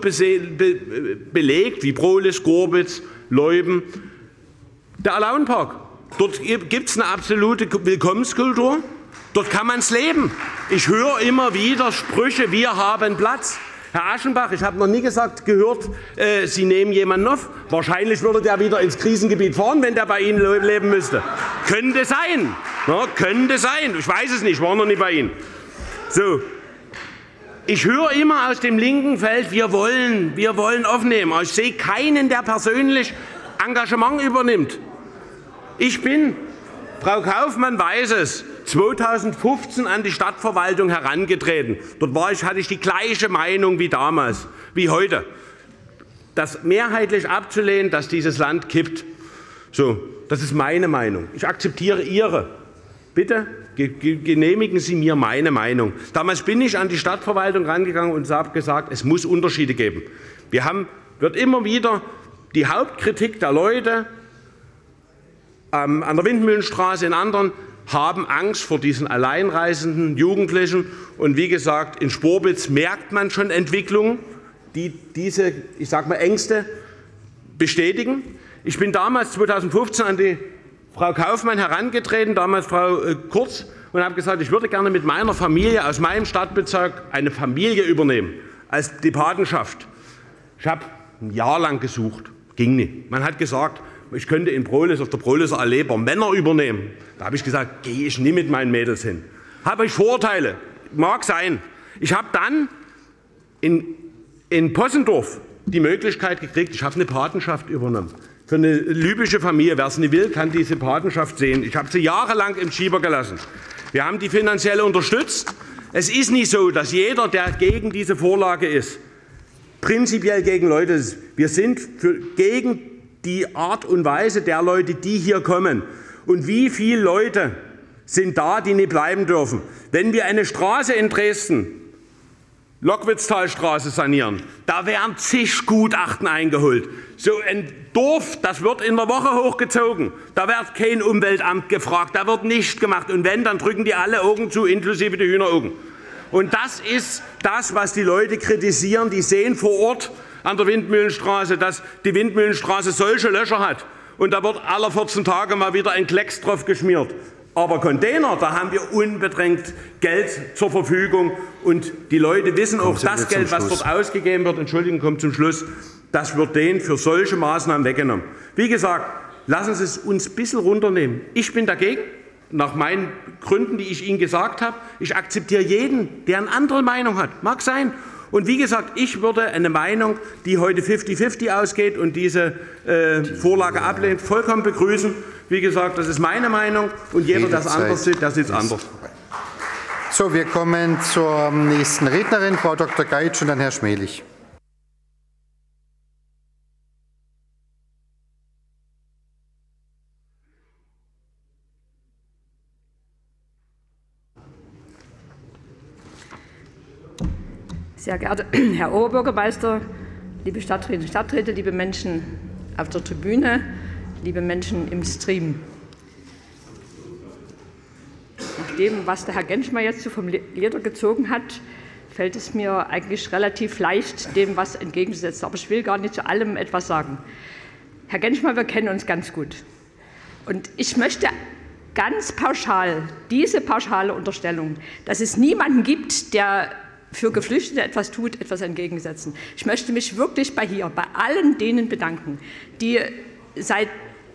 belegt wie Prohlis, Gorbitz, Leuben. Der Alaunpark. Dort gibt es eine absolute Willkommenskultur. Dort kann man es leben. Ich höre immer wieder Sprüche, wir haben Platz. Herr Aschenbach, ich habe noch nie gehört, Sie nehmen jemanden auf. Wahrscheinlich würde der wieder ins Krisengebiet fahren, wenn der bei Ihnen leben müsste. Könnte sein. Ja, könnte sein. Ich weiß es nicht, ich war noch nicht bei Ihnen. So. Ich höre immer aus dem linken Feld, wir wollen aufnehmen. Aber ich sehe keinen, der persönlich Engagement übernimmt. Frau Kaufmann weiß es, 2015 an die Stadtverwaltung herangetreten. Dort hatte ich die gleiche Meinung wie damals, wie heute. Das mehrheitlich abzulehnen, dass dieses Land kippt. So, das ist meine Meinung. Ich akzeptiere Ihre. Bitte genehmigen Sie mir meine Meinung. Damals bin ich an die Stadtverwaltung rangegangen und habe gesagt, es muss Unterschiede geben. Wird immer wieder die Hauptkritik der Leute an der Windmühlenstraße, in anderen, haben Angst vor diesen alleinreisenden Jugendlichen. Und wie gesagt, in Sporbitz merkt man schon Entwicklungen, die diese, ich sag mal, Ängste bestätigen. Ich bin damals 2015 an die Frau Kaufmann herangetreten, damals Frau Kurz, und habe gesagt, ich würde gerne mit meiner Familie aus meinem Stadtbezirk eine Familie übernehmen, als die Patenschaft. Ich habe ein Jahr lang gesucht, ging nicht. Man hat gesagt, ich könnte in Prohlis auf der Prohliser Allee Männer übernehmen. Da habe ich gesagt, gehe ich nie mit meinen Mädels hin. Habe ich Vorurteile? Mag sein. Ich habe dann in Possendorf die Möglichkeit gekriegt, ich habe eine Patenschaft übernommen. Für eine libysche Familie, wer es nicht will, kann diese Patenschaft sehen. Ich habe sie jahrelang im Schieber gelassen. Wir haben die finanziell unterstützt. Es ist nicht so, dass jeder, der gegen diese Vorlage ist, prinzipiell gegen Leute ist. Wir sind gegen die Art und Weise der Leute, die hier kommen. Und wie viele Leute sind da, die nicht bleiben dürfen? Wenn wir eine Straße in Dresden, Lockwitztalstraße, sanieren, da werden zig Gutachten eingeholt. So ein Dorf, das wird in der Woche hochgezogen. Da wird kein Umweltamt gefragt, da wird nichts gemacht. Und wenn, dann drücken die alle Augen zu, inklusive die Hühneraugen. Und das ist das, was die Leute kritisieren. Die sehen vor Ort an der Windmühlenstraße, dass die Windmühlenstraße solche Löcher hat. Und da wird alle 14 Tage mal wieder ein Klecks drauf geschmiert. Aber Container, da haben wir unbedingt Geld zur Verfügung. Und die Leute wissen auch, das Geld, was dort ausgegeben wird, Entschuldigung, kommt zum Schluss, das wird denen für solche Maßnahmen weggenommen. Wie gesagt, lassen Sie es uns ein bisschen runternehmen. Ich bin dagegen, nach meinen Gründen, die ich Ihnen gesagt habe. Ich akzeptiere jeden, der eine andere Meinung hat. Mag sein. Und wie gesagt, ich würde eine Meinung, die heute 50-50 ausgeht und diese Vorlage ablehnt, vollkommen begrüßen. Wie gesagt, das ist meine Meinung und jeder, der es anders sieht, der sieht es anders. So, wir kommen zur nächsten Rednerin, Frau Dr. Geitsch und dann Herr Schmelich. Sehr geehrter Herr Oberbürgermeister, liebe Stadträtinnen und Stadträte, liebe Menschen auf der Tribüne, liebe Menschen im Stream. Nach dem, was der Herr Genschmer jetzt so vom Leder gezogen hat, fällt es mir eigentlich relativ leicht, dem was entgegenzusetzen. Aber ich will gar nicht zu allem etwas sagen. Herr Genschmer, wir kennen uns ganz gut. Und ich möchte ganz pauschal, diese pauschale Unterstellung, dass es niemanden gibt, der für Geflüchtete etwas tut, etwas entgegensetzen. Ich möchte mich wirklich bei allen denen bedanken, die seit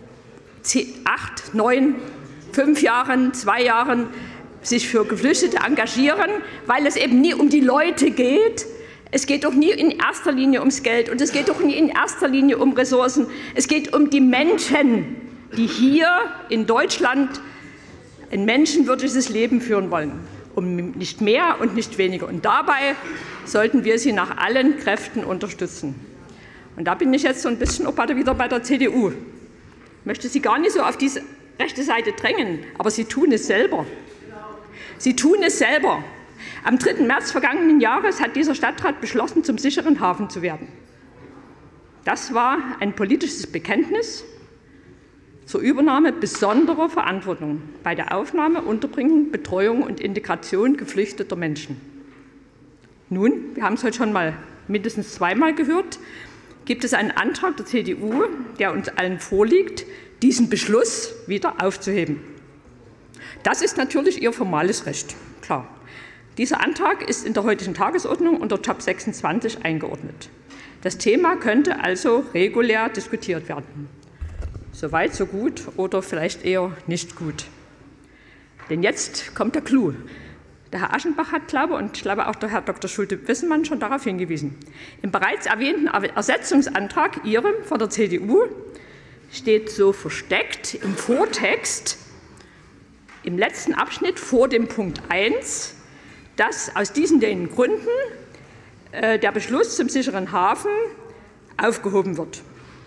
8, 9, 5 Jahren, 2 Jahren sich für Geflüchtete engagieren, weil es eben nie um die Leute geht. Es geht doch nie in erster Linie ums Geld und es geht doch nie in erster Linie um Ressourcen. Es geht um die Menschen, die hier in Deutschland ein menschenwürdiges Leben führen wollen. Um nicht mehr und nicht weniger. Und dabei sollten wir sie nach allen Kräften unterstützen. Und da bin ich jetzt so ein bisschen auch wieder bei der CDU. Ich möchte Sie gar nicht so auf diese rechte Seite drängen, aber Sie tun es selber. Sie tun es selber. Am 3. März vergangenen Jahres hat dieser Stadtrat beschlossen, zum sicheren Hafen zu werden. Das war ein politisches Bekenntnis zur Übernahme besonderer Verantwortung bei der Aufnahme, Unterbringung, Betreuung und Integration geflüchteter Menschen. Nun, wir haben es heute schon mal mindestens zweimal gehört, gibt es einen Antrag der CDU, der uns allen vorliegt, diesen Beschluss wieder aufzuheben. Das ist natürlich Ihr formales Recht, klar. Dieser Antrag ist in der heutigen Tagesordnung unter Top 26 eingeordnet. Das Thema könnte also regulär diskutiert werden. So weit, so gut oder vielleicht eher nicht gut. Denn jetzt kommt der Clou. Der Herr Aschenbach hat, und ich glaube auch der Herr Dr. Schulte-Wissenmann schon darauf hingewiesen. Im bereits erwähnten Ersetzungsantrag Ihrem von der CDU steht so versteckt im Vortext, im letzten Abschnitt vor dem Punkt 1, dass aus diesen Gründen der Beschluss zum sicheren Hafen aufgehoben wird.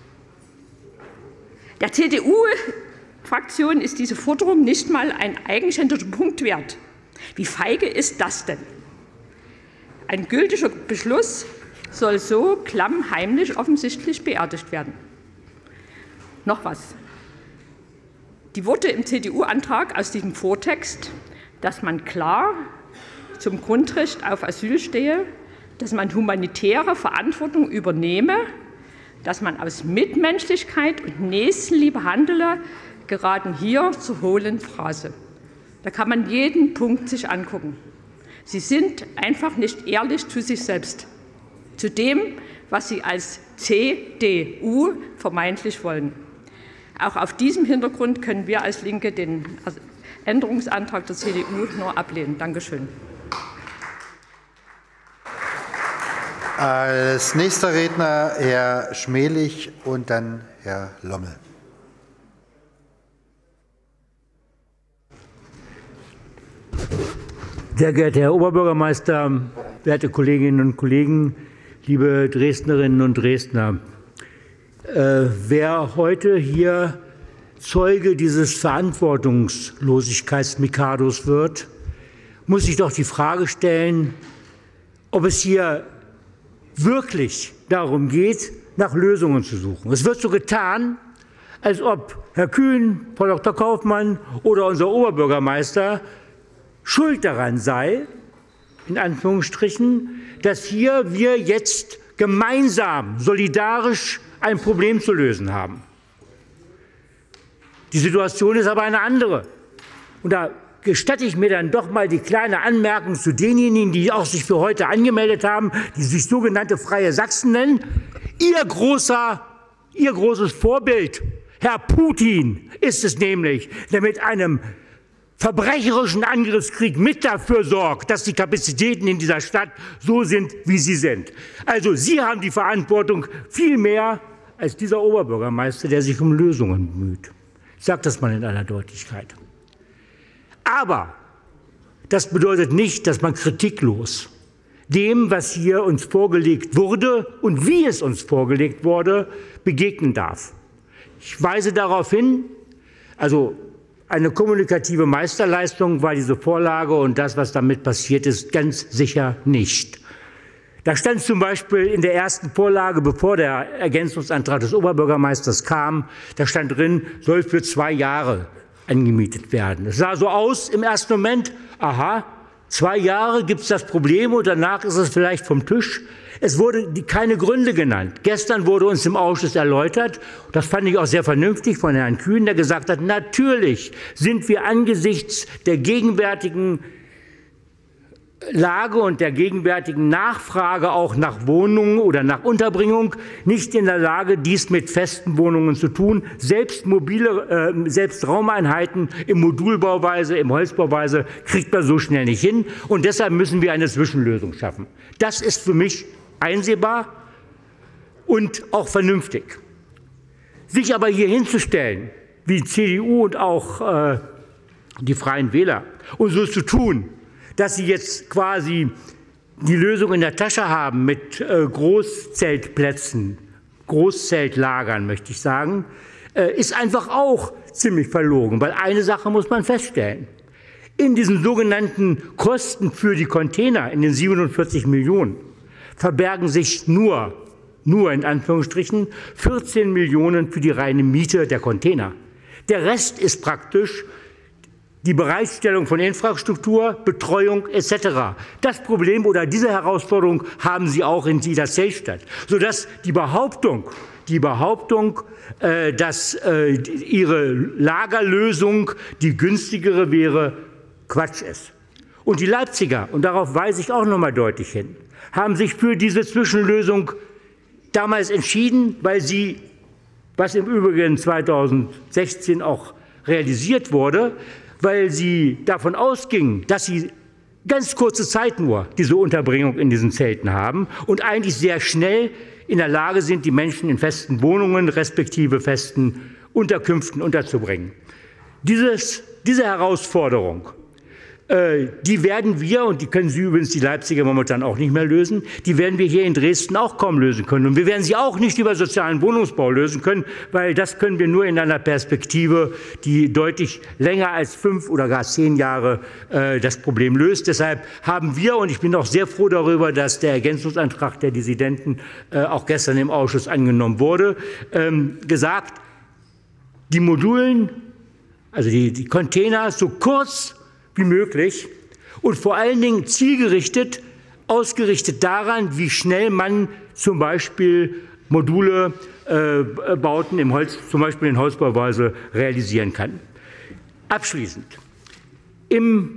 Der CDU-Fraktion ist diese Forderung nicht mal ein eigenständiger Punkt wert. Wie feige ist das denn? Ein gültiger Beschluss soll so klammheimlich offensichtlich beerdigt werden. Noch was. Die Worte im CDU-Antrag aus diesem Vortext, dass man klar zum Grundrecht auf Asyl stehe, dass man humanitäre Verantwortung übernehme, dass man aus Mitmenschlichkeit und Nächstenliebe handele, geraten hier zur hohlen Phrase. Da kann man jeden Punkt sich angucken. Sie sind einfach nicht ehrlich zu sich selbst, zu dem, was Sie als CDU vermeintlich wollen. Auch auf diesem Hintergrund können wir als Linke den Änderungsantrag der CDU nur ablehnen. Dankeschön. Als nächster Redner Herr Schmelich und dann Herr Lommel. Sehr geehrter Herr Oberbürgermeister, werte Kolleginnen und Kollegen, liebe Dresdnerinnen und Dresdner! Wer heute hier Zeuge dieses Verantwortungslosigkeitsmikados wird, muss sich doch die Frage stellen, ob es hier wirklich darum geht, nach Lösungen zu suchen. Es wird so getan, als ob Herr Kühn, Frau Dr. Kaufmann oder unser Oberbürgermeister schuld daran sei, in Anführungsstrichen, dass wir jetzt gemeinsam, solidarisch ein Problem zu lösen haben. Die Situation ist aber eine andere. Und da gestatte ich mir dann doch mal die kleine Anmerkung zu denjenigen, die auch sich für heute angemeldet haben, die sich sogenannte Freie Sachsen nennen. Ihr großes Vorbild, Herr Putin, ist es nämlich, der mit einem verbrecherischen Angriffskrieg mit dafür sorgt, dass die Kapazitäten in dieser Stadt so sind, wie sie sind. Also Sie haben die Verantwortung viel mehr als dieser Oberbürgermeister, der sich um Lösungen bemüht. Ich sage das mal in aller Deutlichkeit. Aber das bedeutet nicht, dass man kritiklos dem, was hier uns vorgelegt wurde und wie es uns vorgelegt wurde, begegnen darf. Ich weise darauf hin, also eine kommunikative Meisterleistung war diese Vorlage und das, was damit passiert ist, ganz sicher nicht. Da stand zum Beispiel in der ersten Vorlage, bevor der Ergänzungsantrag des Oberbürgermeisters kam, da stand drin, soll für 2 Jahre angemietet werden. Es sah so aus im ersten Moment, aha, 2 Jahre gibt es das Problem und danach ist es vielleicht vom Tisch. Es wurden keine Gründe genannt. Gestern wurde uns im Ausschuss erläutert, das fand ich auch sehr vernünftig von Herrn Kühn, der gesagt hat, natürlich sind wir angesichts der gegenwärtigen Lage und der gegenwärtigen Nachfrage auch nach Wohnungen oder nach Unterbringung nicht in der Lage, dies mit festen Wohnungen zu tun. Selbst Raumeinheiten im Modulbauweise, im Holzbauweise kriegt man so schnell nicht hin. Und deshalb müssen wir eine Zwischenlösung schaffen. Das ist für mich einsehbar und auch vernünftig. Sich aber hier hinzustellen, wie die CDU und auch die Freien Wähler, und so zu tun, dass sie jetzt quasi die Lösung in der Tasche haben mit Großzeltplätzen, Großzeltlagern, möchte ich sagen, ist einfach auch ziemlich verlogen. Weil eine Sache muss man feststellen. In diesen sogenannten Kosten für die Container, in den 47 Millionen, verbergen sich nur in Anführungsstrichen, 14 Millionen für die reine Miete der Container. Der Rest ist praktisch die Bereitstellung von Infrastruktur, Betreuung etc. Das Problem oder diese Herausforderung haben Sie auch in dieser Zeltstadt, sodass die Behauptung, dass Ihre Lagerlösung die günstigere wäre, Quatsch ist. Und die Leipziger, und darauf weise ich auch noch mal deutlich hin, haben sich für diese Zwischenlösung damals entschieden, weil sie, was im Übrigen 2016 auch realisiert wurde, weil sie davon ausgingen, dass sie ganz kurze Zeit nur diese Unterbringung in diesen Zelten haben und eigentlich sehr schnell in der Lage sind, die Menschen in festen Wohnungen respektive festen Unterkünften unterzubringen. Diese Herausforderung, die werden wir, und die können Sie übrigens, die Leipziger, momentan auch nicht mehr lösen, die werden wir hier in Dresden auch kaum lösen können. Und wir werden sie auch nicht über sozialen Wohnungsbau lösen können, weil das können wir nur in einer Perspektive, die deutlich länger als 5 oder gar 10 Jahre das Problem löst. Deshalb haben wir, und ich bin auch sehr froh darüber, dass der Ergänzungsantrag der Dissidenten auch gestern im Ausschuss angenommen wurde, gesagt, die Modulen, also die Container, so kurz wie möglich und vor allen Dingen zielgerichtet, ausgerichtet daran, wie schnell man zum Beispiel Module, Bauten im Holz, zum Beispiel in Holzbauweise realisieren kann. Abschließend. Im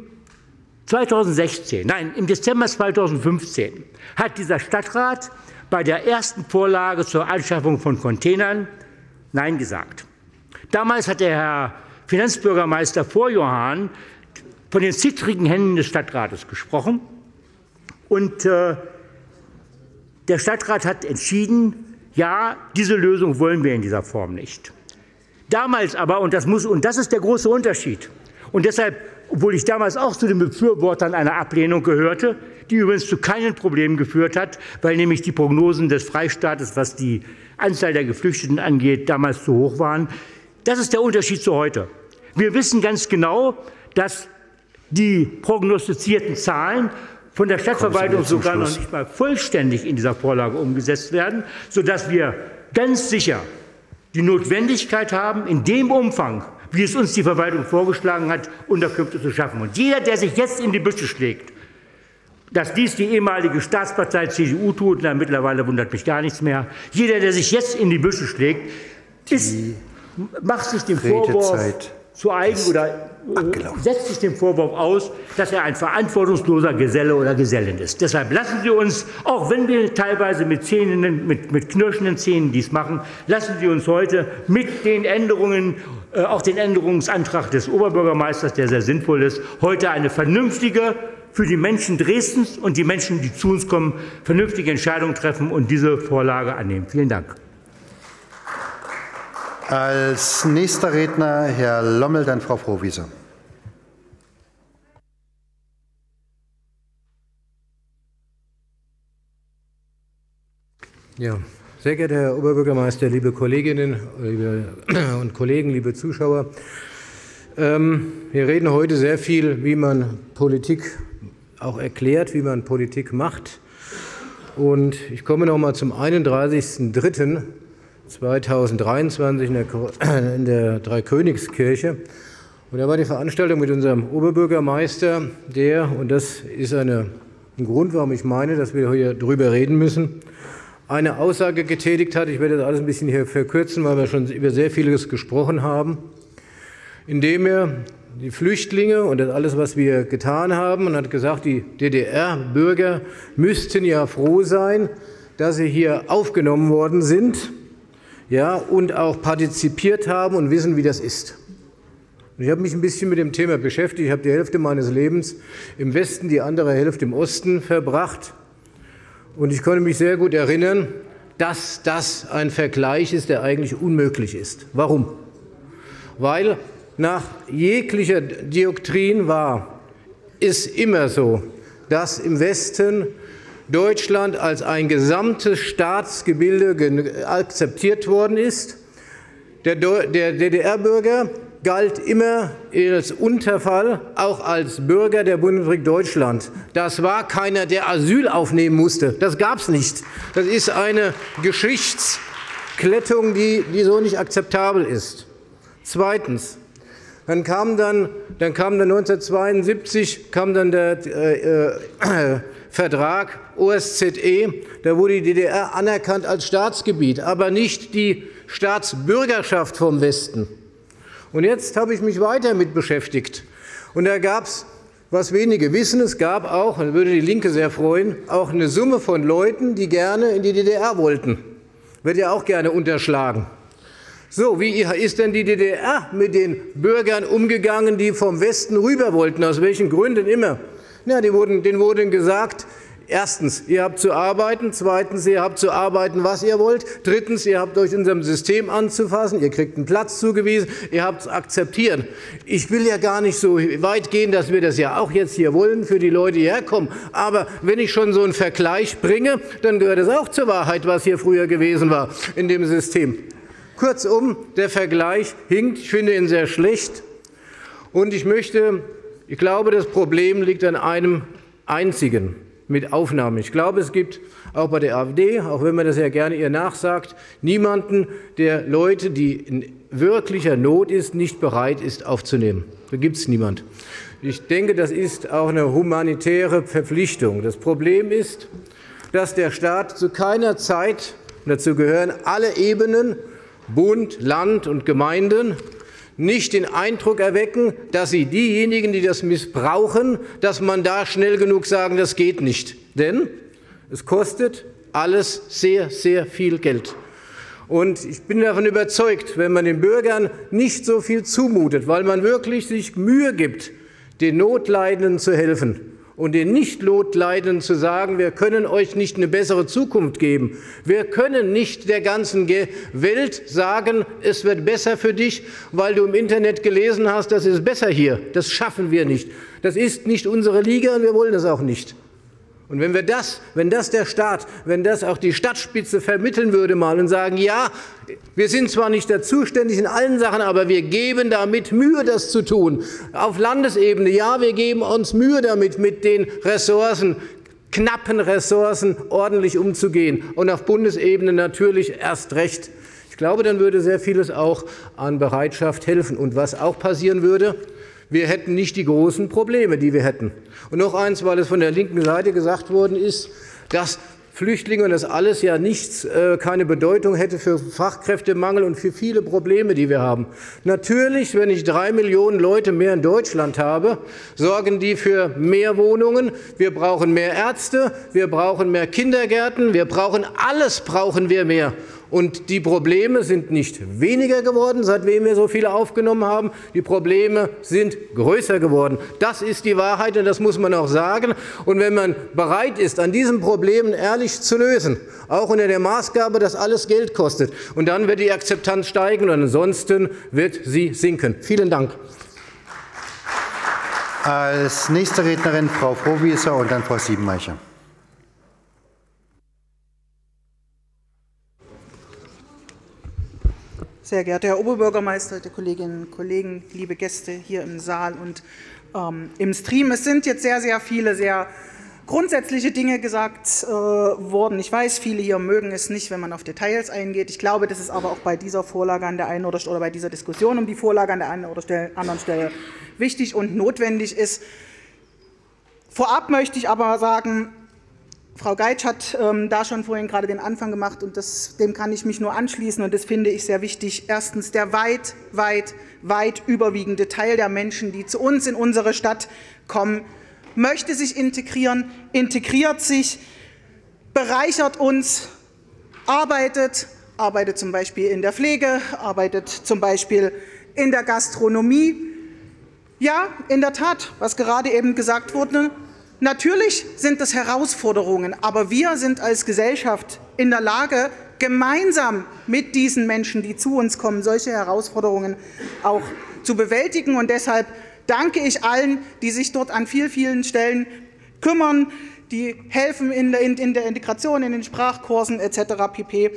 Dezember 2015 hat dieser Stadtrat bei der ersten Vorlage zur Anschaffung von Containern Nein gesagt. Damals hat der Herr Finanzbürgermeister Vorjohann von den zittrigen Händen des Stadtrates gesprochen. Und der Stadtrat hat entschieden, ja, diese Lösung wollen wir in dieser Form nicht. Damals aber, und das ist der große Unterschied, und deshalb, obwohl ich damals auch zu den Befürwortern einer Ablehnung gehörte, die übrigens zu keinen Problemen geführt hat, weil nämlich die Prognosen des Freistaates, was die Anzahl der Geflüchteten angeht, damals zu hoch waren. Das ist der Unterschied zu heute. Wir wissen ganz genau, dass die prognostizierten Zahlen von der Stadtverwaltung sogar noch nicht mal vollständig in dieser Vorlage umgesetzt werden, sodass wir ganz sicher die Notwendigkeit haben, in dem Umfang, wie es uns die Verwaltung vorgeschlagen hat, Unterkünfte zu schaffen. Und jeder, der sich jetzt in die Büsche schlägt, dass dies die ehemalige Staatspartei CDU tut, na, mittlerweile wundert mich gar nichts mehr, jeder, der sich jetzt in die Büsche schlägt, macht sich den Vorwurf zu eigen oder setzt sich dem Vorwurf aus, dass er ein verantwortungsloser Geselle oder Gesellin ist. Deshalb lassen Sie uns, auch wenn wir teilweise mit knirschenden Zähnen dies machen, lassen Sie uns heute mit den Änderungen, auch den Änderungsantrag des Oberbürgermeisters, der sehr sinnvoll ist, heute eine vernünftige, für die Menschen Dresdens und die Menschen, die zu uns kommen, vernünftige Entscheidung treffen und diese Vorlage annehmen. Vielen Dank. Als nächster Redner Herr Lommel, dann Frau Frohwieser. Ja, sehr geehrter Herr Oberbürgermeister, liebe Kolleginnen und Kollegen, liebe Zuschauer. Wir reden heute sehr viel, wie man Politik auch erklärt, wie man Politik macht. Und ich komme noch mal zum 31.03.2023 in der Dreikönigskirche. Und da war die Veranstaltung mit unserem Oberbürgermeister, und das ist ein Grund, warum ich meine, dass wir hier drüber reden müssen, eine Aussage getätigt hat. Ich werde das alles ein bisschen hier verkürzen, weil wir schon über sehr vieles gesprochen haben, indem er die Flüchtlinge und das alles, was wir getan haben, und hat gesagt, die DDR-Bürger müssten ja froh sein, dass sie hier aufgenommen worden sind, ja, und auch partizipiert haben und wissen, wie das ist. Und ich habe mich ein bisschen mit dem Thema beschäftigt. Ich habe die Hälfte meines Lebens im Westen, die andere Hälfte im Osten verbracht. Und ich konnte mich sehr gut erinnern, dass das ein Vergleich ist, der eigentlich unmöglich ist. Warum? Weil nach jeglicher Doktrin ist immer so, dass im Westen Deutschland als ein gesamtes Staatsgebilde akzeptiert worden ist. Der DDR-Bürger galt immer als Unterfall, auch als Bürger der Bundesrepublik Deutschland. Das war keiner, der Asyl aufnehmen musste. Das gab es nicht. Das ist eine Geschichtsklettung, die so nicht akzeptabel ist. Zweitens. Dann kam 1972 der Vertrag OSZE, da wurde die DDR anerkannt als Staatsgebiet, aber nicht die Staatsbürgerschaft vom Westen. Und jetzt habe ich mich weiter mit beschäftigt. Und da gab es, was wenige wissen, es gab auch, das würde die Linke sehr freuen, auch eine Summe von Leuten, die gerne in die DDR wollten. Wird ja auch gerne unterschlagen. So, wie ist denn die DDR mit den Bürgern umgegangen, die vom Westen rüber wollten, aus welchen Gründen immer? Ja, denen wurde gesagt, erstens, ihr habt zu arbeiten, zweitens, ihr habt zu arbeiten, was ihr wollt, drittens, ihr habt euch unserem System anzufassen, ihr kriegt einen Platz zugewiesen, ihr habt es akzeptiert. Ich will ja gar nicht so weit gehen, dass wir das ja auch jetzt hier wollen für die Leute, die herkommen, aber wenn ich schon so einen Vergleich bringe, dann gehört es auch zur Wahrheit, was hier früher gewesen war in dem System. Kurzum, der Vergleich hinkt, ich finde ihn sehr schlecht und ich glaube, das Problem liegt an einem einzigen mit Aufnahme. Ich glaube, es gibt auch bei der AfD, auch wenn man das ja gerne ihr nachsagt, niemanden, der Leute, die in wirklicher Not ist, nicht bereit ist aufzunehmen. Da gibt es niemand. Ich denke, das ist auch eine humanitäre Verpflichtung. Das Problem ist, dass der Staat zu keiner Zeit, und dazu gehören alle Ebenen, Bund, Land und Gemeinden, nicht den Eindruck erwecken, dass sie diejenigen, die das missbrauchen, dass man da schnell genug sagen, das geht nicht. Denn es kostet alles sehr, sehr viel Geld. Und ich bin davon überzeugt, wenn man den Bürgern nicht so viel zumutet, weil man wirklich sich Mühe gibt, den Notleidenden zu helfen und den Nicht-Notleidenden zu sagen, wir können euch nicht eine bessere Zukunft geben. Wir können nicht der ganzen Welt sagen, es wird besser für dich, weil du im Internet gelesen hast, das ist besser hier. Das schaffen wir nicht. Das ist nicht unsere Liga und wir wollen das auch nicht. Und wenn das der Staat, wenn das auch die Stadtspitze vermitteln würde mal und sagen, ja, wir sind zwar nicht da zuständig in allen Sachen, aber wir geben damit Mühe, das zu tun. Auf Landesebene, ja, wir geben uns Mühe damit, mit den Ressourcen, knappen Ressourcen ordentlich umzugehen. Und auf Bundesebene natürlich erst recht. Ich glaube, dann würde sehr vieles auch an Bereitschaft helfen. Und was auch passieren würde, wir hätten nicht die großen Probleme, die wir hätten. Und noch eins, weil es von der linken Seite gesagt worden ist, dass Flüchtlinge und das alles ja nichts, keine Bedeutung hätte für Fachkräftemangel und für viele Probleme, die wir haben. Natürlich, wenn ich 3 Millionen Leute mehr in Deutschland habe, sorgen die für mehr Wohnungen. Wir brauchen mehr Ärzte, wir brauchen mehr Kindergärten, alles brauchen wir mehr. Und die Probleme sind nicht weniger geworden, seitdem wir so viele aufgenommen haben. Die Probleme sind größer geworden. Das ist die Wahrheit und das muss man auch sagen. Und wenn man bereit ist, an diesen Problemen ehrlich zu lösen, auch unter der Maßgabe, dass alles Geld kostet, und dann wird die Akzeptanz steigen und ansonsten wird sie sinken. Vielen Dank. Als nächste Rednerin Frau Frohwieser und dann Frau Siebenmeicher. Sehr geehrter Herr Oberbürgermeister, die Kolleginnen und Kollegen, liebe Gäste hier im Saal und im Stream. Es sind jetzt sehr, sehr viele, sehr grundsätzliche Dinge gesagt worden. Ich weiß, viele hier mögen es nicht, wenn man auf Details eingeht. Ich glaube, dass es aber auch bei dieser Vorlage an der einen oder bei dieser Diskussion um die Vorlage an der einen oder anderen Stelle wichtig und notwendig ist. Vorab möchte ich aber sagen, Frau Geitsch hat da schon vorhin gerade den Anfang gemacht und dem kann ich mich nur anschließen und das finde ich sehr wichtig. Erstens, der weit überwiegende Teil der Menschen, die zu uns in unsere Stadt kommen, möchte sich integrieren, integriert sich, bereichert uns, arbeitet zum Beispiel in der Pflege, arbeitet zum Beispiel in der Gastronomie. Ja, in der Tat, was gerade eben gesagt wurde, natürlich sind es Herausforderungen, aber wir sind als Gesellschaft in der Lage, gemeinsam mit diesen Menschen, die zu uns kommen, solche Herausforderungen auch zu bewältigen. Und deshalb danke ich allen, die sich dort an vielen Stellen kümmern, die helfen in der Integration, in den Sprachkursen etc. pp.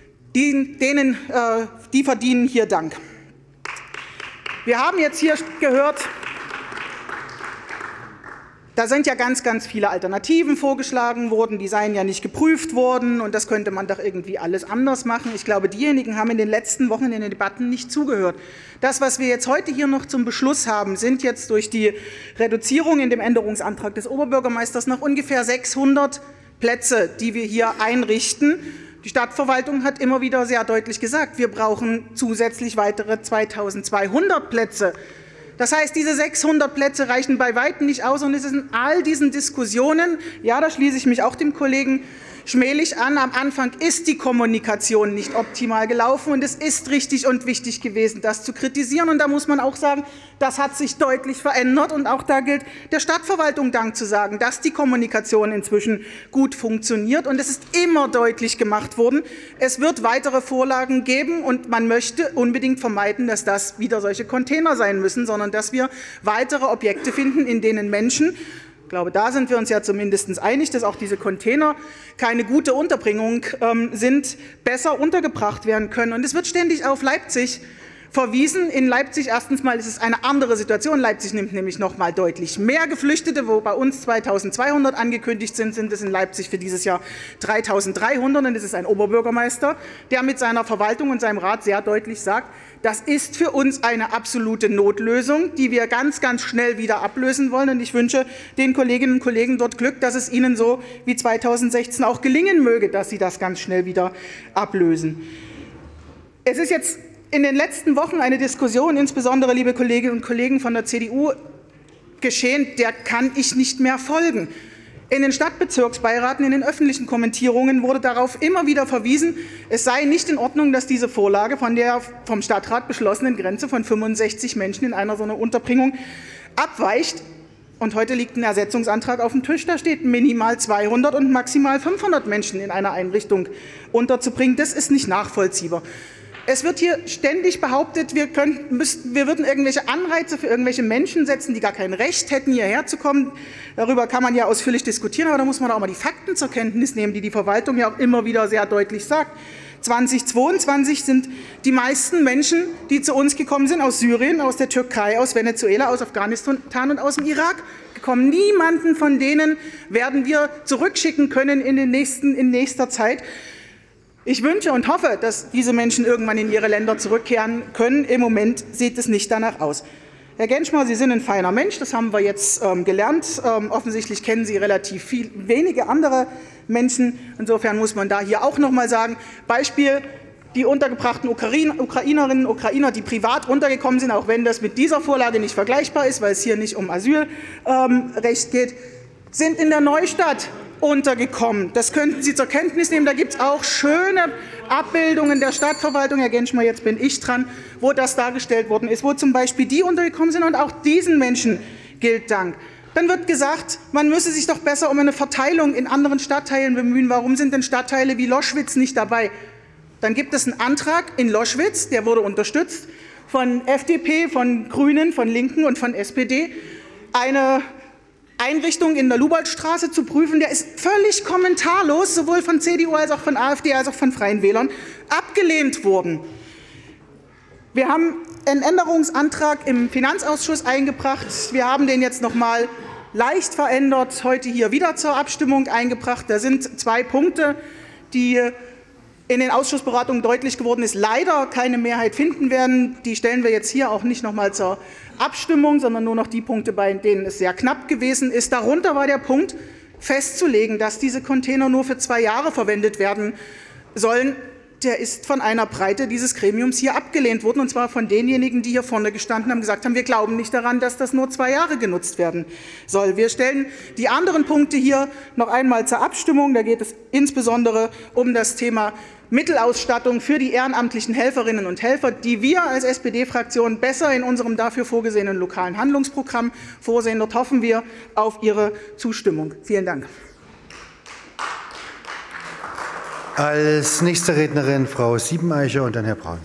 Die verdienen hier Dank. Wir haben jetzt hier gehört, da sind ja ganz viele Alternativen vorgeschlagen worden, die seien ja nicht geprüft worden und das könnte man doch irgendwie alles anders machen. Ich glaube, diejenigen haben in den letzten Wochen in den Debatten nicht zugehört. Das, was wir jetzt heute hier noch zum Beschluss haben, sind jetzt durch die Reduzierung in dem Änderungsantrag des Oberbürgermeisters noch ungefähr 600 Plätze, die wir hier einrichten. Die Stadtverwaltung hat immer wieder sehr deutlich gesagt, wir brauchen zusätzlich weitere 2.200 Plätze. Das heißt, diese 600 Plätze reichen bei weitem nicht aus und es ist in all diesen Diskussionen, ja, da schließe ich mich auch dem Kollegen Schmählich an, am Anfang ist die Kommunikation nicht optimal gelaufen und es ist richtig und wichtig gewesen, das zu kritisieren und da muss man auch sagen, das hat sich deutlich verändert und auch da gilt der Stadtverwaltung Dank zu sagen, dass die Kommunikation inzwischen gut funktioniert und es ist immer deutlich gemacht worden, es wird weitere Vorlagen geben und man möchte unbedingt vermeiden, dass das wieder solche Container sein müssen, sondern dass wir weitere Objekte finden, in denen Menschen, ich glaube, da sind wir uns ja zumindest einig, dass auch diese Container keine gute Unterbringung sind, besser untergebracht werden können. Und es wird ständig auf Leipzig verwiesen. In Leipzig erstens mal ist es eine andere Situation. Leipzig nimmt nämlich noch mal deutlich mehr Geflüchtete, wo bei uns 2.200 angekündigt sind, sind es in Leipzig für dieses Jahr 3.300. Und es ist ein Oberbürgermeister, der mit seiner Verwaltung und seinem Rat sehr deutlich sagt, das ist für uns eine absolute Notlösung, die wir ganz schnell wieder ablösen wollen. Und ich wünsche den Kolleginnen und Kollegen dort Glück, dass es ihnen so wie 2016 auch gelingen möge, dass sie das ganz schnell wieder ablösen. Es ist jetzt in den letzten Wochen eine Diskussion, insbesondere, liebe Kolleginnen und Kollegen von der CDU, geschehen, der kann ich nicht mehr folgen. In den Stadtbezirksbeiraten, in den öffentlichen Kommentierungen wurde darauf immer wieder verwiesen, es sei nicht in Ordnung, dass diese Vorlage von der vom Stadtrat beschlossenen Grenze von 65 Menschen in einer so einer Unterbringung abweicht. Und heute liegt ein Ersetzungsantrag auf dem Tisch, da steht minimal 200 und maximal 500 Menschen in einer Einrichtung unterzubringen. Das ist nicht nachvollziehbar. Es wird hier ständig behauptet, wir würden irgendwelche Anreize für irgendwelche Menschen setzen, die gar kein Recht hätten, hierher zu kommen. Darüber kann man ja ausführlich diskutieren, aber da muss man auch mal die Fakten zur Kenntnis nehmen, die die Verwaltung ja auch immer wieder sehr deutlich sagt. 2022 sind die meisten Menschen, die zu uns gekommen sind, aus Syrien, aus der Türkei, aus Venezuela, aus Afghanistan und aus dem Irak gekommen. Niemanden von denen werden wir zurückschicken können in nächster Zeit. Ich wünsche und hoffe, dass diese Menschen irgendwann in ihre Länder zurückkehren können. Im Moment sieht es nicht danach aus. Herr Genschmer, Sie sind ein feiner Mensch, das haben wir jetzt gelernt. Offensichtlich kennen Sie relativ wenige andere Menschen. Insofern muss man da hier auch noch mal sagen, Beispiel, die untergebrachten Ukrainerinnen und Ukrainer, die privat untergekommen sind, auch wenn das mit dieser Vorlage nicht vergleichbar ist, weil es hier nicht um Asylrecht geht, sind in der Neustadt untergekommen. Das könnten Sie zur Kenntnis nehmen. Da gibt es auch schöne Abbildungen der Stadtverwaltung, Herr Genschmer, jetzt bin ich dran, wo das dargestellt worden ist, wo zum Beispiel die untergekommen sind, und auch diesen Menschen gilt Dank. Dann wird gesagt, man müsse sich doch besser um eine Verteilung in anderen Stadtteilen bemühen. Warum sind denn Stadtteile wie Loschwitz nicht dabei? Dann gibt es einen Antrag in Loschwitz, der wurde unterstützt von FDP, von Grünen, von Linken und von SPD, eine Einrichtung in der Luboldstraße zu prüfen. Der ist völlig kommentarlos, sowohl von CDU als auch von AfD als auch von Freien Wählern, abgelehnt worden. Wir haben einen Änderungsantrag im Finanzausschuss eingebracht. Wir haben den jetzt noch mal leicht verändert, heute hier wieder zur Abstimmung eingebracht. Da sind 2 Punkte, die in den Ausschussberatungen deutlich geworden ist, leider keine Mehrheit finden werden. Die stellen wir jetzt hier auch nicht noch mal zur Abstimmung, sondern nur noch die Punkte, bei denen es sehr knapp gewesen ist. Darunter war der Punkt, festzulegen, dass diese Container nur für 2 Jahre verwendet werden sollen. Der ist von einer Breite dieses Gremiums hier abgelehnt worden, und zwar von denjenigen, die hier vorne gestanden haben, gesagt haben, wir glauben nicht daran, dass das nur 2 Jahre genutzt werden soll. Wir stellen die anderen Punkte hier noch einmal zur Abstimmung. Da geht es insbesondere um das Thema Mittelausstattung für die ehrenamtlichen Helferinnen und Helfer, die wir als SPD-Fraktion besser in unserem dafür vorgesehenen lokalen Handlungsprogramm vorsehen. Dort hoffen wir auf Ihre Zustimmung. Vielen Dank. Als nächste Rednerin Frau Siebeneicher und dann Herr Braun.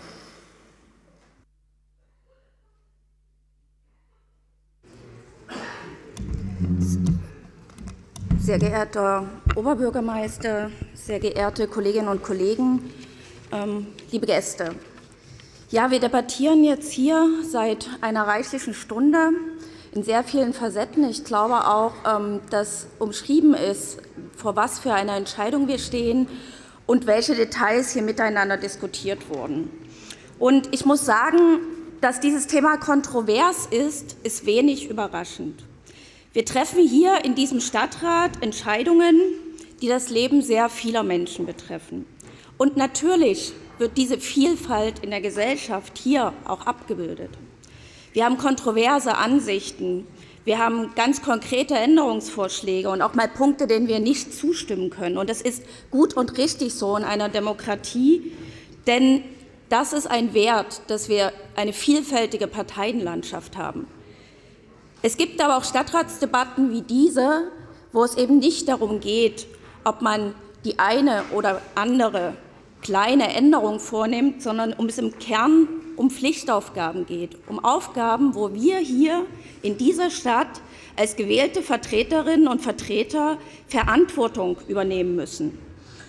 Sehr geehrter Oberbürgermeister, sehr geehrte Kolleginnen und Kollegen, liebe Gäste. Ja, wir debattieren jetzt hier seit einer reichlichen Stunde in sehr vielen Facetten. Ich glaube auch, dass umschrieben ist, vor was für einer Entscheidung wir stehen und welche Details hier miteinander diskutiert wurden. Und ich muss sagen, dass dieses Thema kontrovers ist wenig überraschend. Wir treffen hier in diesem Stadtrat Entscheidungen, die das Leben sehr vieler Menschen betreffen. Und natürlich wird diese Vielfalt in der Gesellschaft hier auch abgebildet. Wir haben kontroverse Ansichten, wir haben ganz konkrete Änderungsvorschläge und auch mal Punkte, denen wir nicht zustimmen können. Und das ist gut und richtig so in einer Demokratie, denn das ist ein Wert, dass wir eine vielfältige Parteienlandschaft haben. Es gibt aber auch Stadtratsdebatten wie diese, wo es eben nicht darum geht, ob man die eine oder andere kleine Änderung vornimmt, sondern es im Kern um Pflichtaufgaben geht, um Aufgaben, wo wir hier in dieser Stadt als gewählte Vertreterinnen und Vertreter Verantwortung übernehmen müssen.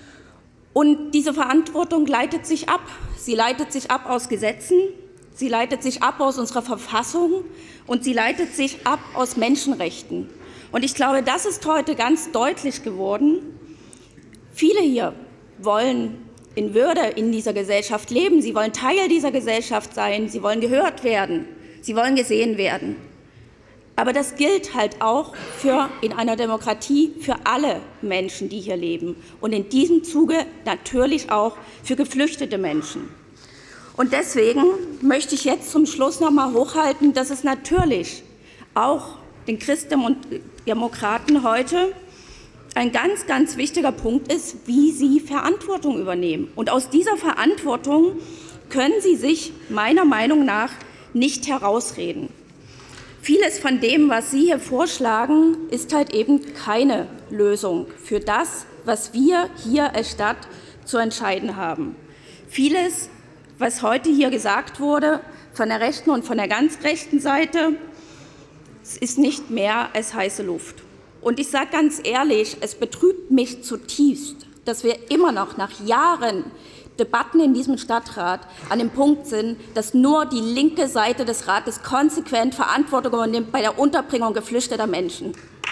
Und diese Verantwortung leitet sich ab. Sie leitet sich ab aus Gesetzen, sie leitet sich ab aus unserer Verfassung und sie leitet sich ab aus Menschenrechten. Und ich glaube, das ist heute ganz deutlich geworden. Viele hier wollen in Würde in dieser Gesellschaft leben. Sie wollen Teil dieser Gesellschaft sein. Sie wollen gehört werden. Sie wollen gesehen werden. Aber das gilt halt auch in einer Demokratie für alle Menschen, die hier leben. Und in diesem Zuge natürlich auch für geflüchtete Menschen. Und deswegen möchte ich jetzt zum Schluss noch mal hochhalten, dass es natürlich auch den Christen und Demokraten heute ein ganz, ganz wichtiger Punkt ist, wie sie Verantwortung übernehmen. Und aus dieser Verantwortung können sie sich meiner Meinung nach nicht herausreden. Vieles von dem, was Sie hier vorschlagen, ist halt eben keine Lösung für das, was wir hier als Stadt zu entscheiden haben. Vieles, was heute hier gesagt wurde, von der rechten und von der ganz rechten Seite, ist nicht mehr als heiße Luft. Und ich sage ganz ehrlich, es betrübt mich zutiefst, dass wir immer noch nach Jahren Debatten in diesem Stadtrat an dem Punkt sind, dass nur die linke Seite des Rates konsequent Verantwortung übernimmt bei der Unterbringung geflüchteter Menschen.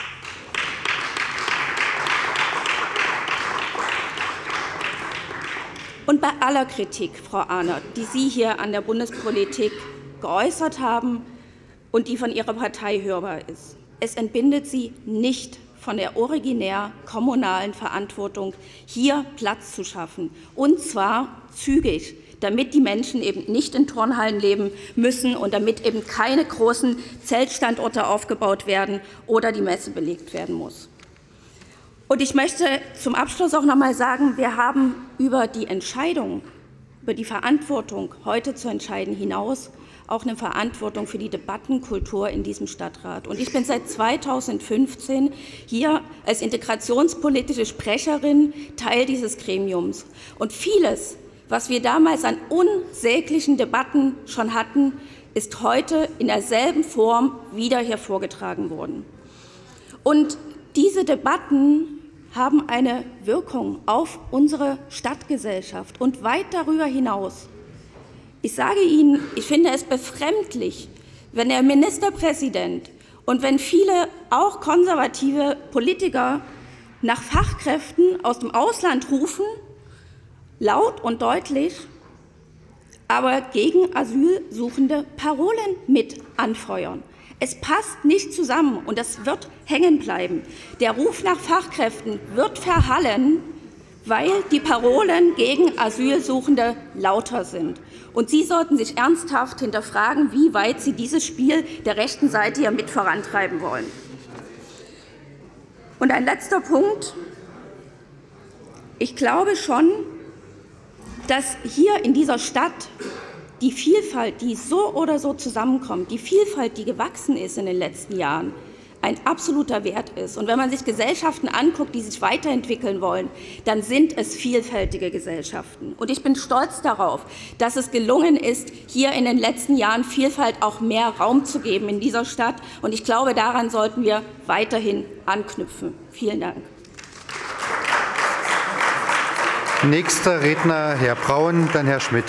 Und bei aller Kritik, Frau Ahnert, die Sie hier an der Bundespolitik geäußert haben und die von ihrer Partei hörbar ist. Es entbindet sie nicht von der originär kommunalen Verantwortung, hier Platz zu schaffen, und zwar zügig, damit die Menschen eben nicht in Turnhallen leben müssen und damit eben keine großen Zeltstandorte aufgebaut werden oder die Messe belegt werden muss. Und ich möchte zum Abschluss auch noch einmal sagen, wir haben über die Entscheidung, über die Verantwortung, heute zu entscheiden, hinaus auch eine Verantwortung für die Debattenkultur in diesem Stadtrat. Und ich bin seit 2015 hier als integrationspolitische Sprecherin Teil dieses Gremiums. Und vieles, was wir damals an unsäglichen Debatten schon hatten, ist heute in derselben Form wieder hervorgetragen worden. Und diese Debatten haben eine Wirkung auf unsere Stadtgesellschaft und weit darüber hinaus. Ich sage Ihnen, ich finde es befremdlich, wenn der Ministerpräsident und wenn viele auch konservative Politiker nach Fachkräften aus dem Ausland rufen, laut und deutlich, aber gegen Asylsuchende Parolen mit anfeuern. Es passt nicht zusammen und das wird hängen bleiben. Der Ruf nach Fachkräften wird verhallen, weil die Parolen gegen Asylsuchende lauter sind. Und Sie sollten sich ernsthaft hinterfragen, wie weit Sie dieses Spiel der rechten Seite hier mit vorantreiben wollen. Und ein letzter Punkt. Ich glaube schon, dass hier in dieser Stadt die Vielfalt, die so oder so zusammenkommt, die Vielfalt, die gewachsen ist in den letzten Jahren, ein absoluter Wert ist. Und wenn man sich Gesellschaften anguckt, die sich weiterentwickeln wollen, dann sind es vielfältige Gesellschaften. Und ich bin stolz darauf, dass es gelungen ist, hier in den letzten Jahren Vielfalt auch mehr Raum zu geben in dieser Stadt. Und ich glaube, daran sollten wir weiterhin anknüpfen. Vielen Dank. Nächster Redner Herr Braun, dann Herr Schmidt.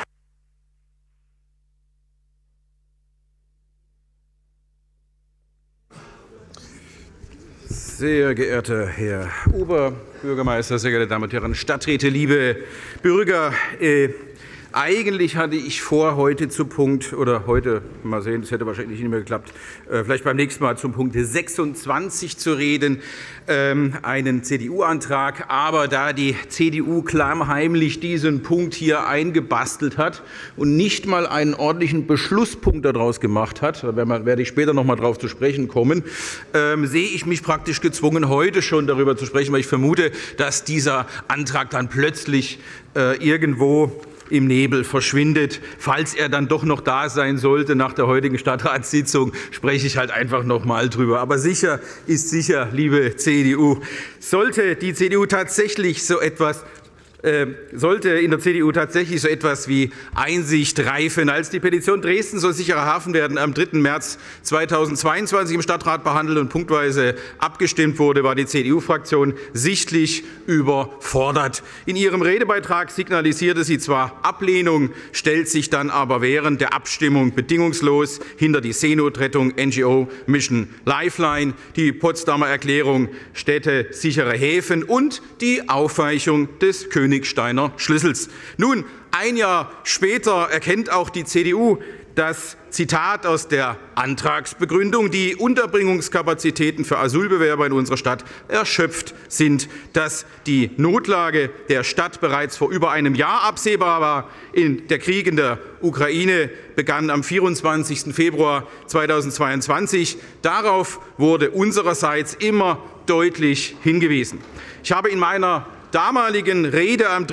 Sehr geehrter Herr Oberbürgermeister, sehr geehrte Damen und Herren Stadträte, liebe Bürger, eigentlich hatte ich vor, heute zu Punkt, oder heute, mal sehen, das hätte wahrscheinlich nicht mehr geklappt, vielleicht beim nächsten Mal zum Punkt 26 zu reden, einen CDU-Antrag, aber da die CDU klammheimlich diesen Punkt hier eingebastelt hat und nicht mal einen ordentlichen Beschlusspunkt daraus gemacht hat, da werde ich später noch mal drauf zu sprechen kommen, sehe ich mich praktisch gezwungen, heute schon darüber zu sprechen, weil ich vermute, dass dieser Antrag dann plötzlich irgendwo im Nebel verschwindet. Falls er dann doch noch da sein sollte nach der heutigen Stadtratssitzung, spreche ich halt einfach noch mal drüber. Aber sicher ist sicher, liebe CDU, sollte die CDU tatsächlich so etwas sollte in der CDU tatsächlich so etwas wie Einsicht reifen. Als die Petition Dresden soll sicherer Hafen werden am 3. März 2022 im Stadtrat behandelt und punktweise abgestimmt wurde, war die CDU-Fraktion sichtlich überfordert. In ihrem Redebeitrag signalisierte sie zwar Ablehnung, stellt sich dann aber während der Abstimmung bedingungslos hinter die Seenotrettung NGO Mission Lifeline, die Potsdamer Erklärung Städte sichere Häfen und die Aufweichung des Königsteiner Schlüssels. Nun, ein Jahr später erkennt auch die CDU das Zitat aus der Antragsbegründung, die Unterbringungskapazitäten für Asylbewerber in unserer Stadt erschöpft sind, dass die Notlage der Stadt bereits vor über einem Jahr absehbar war. Der Krieg in der Ukraine begann am 24. Februar 2022. Darauf wurde unsererseits immer deutlich hingewiesen. Ich habe in meiner damaligen Rede am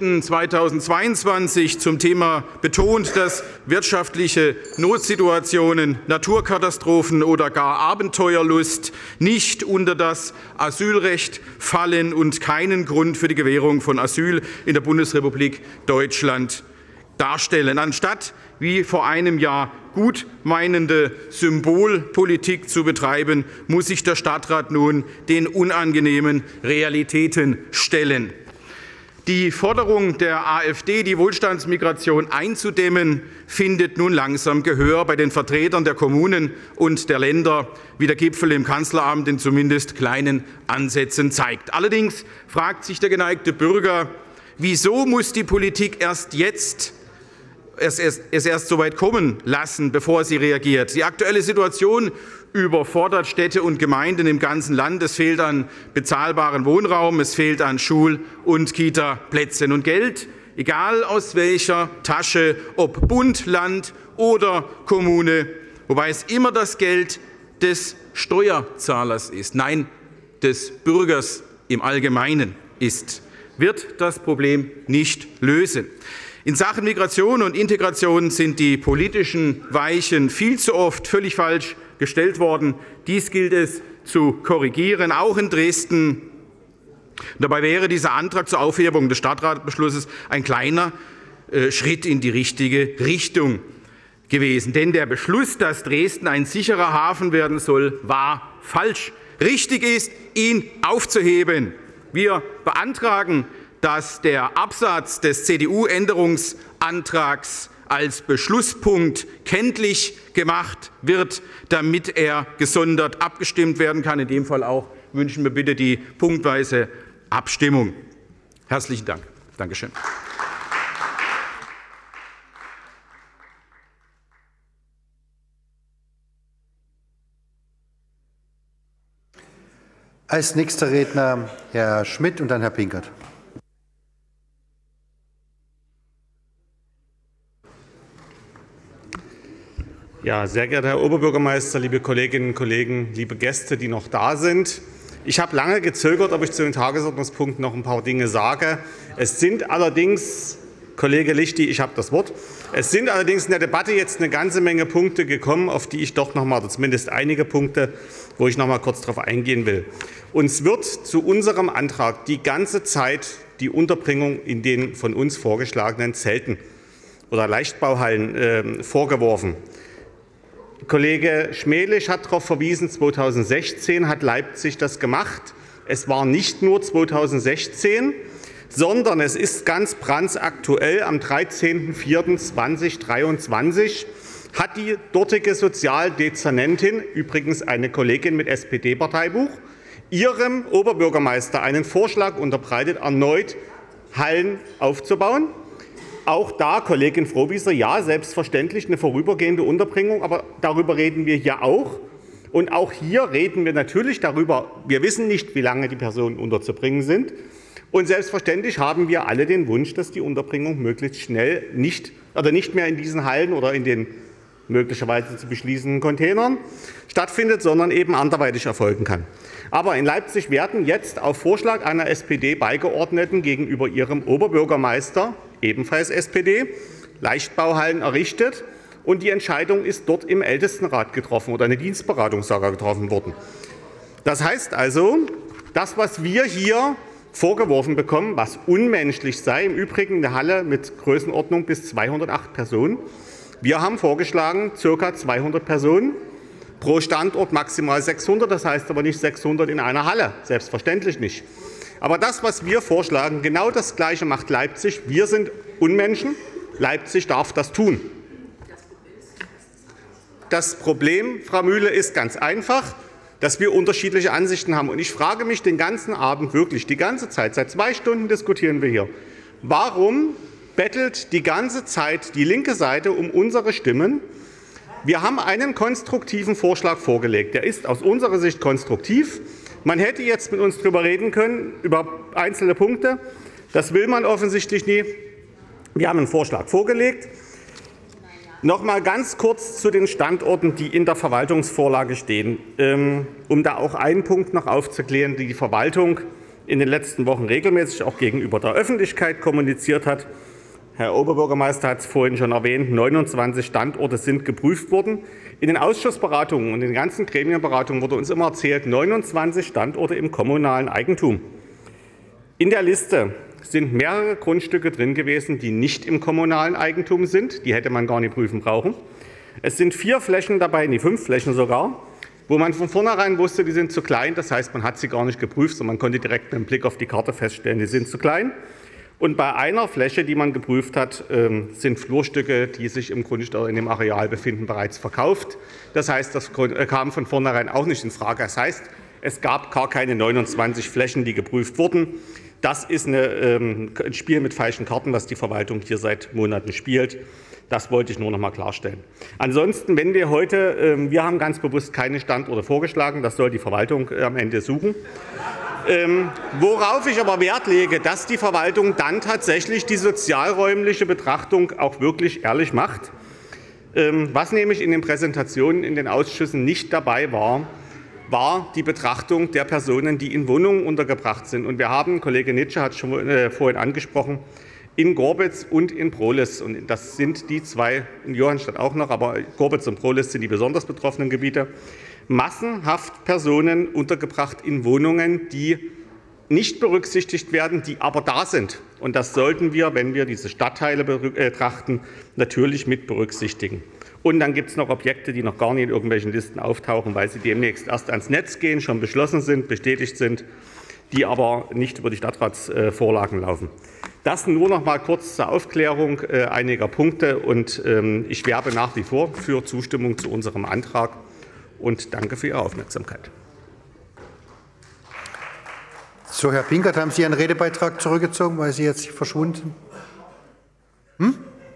3.3.2022 zum Thema betont, dass wirtschaftliche Notsituationen, Naturkatastrophen oder gar Abenteuerlust nicht unter das Asylrecht fallen und keinen Grund für die Gewährung von Asyl in der Bundesrepublik Deutschland darstellen. Anstatt wie vor einem Jahr gutmeinende Symbolpolitik zu betreiben, muss sich der Stadtrat nun den unangenehmen Realitäten stellen. Die Forderung der AfD, die Wohlstandsmigration einzudämmen, findet nun langsam Gehör bei den Vertretern der Kommunen und der Länder, wie der Gipfel im Kanzleramt in zumindest kleinen Ansätzen zeigt. Allerdings fragt sich der geneigte Bürger, wieso muss die Politik erst jetzt es erst so weit kommen lassen, bevor sie reagiert. Die aktuelle Situation überfordert Städte und Gemeinden im ganzen Land. Es fehlt an bezahlbarem Wohnraum, es fehlt an Schul- und Kita-Plätzen. Und Geld, egal aus welcher Tasche, ob Bund, Land oder Kommune, wobei es immer das Geld des Steuerzahlers ist, nein, des Bürgers im Allgemeinen ist, wird das Problem nicht lösen. In Sachen Migration und Integration sind die politischen Weichen viel zu oft völlig falsch gestellt worden. Dies gilt es zu korrigieren, auch in Dresden. Dabei wäre dieser Antrag zur Aufhebung des Stadtratbeschlusses ein kleiner Schritt in die richtige Richtung gewesen. Denn der Beschluss, dass Dresden ein sicherer Hafen werden soll, war falsch. Richtig ist, ihn aufzuheben. Wir beantragen, dass der Absatz des CDU-Änderungsantrags als Beschlusspunkt kenntlich gemacht wird, damit er gesondert abgestimmt werden kann. In dem Fall auch wünschen wir bitte die punktweise Abstimmung. Herzlichen Dank. Dankeschön. Als nächster Redner Herr Schmidt und dann Herr Pinkert. Ja, sehr geehrter Herr Oberbürgermeister, liebe Kolleginnen und Kollegen, liebe Gäste, die noch da sind. Ich habe lange gezögert, ob ich zu den Tagesordnungspunkten noch ein paar Dinge sage. Es sind allerdings, Kollege Lichty, ich habe das Wort, es sind allerdings in der Debatte jetzt eine ganze Menge Punkte gekommen, auf die ich doch noch mal, zumindest einige Punkte, wo ich noch mal kurz darauf eingehen will. Uns wird zu unserem Antrag die ganze Zeit die Unterbringung in den von uns vorgeschlagenen Zelten oder Leichtbauhallen vorgeworfen. Kollege Schmehlich hat darauf verwiesen, 2016 hat Leipzig das gemacht. Es war nicht nur 2016, sondern es ist ganz brandaktuell. Am 13.04.2023 hat die dortige Sozialdezernentin, übrigens eine Kollegin mit SPD-Parteibuch, ihrem Oberbürgermeister einen Vorschlag unterbreitet, erneut Hallen aufzubauen. Auch da, Kollegin Frohwieser, ja, selbstverständlich eine vorübergehende Unterbringung, aber darüber reden wir hier auch. Und auch hier reden wir natürlich darüber, wir wissen nicht, wie lange die Personen unterzubringen sind. Und selbstverständlich haben wir alle den Wunsch, dass die Unterbringung möglichst schnell nicht mehr in diesen Hallen oder in den möglicherweise zu beschließenden Containern stattfindet, sondern eben anderweitig erfolgen kann. Aber in Leipzig werden jetzt auf Vorschlag einer SPD-Beigeordneten gegenüber ihrem Oberbürgermeister, ebenfalls SPD, Leichtbauhallen errichtet. Und die Entscheidung ist dort im Ältestenrat getroffen oder eine Dienstberatung sogar getroffen worden. Das heißt also, das, was wir hier vorgeworfen bekommen, was unmenschlich sei, im Übrigen eine Halle mit Größenordnung bis 208 Personen. Wir haben vorgeschlagen, ca. 200 Personen, pro Standort maximal 600, das heißt aber nicht 600 in einer Halle, selbstverständlich nicht. Aber das, was wir vorschlagen, genau das Gleiche macht Leipzig. Wir sind Unmenschen, Leipzig darf das tun. Das Problem, Frau Mühle, ist ganz einfach, dass wir unterschiedliche Ansichten haben. Und ich frage mich den ganzen Abend wirklich, die ganze Zeit, seit 2 Stunden diskutieren wir hier, warum bettelt die ganze Zeit die linke Seite um unsere Stimmen? Wir haben einen konstruktiven Vorschlag vorgelegt. Der ist aus unserer Sicht konstruktiv. Man hätte jetzt mit uns darüber reden können, über einzelne Punkte. Das will man offensichtlich nie. Wir haben einen Vorschlag vorgelegt. Noch mal ganz kurz zu den Standorten, die in der Verwaltungsvorlage stehen, um da auch einen Punkt noch aufzuklären, die die Verwaltung in den letzten Wochen regelmäßig auch gegenüber der Öffentlichkeit kommuniziert hat. Herr Oberbürgermeister hat es vorhin schon erwähnt, 29 Standorte sind geprüft worden. In den Ausschussberatungen und in den ganzen Gremienberatungen wurde uns immer erzählt, 29 Standorte im kommunalen Eigentum. In der Liste sind mehrere Grundstücke drin gewesen, die nicht im kommunalen Eigentum sind. Die hätte man gar nicht prüfen brauchen. Es sind 4 Flächen dabei, 5 Flächen sogar, wo man von vornherein wusste, die sind zu klein. Das heißt, man hat sie gar nicht geprüft, sondern man konnte direkt mit einem Blick auf die Karte feststellen, die sind zu klein. Und bei einer Fläche, die man geprüft hat, sind Flurstücke, die sich im Grundstück oder in dem Areal befinden, bereits verkauft. Das heißt, das kam von vornherein auch nicht in Frage. Das heißt, es gab gar keine 29 Flächen, die geprüft wurden. Das ist ein Spiel mit falschen Karten, was die Verwaltung hier seit Monaten spielt. Das wollte ich nur noch mal klarstellen. Ansonsten, wenn wir heute, wir haben ganz bewusst keine Standorte vorgeschlagen, das soll die Verwaltung am Ende suchen. Worauf ich aber Wert lege, dass die Verwaltung dann tatsächlich die sozialräumliche Betrachtung auch wirklich ehrlich macht. Was nämlich in den Präsentationen in den Ausschüssen nicht dabei war, war die Betrachtung der Personen, die in Wohnungen untergebracht sind. Und wir haben, Kollege Nitsche hat es schon vorhin angesprochen, in Gorbitz und in Prohlis. Und das sind die zwei, in Johannstadt auch noch, aber Gorbitz und Prohlis sind die besonders betroffenen Gebiete. Massenhaft Personen untergebracht in Wohnungen, die nicht berücksichtigt werden, die aber da sind. Und das sollten wir, wenn wir diese Stadtteile betrachten, natürlich mit berücksichtigen. Und dann gibt es noch Objekte, die noch gar nicht in irgendwelchen Listen auftauchen, weil sie demnächst erst ans Netz gehen, schon beschlossen sind, bestätigt sind, die aber nicht über die Stadtratsvorlagen laufen. Das nur noch mal kurz zur Aufklärung einiger Punkte. Und ich werbe nach wie vor für Zustimmung zu unserem Antrag und danke für Ihre Aufmerksamkeit. So, Herr Pinkert, haben Sie Ihren Redebeitrag zurückgezogen, weil Sie jetzt verschwunden sind?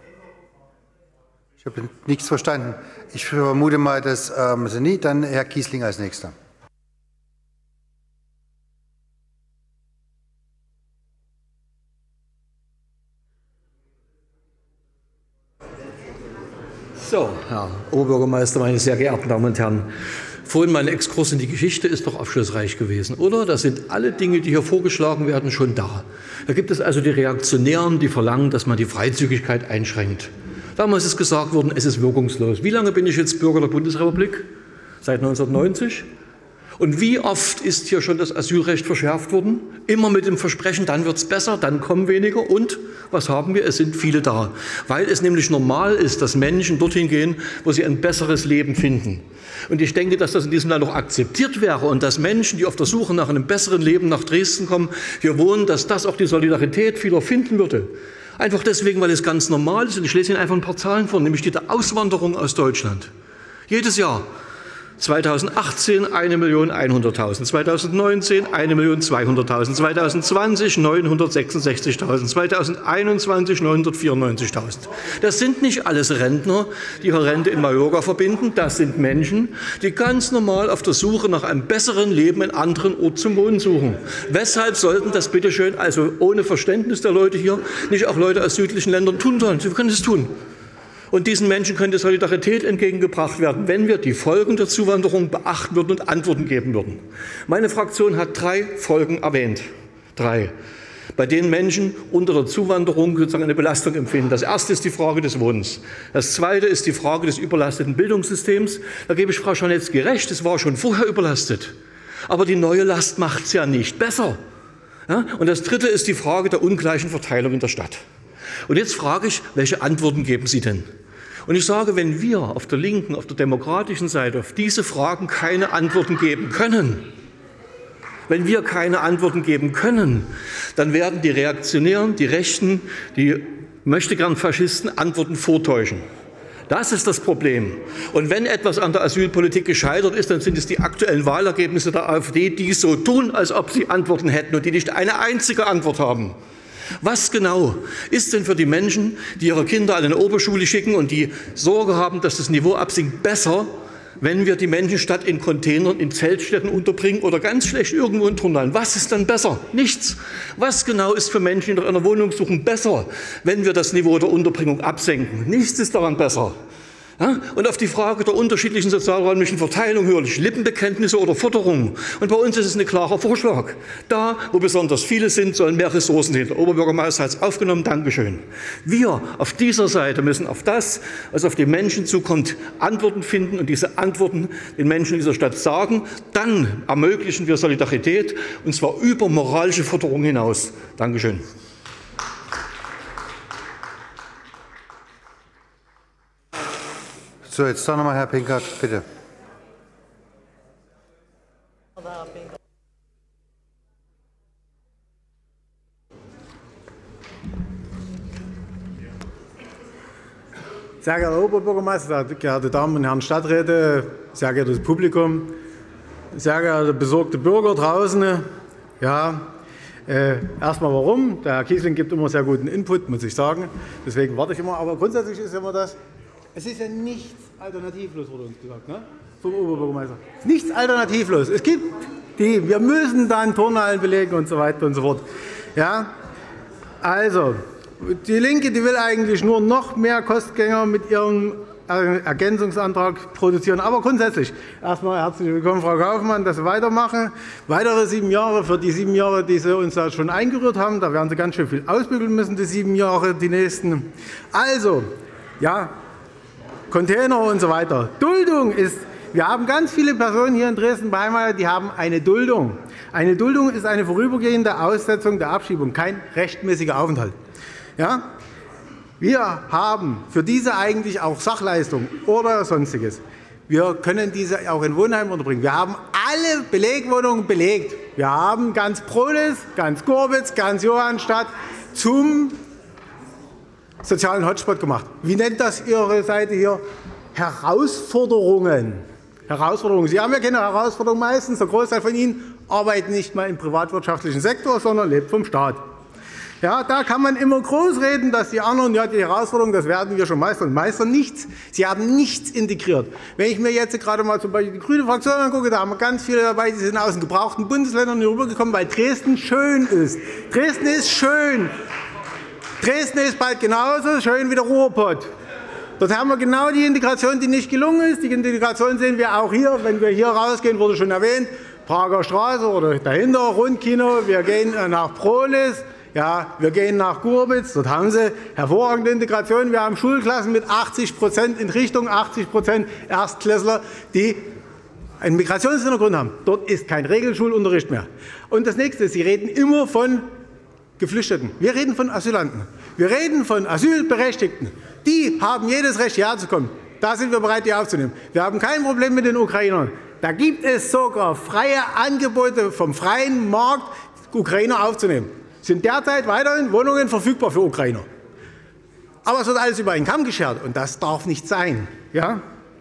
Ich habe nichts verstanden. Ich vermute mal, dass Sie nie. Dann Herr Kiesling als Nächster. So, Herr Oberbürgermeister, meine sehr geehrten Damen und Herren. Vorhin mein Exkurs in die Geschichte ist doch aufschlussreich gewesen, oder? Da sind alle Dinge, die hier vorgeschlagen werden, schon da. Da gibt es also die Reaktionären, die verlangen, dass man die Freizügigkeit einschränkt. Damals ist gesagt worden, es ist wirkungslos. Wie lange bin ich jetzt Bürger der Bundesrepublik? Seit 1990? Und wie oft ist hier schon das Asylrecht verschärft worden? Immer mit dem Versprechen, dann wird es besser, dann kommen weniger. Und was haben wir? Es sind viele da. Weil es nämlich normal ist, dass Menschen dorthin gehen, wo sie ein besseres Leben finden. Und ich denke, dass das in diesem Land auch akzeptiert wäre und dass Menschen, die auf der Suche nach einem besseren Leben nach Dresden kommen, hier wohnen, dass das auch die Solidarität vieler finden würde. Einfach deswegen, weil es ganz normal ist. Und ich lese Ihnen einfach ein paar Zahlen vor, nämlich die der Auswanderung aus Deutschland. Jedes Jahr. 2018 1.100.000, 2019 1.200.000, 2020 966.000, 2021 994.000. Das sind nicht alles Rentner, die ihre Rente in Mallorca verbinden. Das sind Menschen, die ganz normal auf der Suche nach einem besseren Leben in anderen Ort zum Wohnen suchen. Weshalb sollten das bitteschön, also ohne Verständnis der Leute hier, nicht auch Leute aus südlichen Ländern tun sollen? Sie können es tun. Und diesen Menschen könnte Solidarität entgegengebracht werden, wenn wir die Folgen der Zuwanderung beachten würden und Antworten geben würden. Meine Fraktion hat 3 Folgen erwähnt. 3. Bei denen Menschen unter der Zuwanderung sozusagen eine Belastung empfinden. Das erste ist die Frage des Wohnens. Das zweite ist die Frage des überlasteten Bildungssystems. Da gebe ich Frau Czarnecki recht, es war schon vorher überlastet. Aber die neue Last macht es ja nicht besser. Ja? Und das dritte ist die Frage der ungleichen Verteilung in der Stadt. Und jetzt frage ich, welche Antworten geben Sie denn? Und ich sage, wenn wir auf der linken, auf der demokratischen Seite auf diese Fragen keine Antworten geben können, wenn wir keine Antworten geben können, dann werden die Reaktionären, die Rechten, die Möchtegern-Faschisten Antworten vortäuschen. Das ist das Problem. Und wenn etwas an der Asylpolitik gescheitert ist, dann sind es die aktuellen Wahlergebnisse der AfD, die so tun, als ob sie Antworten hätten und die nicht eine einzige Antwort haben. Was genau ist denn für die Menschen, die ihre Kinder an eine Oberschule schicken und die Sorge haben, dass das Niveau absinkt, besser, wenn wir die Menschen statt in Containern in Zeltstätten unterbringen oder ganz schlecht irgendwo in Turnhallen? Was ist dann besser? Nichts. Was genau ist für Menschen, die nach einer Wohnung suchen, besser, wenn wir das Niveau der Unterbringung absenken? Nichts ist daran besser. Ja? Und auf die Frage der unterschiedlichen sozialräumlichen Verteilung höre ich Lippenbekenntnisse oder Forderungen. Und bei uns ist es ein klarer Vorschlag. Da, wo besonders viele sind, sollen mehr Ressourcen hin. Der Oberbürgermeister hat es aufgenommen. Dankeschön. Wir auf dieser Seite müssen auf das, was auf die Menschen zukommt, Antworten finden und diese Antworten den Menschen in dieser Stadt sagen. Dann ermöglichen wir Solidarität, und zwar über moralische Forderungen hinaus. Dankeschön. So, jetzt doch nochmal Herr Pinkert, bitte. Sehr geehrter Oberbürgermeister, sehr geehrte Damen und Herren Stadträte, sehr geehrtes Publikum, sehr geehrte besorgte Bürger draußen. Ja, Erstmal warum. Der Herr Kiesling gibt immer sehr guten Input, muss ich sagen. Deswegen warte ich immer. Aber grundsätzlich ist immer das, es ist ja nichts alternativlos, wurde uns gesagt, ne? Vom Oberbürgermeister. Nichts alternativlos. Es gibt wir müssen dann Turnhallen belegen und so weiter und so fort. Ja? Also, die Linke, die will eigentlich nur noch mehr Kostgänger mit ihrem Ergänzungsantrag produzieren. Aber grundsätzlich, erstmal herzlich willkommen, Frau Kaufmann, dass Sie weitermachen. Weitere 7 Jahre für die 7 Jahre, die Sie uns da schon eingerührt haben. Da werden Sie ganz schön viel ausbügeln müssen, die 7 Jahre, die nächsten. Also, ja, Container und so weiter. Duldung ist, wir haben ganz viele Personen hier in Dresden beheimatet, die haben eine Duldung. Eine Duldung ist eine vorübergehende Aussetzung der Abschiebung, kein rechtmäßiger Aufenthalt. Ja? Wir haben für diese eigentlich auch Sachleistung oder Sonstiges. Wir können diese auch in Wohnheimen unterbringen. Wir haben alle Belegwohnungen belegt. Wir haben ganz Prohlis, ganz Gorbitz, ganz Johannstadt zum sozialen Hotspot gemacht. Wie nennt das Ihre Seite hier? Herausforderungen. Herausforderungen. Sie haben ja keine Herausforderungen meistens. Der Großteil von Ihnen arbeitet nicht mal im privatwirtschaftlichen Sektor, sondern lebt vom Staat. Ja, da kann man immer groß reden, dass die anderen, ja, die Herausforderungen, das werden wir schon meistern. Meistern nichts. Sie haben nichts integriert. Wenn ich mir jetzt gerade mal zum Beispiel die grüne Fraktion angucke, da haben wir ganz viele dabei, die sind aus den gebrauchten Bundesländern hier rübergekommen, weil Dresden schön ist. Dresden ist schön. Dresden ist bald genauso schön wie der Ruhrpott. Dort haben wir genau die Integration, die nicht gelungen ist. Die Integration sehen wir auch hier. Wenn wir hier rausgehen, wurde schon erwähnt, Prager Straße oder dahinter, Rundkino. Wir gehen nach Prohlis, ja, wir gehen nach Gorbitz. Dort haben sie hervorragende Integration. Wir haben Schulklassen mit 80% in Richtung 80% Erstklässler, die einen Migrationshintergrund haben. Dort ist kein Regelschulunterricht mehr. Und das Nächste, Sie reden immer von Geflüchteten. Wir reden von Asylanten. Wir reden von Asylberechtigten. Die haben jedes Recht, hierher zu kommen. Da sind wir bereit, die aufzunehmen. Wir haben kein Problem mit den Ukrainern. Da gibt es sogar freie Angebote vom freien Markt, Ukrainer aufzunehmen. Es sind derzeit weiterhin Wohnungen verfügbar für Ukrainer. Aber es wird alles über einen Kamm geschert und das darf nicht sein. Ja?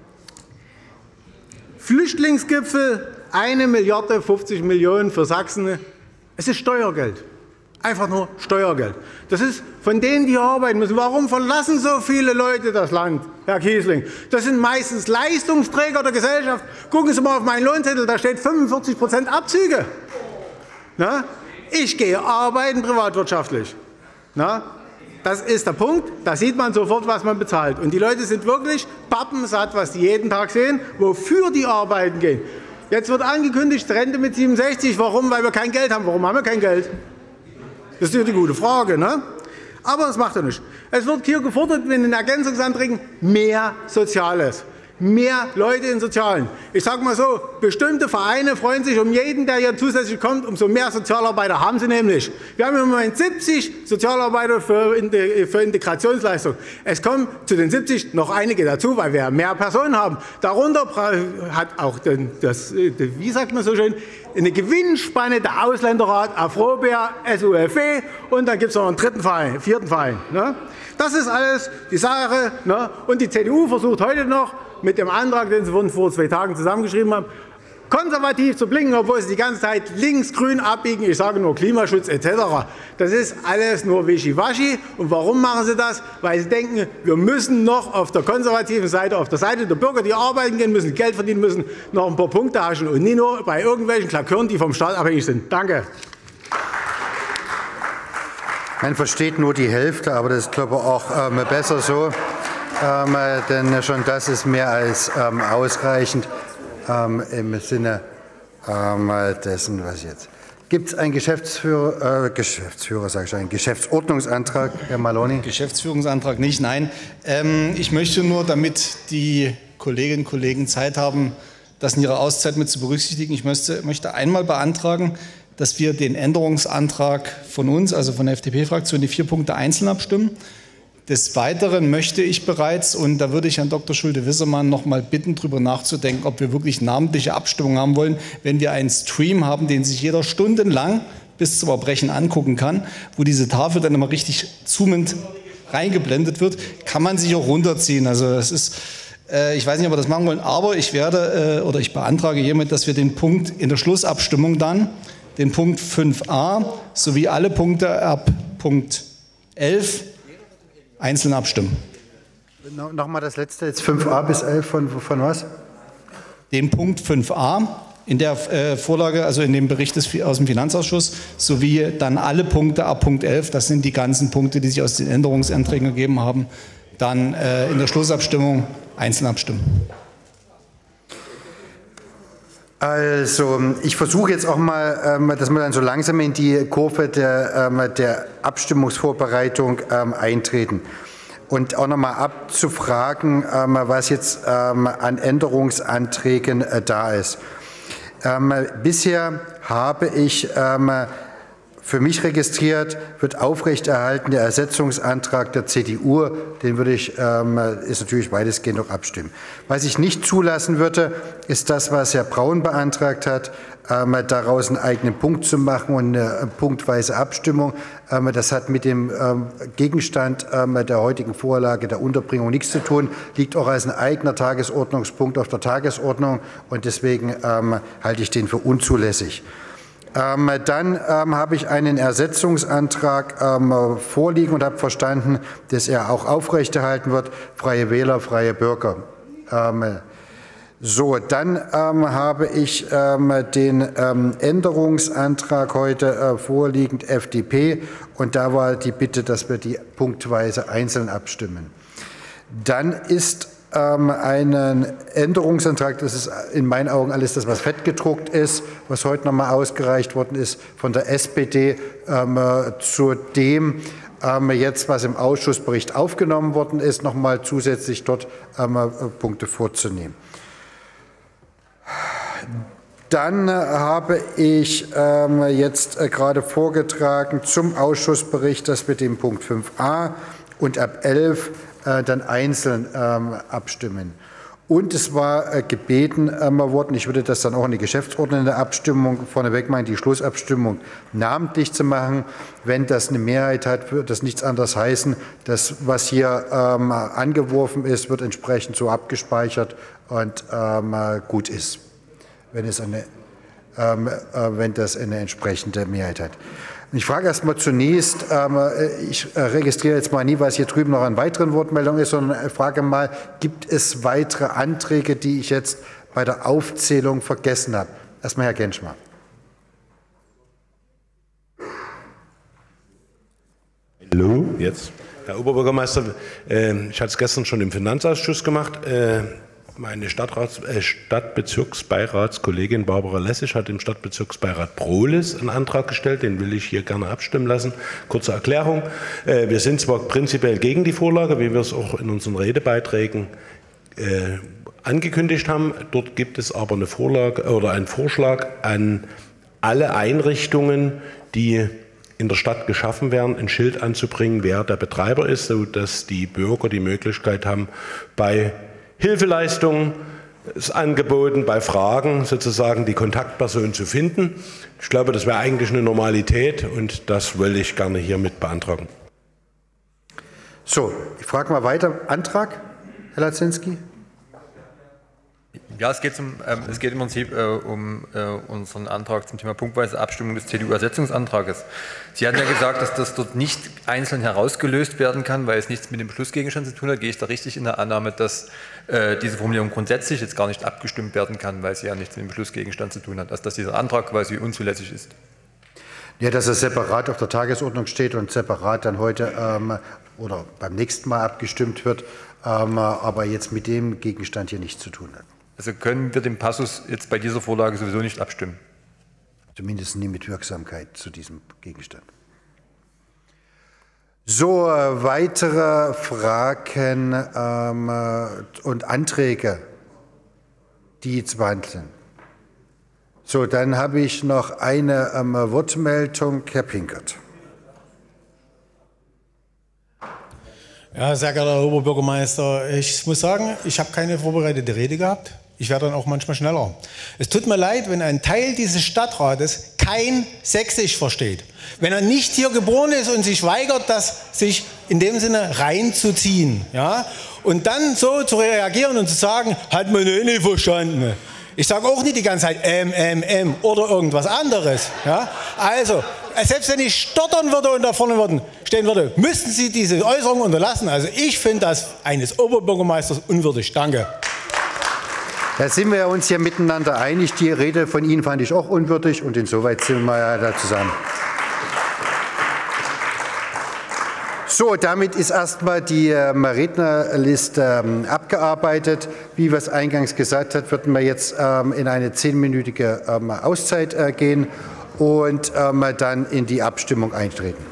Flüchtlingsgipfel, 1,050 Milliarden für Sachsen. Es ist Steuergeld. Einfach nur Steuergeld. Das ist von denen, die hier arbeiten müssen. Warum verlassen so viele Leute das Land, Herr Kiesling? Das sind meistens Leistungsträger der Gesellschaft. Gucken Sie mal auf meinen Lohnzettel, da steht 45% Abzüge. Na? Ich gehe arbeiten privatwirtschaftlich. Na? Das ist der Punkt. Da sieht man sofort, was man bezahlt. Und die Leute sind wirklich pappensatt, was die jeden Tag sehen, wofür die arbeiten gehen. Jetzt wird angekündigt, Rente mit 67. Warum? Weil wir kein Geld haben. Warum haben wir kein Geld? Das ist ja die gute Frage, ne? Aber das macht er nicht. Es wird hier gefordert mit den Ergänzungsanträgen mehr Soziales. Mehr Leute in Sozialen. Ich sage mal so, bestimmte Vereine freuen sich um jeden, der hier zusätzlich kommt, umso mehr Sozialarbeiter haben sie nämlich. Wir haben im Moment 70 Sozialarbeiter für Integrationsleistung. Es kommen zu den 70 noch einige dazu, weil wir mehr Personen haben. Darunter hat auch wie sagt man so schön, eine Gewinnspanne der Ausländerrat, Afrobia, SUFW und dann gibt es noch einen vierten Verein. Ne? Das ist alles die Sache. Ne? Und die CDU versucht heute noch, mit dem Antrag, den Sie vor 2 Tagen zusammengeschrieben haben, konservativ zu blinken, obwohl Sie die ganze Zeit links-grün abbiegen. Ich sage nur Klimaschutz etc. Das ist alles nur Wischiwaschi. Und warum machen Sie das? Weil Sie denken, wir müssen noch auf der konservativen Seite, auf der Seite der Bürger, die arbeiten gehen müssen, Geld verdienen müssen, noch ein paar Punkte haschen und nicht nur bei irgendwelchen Klakören, die vom Staat abhängig sind. Danke. Man versteht nur die Hälfte, aber das ist, glaube ich, auch besser so. Denn schon das ist mehr als ausreichend im Sinne dessen, was jetzt. Gibt es einen einen Geschäftsordnungsantrag, Herr Maloney? Geschäftsführungsantrag nicht, nein. Ich möchte nur, damit die Kolleginnen und Kollegen Zeit haben, das in ihrer Auszeit mit zu berücksichtigen, ich möchte einmal beantragen, dass wir den Änderungsantrag von uns, also von der FDP-Fraktion, die 4 Punkte einzeln abstimmen. Des Weiteren möchte ich bereits, und da würde ich Herrn Dr. Schulte-Wissermann noch mal bitten, darüber nachzudenken, ob wir wirklich namentliche Abstimmungen haben wollen, wenn wir einen Stream haben, den sich jeder stundenlang bis zum Erbrechen angucken kann, wo diese Tafel dann immer richtig zoomend reingeblendet wird, kann man sich auch runterziehen. Also das ist, ich weiß nicht, ob wir das machen wollen, aber ich beantrage hiermit, dass wir den Punkt in der Schlussabstimmung dann den Punkt 5a sowie alle Punkte ab Punkt 11 einzeln abstimmen. Nochmal das letzte, jetzt 5a bis 11 von was? Den Punkt 5a in der Vorlage, also in dem Bericht aus dem Finanzausschuss, sowie dann alle Punkte ab Punkt 11, das sind die ganzen Punkte, die sich aus den Änderungsanträgen ergeben haben, dann in der Schlussabstimmung einzeln abstimmen. Also ich versuche jetzt auch mal, dass wir dann so langsam in die Kurve der Abstimmungsvorbereitung eintreten. Und auch nochmal abzufragen, was jetzt an Änderungsanträgen da ist. Bisher habe ich für mich registriert, wird aufrechterhalten der Ersetzungsantrag der CDU, den würde ich, ist natürlich weitestgehend noch abstimmen. Was ich nicht zulassen würde, ist das, was Herr Braun beantragt hat, daraus einen eigenen Punkt zu machen und eine punktweise Abstimmung. Das hat mit dem Gegenstand der heutigen Vorlage der Unterbringung nichts zu tun, liegt auch als ein eigener Tagesordnungspunkt auf der Tagesordnung und deswegen halte ich den für unzulässig. Dann habe ich einen Ersetzungsantrag vorliegen und habe verstanden, dass er auch aufrechterhalten wird, Freie Wähler, Freie Bürger. So, dann habe ich den Änderungsantrag heute vorliegend FDP und da war die Bitte, dass wir die punktweise einzeln abstimmen. Dann ist einen Änderungsantrag, das ist in meinen Augen alles das, was fettgedruckt ist, was heute nochmal ausgereicht worden ist von der SPD zu dem jetzt, was im Ausschussbericht aufgenommen worden ist, nochmal zusätzlich dort Punkte vorzunehmen. Dann habe ich jetzt gerade vorgetragen zum Ausschussbericht, dass wir den Punkt 5a und ab 11 dann einzeln abstimmen. Und es war gebeten worden, ich würde das dann auch in die Geschäftsordnung in der Abstimmung vorneweg meinen, die Schlussabstimmung namentlich zu machen. Wenn das eine Mehrheit hat, wird das nichts anderes heißen. Das, was hier angeworfen ist, wird entsprechend so abgespeichert und gut ist, wenn das eine entsprechende Mehrheit hat. Ich frage erst mal zunächst, ich registriere jetzt mal nie, was hier drüben noch an weiteren Wortmeldungen ist, sondern frage mal, gibt es weitere Anträge, die ich jetzt bei der Aufzählung vergessen habe? Erstmal Herr Genschmer. Hallo, jetzt. Herr Oberbürgermeister, ich hatte es gestern schon im Finanzausschuss gemacht. Meine Stadtbezirksbeiratskollegin Barbara Lessig hat im Stadtbezirksbeirat Prohlis einen Antrag gestellt, den will ich hier gerne abstimmen lassen. Kurze Erklärung. Wir sind zwar prinzipiell gegen die Vorlage, wie wir es auch in unseren Redebeiträgen angekündigt haben. Dort gibt es aber eine Vorlage oder einen Vorschlag an alle Einrichtungen, die in der Stadt geschaffen werden, ein Schild anzubringen, wer der Betreiber ist, sodass die Bürger die Möglichkeit haben, bei Hilfeleistungen ist angeboten, bei Fragen sozusagen die Kontaktperson zu finden. Ich glaube, das wäre eigentlich eine Normalität und das will ich gerne hiermit beantragen. So, ich frage mal weiter. Antrag, Herr Lazinski? Ja, es geht im Prinzip um unseren Antrag zum Thema punktweise Abstimmung des CDU-Ersetzungsantrages. Sie hatten ja gesagt, dass das dort nicht einzeln herausgelöst werden kann, weil es nichts mit dem Beschlussgegenstand zu tun hat. Gehe ich da richtig in der Annahme, dass diese Formulierung grundsätzlich jetzt gar nicht abgestimmt werden kann, weil sie ja nichts mit dem Beschlussgegenstand zu tun hat, also dass dieser Antrag quasi unzulässig ist? Ja, dass es separat auf der Tagesordnung steht und separat dann heute oder beim nächsten Mal abgestimmt wird, aber jetzt mit dem Gegenstand hier nichts zu tun hat. Also können wir den Passus jetzt bei dieser Vorlage sowieso nicht abstimmen? Zumindest nie mit Wirksamkeit zu diesem Gegenstand. So, weitere Fragen und Anträge, die zu behandeln sind. So, dann habe ich noch eine Wortmeldung, Herr Pinkert. Ja, sehr geehrter Herr Oberbürgermeister, ich muss sagen, ich habe keine vorbereitete Rede gehabt. Ich werde dann auch manchmal schneller. Es tut mir leid, wenn ein Teil dieses Stadtrates kein Sächsisch versteht. Wenn er nicht hier geboren ist und sich weigert, das sich in dem Sinne reinzuziehen. Ja? Und dann so zu reagieren und zu sagen, hat man eh nicht verstanden. Ich sage auch nicht die ganze Zeit oder irgendwas anderes. Ja? Also, selbst wenn ich stottern würde und da vorne stehen würde, müssten Sie diese Äußerung unterlassen. Also ich finde das eines Oberbürgermeisters unwürdig. Danke. Da sind wir uns hier miteinander einig. Die Rede von Ihnen fand ich auch unwürdig und insoweit sind wir ja da zusammen. So, damit ist erstmal die Rednerliste abgearbeitet. Wie wir es eingangs gesagt haben, würden wir jetzt in eine 10-minütige Auszeit gehen und dann in die Abstimmung eintreten.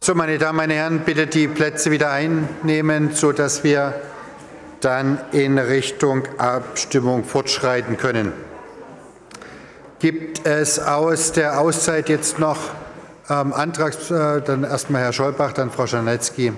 So, meine Damen, meine Herren, bitte die Plätze wieder einnehmen, sodass wir dann in Richtung Abstimmung fortschreiten können. Gibt es aus der Auszeit jetzt noch Antrags, dann erstmal Herr Scholbach, dann Frau Czarnecki.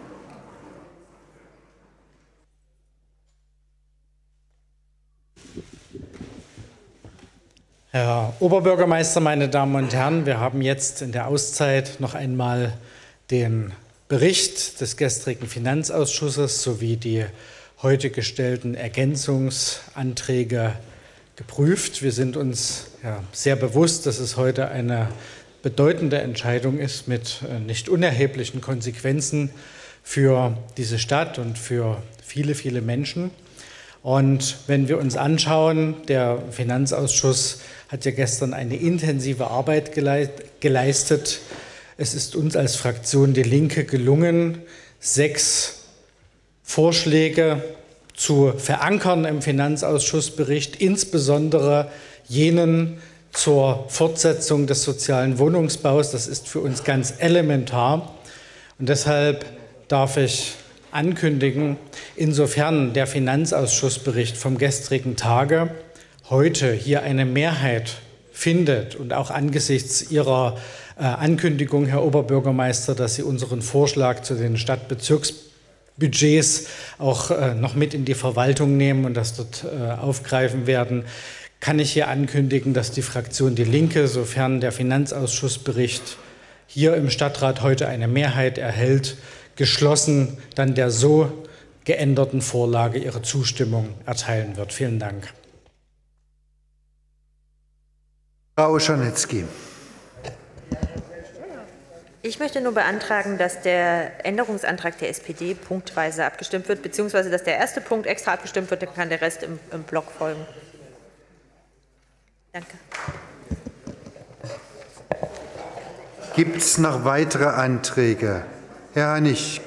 Herr Oberbürgermeister, meine Damen und Herren, wir haben jetzt in der Auszeit noch einmal den Bericht des gestrigen Finanzausschusses sowie die heute gestellten Ergänzungsanträge geprüft. Wir sind uns sehr bewusst, dass es heute eine bedeutende Entscheidung ist mit nicht unerheblichen Konsequenzen für diese Stadt und für viele, viele Menschen. Und wenn wir uns anschauen, der Finanzausschuss hat ja gestern eine intensive Arbeit geleistet. Es ist uns als Fraktion Die Linke gelungen, 6 Vorschläge zu verankern im Finanzausschussbericht, insbesondere jenen zur Fortsetzung des sozialen Wohnungsbaus. Das ist für uns ganz elementar. Und deshalb darf ich ankündigen, insofern der Finanzausschussbericht vom gestrigen Tage heute hier eine Mehrheit findet und auch angesichts Ihrer Ankündigung, Herr Oberbürgermeister, dass Sie unseren Vorschlag zu den Stadtbezirksbudgets auch noch mit in die Verwaltung nehmen und das dort aufgreifen werden, kann ich hier ankündigen, dass die Fraktion Die Linke, sofern der Finanzausschussbericht hier im Stadtrat heute eine Mehrheit erhält, geschlossen dann der so geänderten Vorlage ihre Zustimmung erteilen wird. Vielen Dank. Frau Czarnecki. Ich möchte nur beantragen, dass der Änderungsantrag der SPD punktweise abgestimmt wird, beziehungsweise dass der erste Punkt extra abgestimmt wird, dann kann der Rest im Block folgen. Danke. Gibt es noch weitere Anträge? Herr Hannig.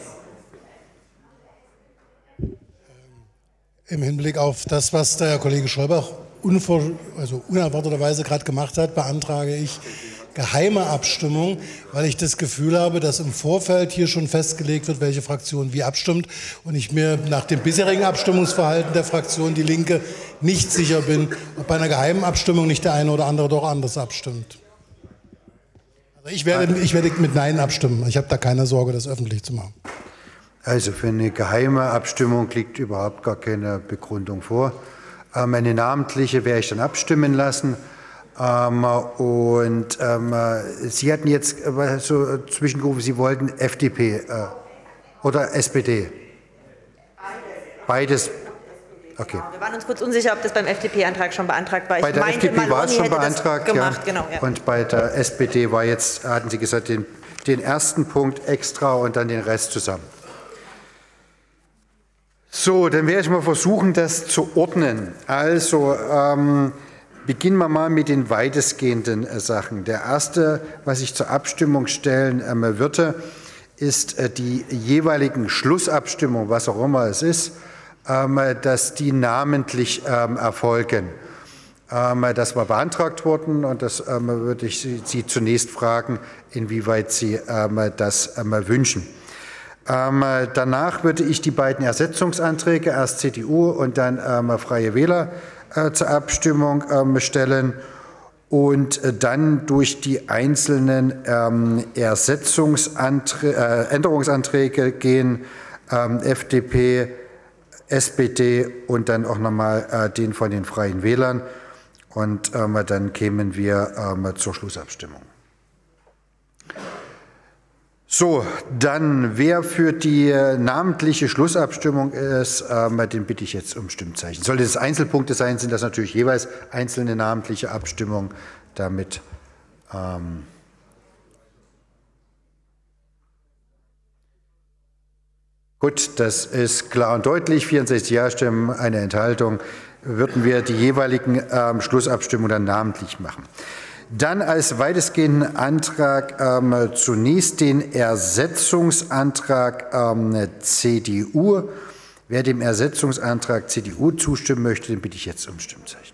Im Hinblick auf das, was der Kollege Scholbach unerwarteterweise gerade gemacht hat, beantrage ich geheime Abstimmung, weil ich das Gefühl habe, dass im Vorfeld hier schon festgelegt wird, welche Fraktion wie abstimmt und ich mir nach dem bisherigen Abstimmungsverhalten der Fraktion Die Linke nicht sicher bin, ob bei einer geheimen Abstimmung nicht der eine oder andere doch anders abstimmt. Also ich werde mit Nein abstimmen. Ich habe da keine Sorge, das öffentlich zu machen. Also für eine geheime Abstimmung liegt überhaupt gar keine Begründung vor. Eine namentliche werde ich dann abstimmen lassen. Sie hatten jetzt so zwischengerufen, Sie wollten FDP oder SPD? Beides. Okay. Wir waren uns kurz unsicher, ob das beim FDP-Antrag schon beantragt war. Bei der FDP war es schon beantragt, gemacht, ja. Genau, ja. Und bei der SPD war jetzt, hatten Sie gesagt, den ersten Punkt extra und dann den Rest zusammen. So, dann werde ich mal versuchen, das zu ordnen. Also, beginnen wir mal mit den weitestgehenden Sachen. Der erste, was ich zur Abstimmung stellen würde, ist die jeweiligen Schlussabstimmungen, was auch immer es ist, dass die namentlich erfolgen. Das war beantragt worden und das würde ich Sie zunächst fragen, inwieweit Sie das wünschen. Danach würde ich die beiden Ersetzungsanträge, erst CDU und dann Freie Wähler, zur Abstimmung stellen und dann durch die einzelnen Änderungsanträge gehen, FDP, SPD und dann auch nochmal den von den Freien Wählern. Und dann kämen wir zur Schlussabstimmung. So, dann, wer für die namentliche Schlussabstimmung ist, den bitte ich jetzt um Stimmzeichen. Sollte es Einzelpunkte sein, sind das natürlich jeweils einzelne namentliche Abstimmungen, damit gut, das ist klar und deutlich, 64 Ja-Stimmen, eine Enthaltung, würden wir die jeweiligen Schlussabstimmungen dann namentlich machen. Dann als weitestgehenden Antrag zunächst den Ersetzungsantrag CDU. Wer dem Ersetzungsantrag CDU zustimmen möchte, den bitte ich jetzt um Stimmzeichen.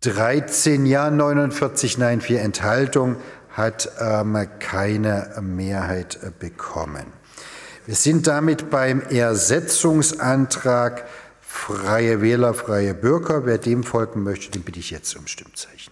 13 Ja, 49 Nein, 4 Enthaltungen, hat keine Mehrheit bekommen. Wir sind damit beim Ersetzungsantrag Freie Wähler, Freie Bürger. Wer dem folgen möchte, den bitte ich jetzt um Stimmzeichen.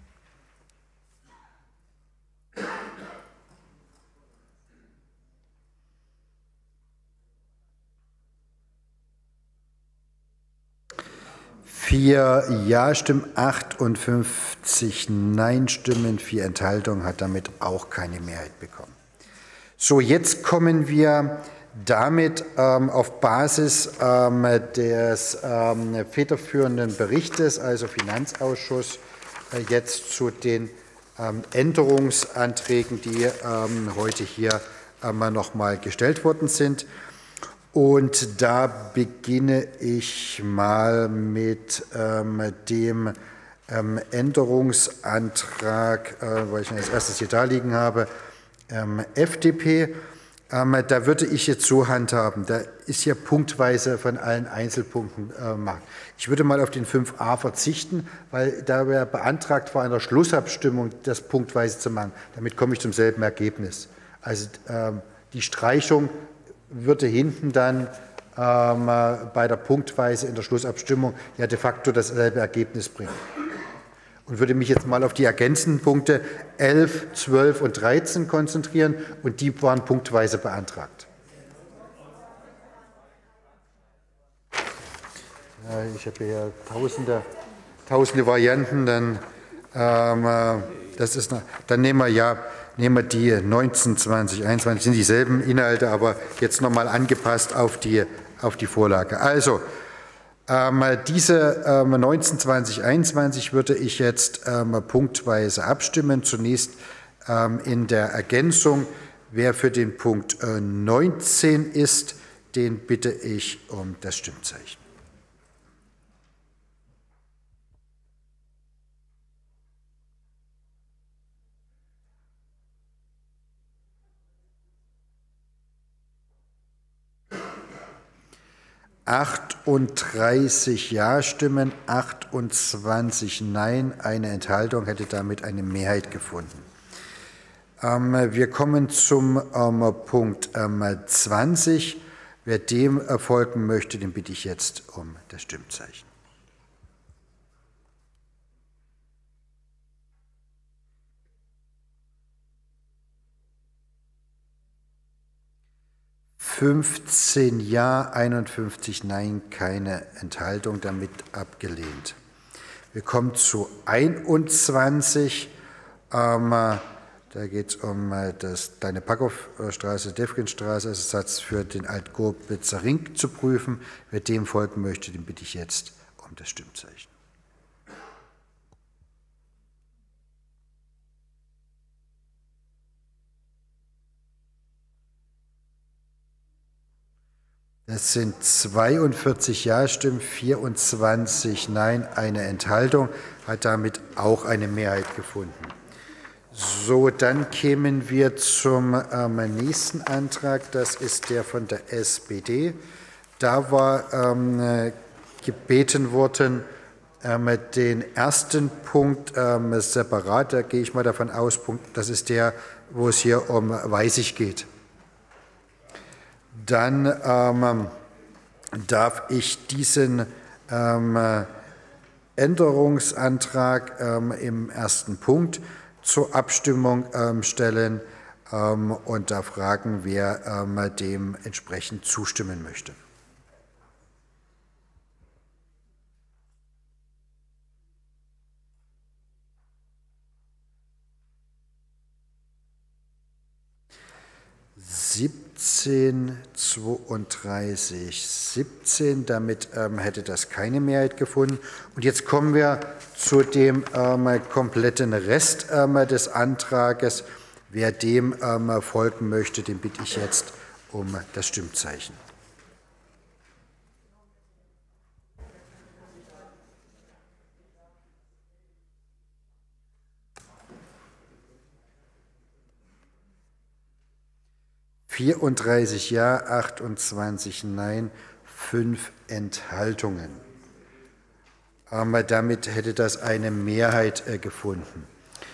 Vier Ja-Stimmen, 58 Nein-Stimmen, 4 Enthaltungen, hat damit auch keine Mehrheit bekommen. So, jetzt kommen wir damit auf Basis des federführenden Berichtes, also Finanzausschuss, jetzt zu den Änderungsanträgen, die heute hier noch mal gestellt worden sind. Und da beginne ich mal mit dem Änderungsantrag, weil ich ihn als erstes hier da liegen habe, FDP. Da würde ich jetzt so handhaben, da ist hier punktweise von allen Einzelpunkten gemacht. Ich würde mal auf den 5a verzichten, weil da wäre beantragt, vor einer Schlussabstimmung das punktweise zu machen. Damit komme ich zum selben Ergebnis. Also die Streichung würde hinten dann bei der punktweise in der Schlussabstimmung ja de facto dasselbe Ergebnis bringen. Und würde mich jetzt mal auf die ergänzenden Punkte 11, 12 und 13 konzentrieren, und die waren punktweise beantragt. Ja, ich habe hier tausende Varianten, dann, dann nehmen wir die 19, 20, 21, sind dieselben Inhalte, aber jetzt nochmal angepasst auf die Vorlage. Also, diese 19, 20, 21 würde ich jetzt punktweise abstimmen. Zunächst in der Ergänzung, wer für den Punkt 19 ist, den bitte ich um das Stimmzeichen. (38 Ja-Stimmen, 28 Nein, eine Enthaltung, hätte damit eine Mehrheit gefunden. Wir kommen zum Punkt 20. Wer dem folgen möchte, den bitte ich jetzt um das Stimmzeichen. (15 Ja, 51 Nein, keine Enthaltung, damit abgelehnt. Wir kommen zu 21. Da geht es um das Deine Packow-Straße, Defkinstraße, als Ersatz für den Altgorbitzer Ring zu prüfen. Wer dem folgen möchte, den bitte ich jetzt um das Stimmzeichen. Das sind 42 Ja-Stimmen, 24 Nein, eine Enthaltung, hat damit auch eine Mehrheit gefunden. So, dann kämen wir zum nächsten Antrag, das ist der von der SPD. Da war gebeten worden, den ersten Punkt separat, da gehe ich mal davon aus, das ist der, wo es hier um Weißig geht. Dann darf ich diesen Änderungsantrag im ersten Punkt zur Abstimmung stellen und da fragen, wer dem entsprechend zustimmen möchte. (17, 32, 17). Damit hätte das keine Mehrheit gefunden. Und jetzt kommen wir zu dem kompletten Rest des Antrages. Wer dem folgen möchte, den bitte ich jetzt um das Stimmzeichen. (34 Ja, 28 Nein, 5 Enthaltungen. Damit hätte das eine Mehrheit gefunden.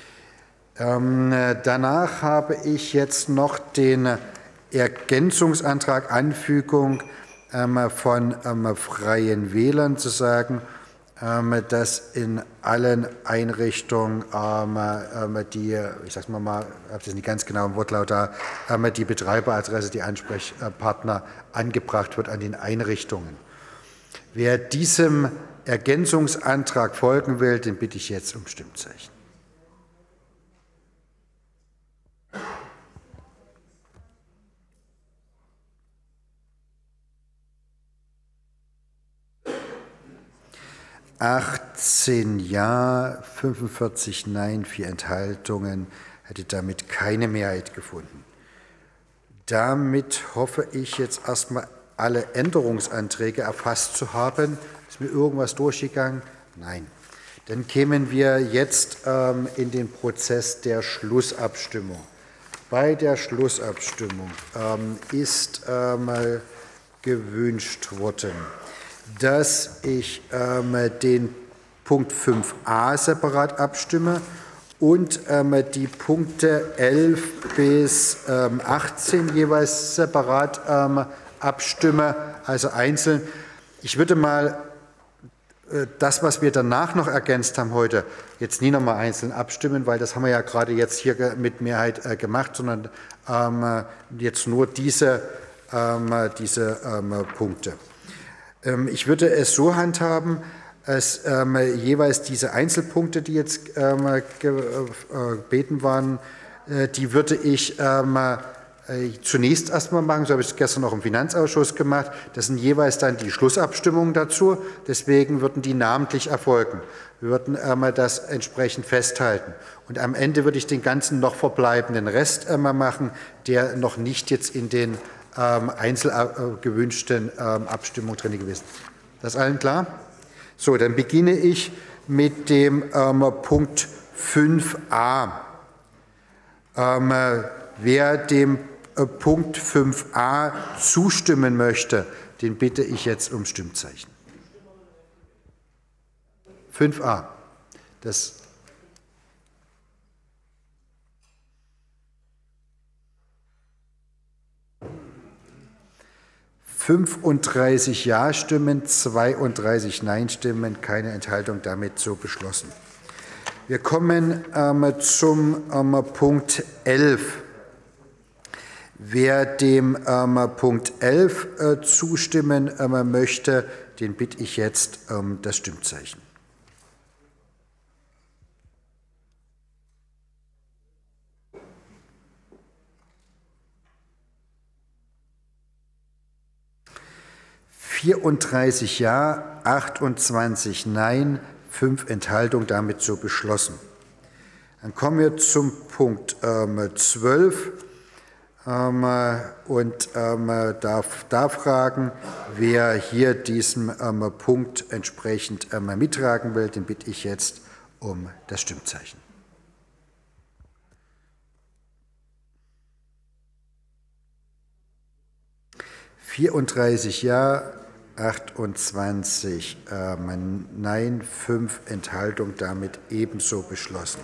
Danach habe ich jetzt noch den Ergänzungsantrag Anfügung von Freien Wählern zu sagen, dass in allen Einrichtungen die, ich sage mal, ich habe das nicht ganz genau im Wortlaut da, die Betreiberadresse, die Ansprechpartner angebracht wird an den Einrichtungen. Wer diesem Ergänzungsantrag folgen will, den bitte ich jetzt um Stimmzeichen. (18 Ja, 45 Nein, 4 Enthaltungen), hätte damit keine Mehrheit gefunden. Damit hoffe ich jetzt erstmal alle Änderungsanträge erfasst zu haben. Ist mir irgendwas durchgegangen? Nein. Dann kämen wir jetzt in den Prozess der Schlussabstimmung. Bei der Schlussabstimmung ist gewünscht worden, dass ich den Punkt 5a separat abstimme und die Punkte 11 bis 18 jeweils separat abstimme, also einzeln. Ich würde mal das, was wir danach noch ergänzt haben heute, jetzt nie noch mal einzeln abstimmen, weil das haben wir ja gerade jetzt hier mit Mehrheit gemacht, sondern jetzt nur diese Punkte. Ich würde es so handhaben, dass jeweils diese Einzelpunkte, die jetzt gebeten waren, die würde ich zunächst erstmal machen, so habe ich es gestern auch im Finanzausschuss gemacht. Das sind jeweils dann die Schlussabstimmungen dazu, deswegen würden die namentlich erfolgen. Wir würden das entsprechend festhalten. Und am Ende würde ich den ganzen noch verbleibenden Rest machen, der noch nicht jetzt in den gewünschten Abstimmung drin gewesen. Das allen klar? So, dann beginne ich mit dem Punkt 5a. Wer dem Punkt 5a zustimmen möchte, den bitte ich jetzt um Stimmzeichen. 5a. Das 35 Ja-Stimmen, 32 Nein-Stimmen, keine Enthaltung, damit so beschlossen. Wir kommen zum Punkt 11. Wer dem Punkt 11 zustimmen möchte, den bitte ich jetzt um das Stimmzeichen. (34 Ja, 28 Nein, 5 Enthaltungen, damit so beschlossen. Dann kommen wir zum Punkt 12 und darf da fragen, wer hier diesem Punkt entsprechend mittragen will, den bitte ich jetzt um das Stimmzeichen. (34 Ja, 28 Nein, 5 Enthaltungen, damit ebenso beschlossen.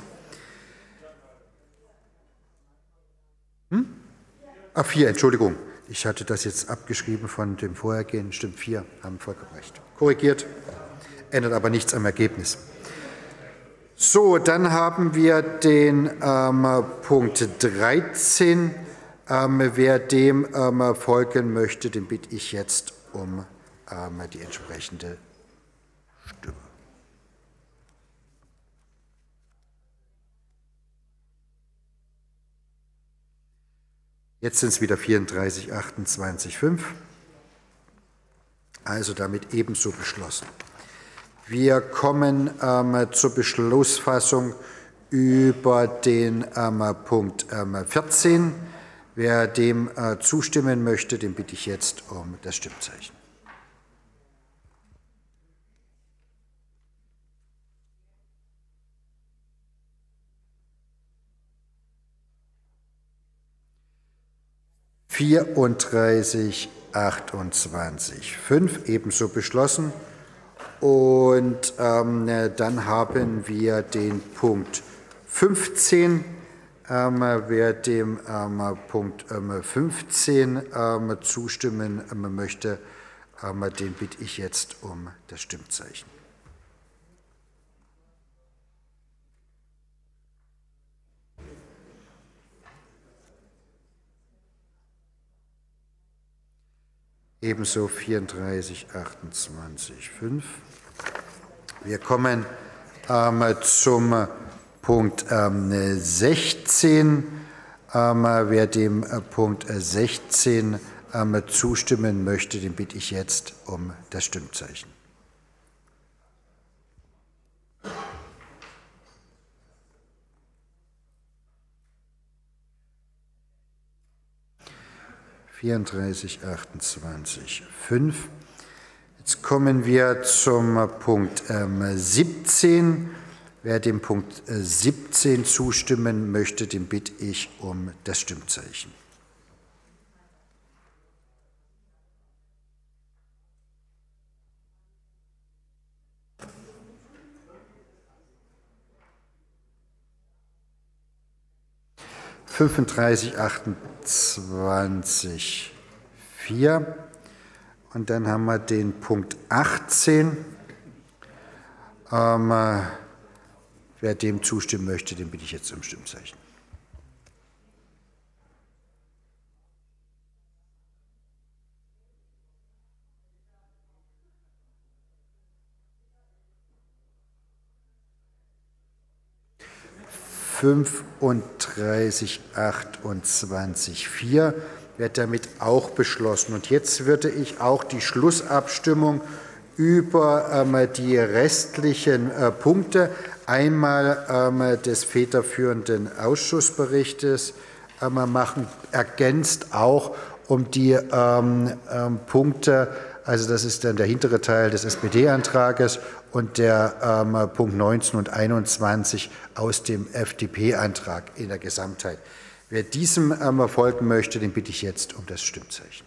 4, Entschuldigung. Ich hatte das jetzt abgeschrieben von dem vorhergehenden. Stimmt, 4 haben vollkommen recht. Korrigiert, ändert aber nichts am Ergebnis. So, dann haben wir den Punkt 13. Wer dem folgen möchte, den bitte ich jetzt um die entsprechende Stimme. Jetzt sind es wieder 34, 28, 5. Also damit ebenso beschlossen. Wir kommen zur Beschlussfassung über den Punkt 14. Wer dem zustimmen möchte, den bitte ich jetzt um das Stimmzeichen. (34, 28, 5) ebenso beschlossen. Und dann haben wir den Punkt 15. Wer dem Punkt 15 zustimmen möchte, den bitte ich jetzt um das Stimmzeichen. Ebenso 34, 28, 5. Wir kommen zum Punkt 16. Wer dem Punkt 16 zustimmen möchte, den bitte ich jetzt um das Stimmzeichen. (34, 28, 5). Jetzt kommen wir zum Punkt 17. Wer dem Punkt 17 zustimmen möchte, den bitte ich um das Stimmzeichen. (35, 28, 4). Und dann haben wir den Punkt 18. Wer dem zustimmen möchte, den bitte ich jetzt um Stimmzeichen. (35, 28, 4). Wird damit auch beschlossen. Und jetzt würde ich auch die Schlussabstimmung über die restlichen Punkte, einmal des federführenden Ausschussberichtes machen, ergänzt auch um die Punkte, also das ist dann der hintere Teil des SPD-Antrages und der Punkt 19 und 21 aus dem FDP-Antrag in der Gesamtheit. Wer diesem folgen möchte, den bitte ich jetzt um das Stimmzeichen.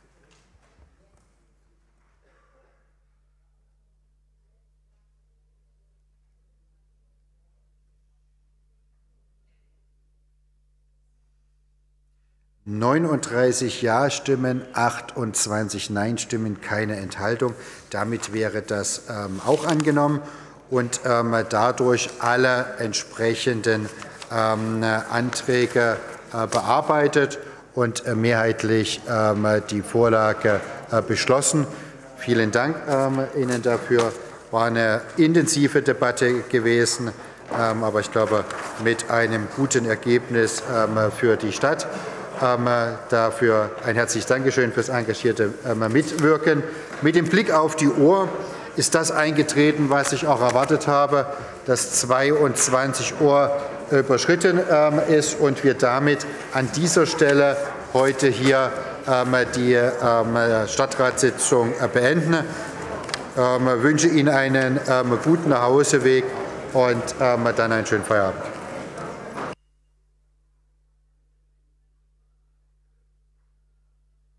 (39 Ja-Stimmen, 28 Nein-Stimmen, keine Enthaltung. Damit wäre das auch angenommen und dadurch alle entsprechenden Anträge bearbeitet und mehrheitlich die Vorlage beschlossen. Vielen Dank Ihnen dafür. War eine intensive Debatte gewesen, aber ich glaube mit einem guten Ergebnis für die Stadt. Dafür ein herzliches Dankeschön fürs engagierte Mitwirken. Mit dem Blick auf die Uhr ist das eingetreten, was ich auch erwartet habe, dass 22 Uhr überschritten ist und wir damit an dieser Stelle heute hier die Stadtratssitzung beenden. Ich wünsche Ihnen einen guten Nachhauseweg und dann einen schönen Feierabend.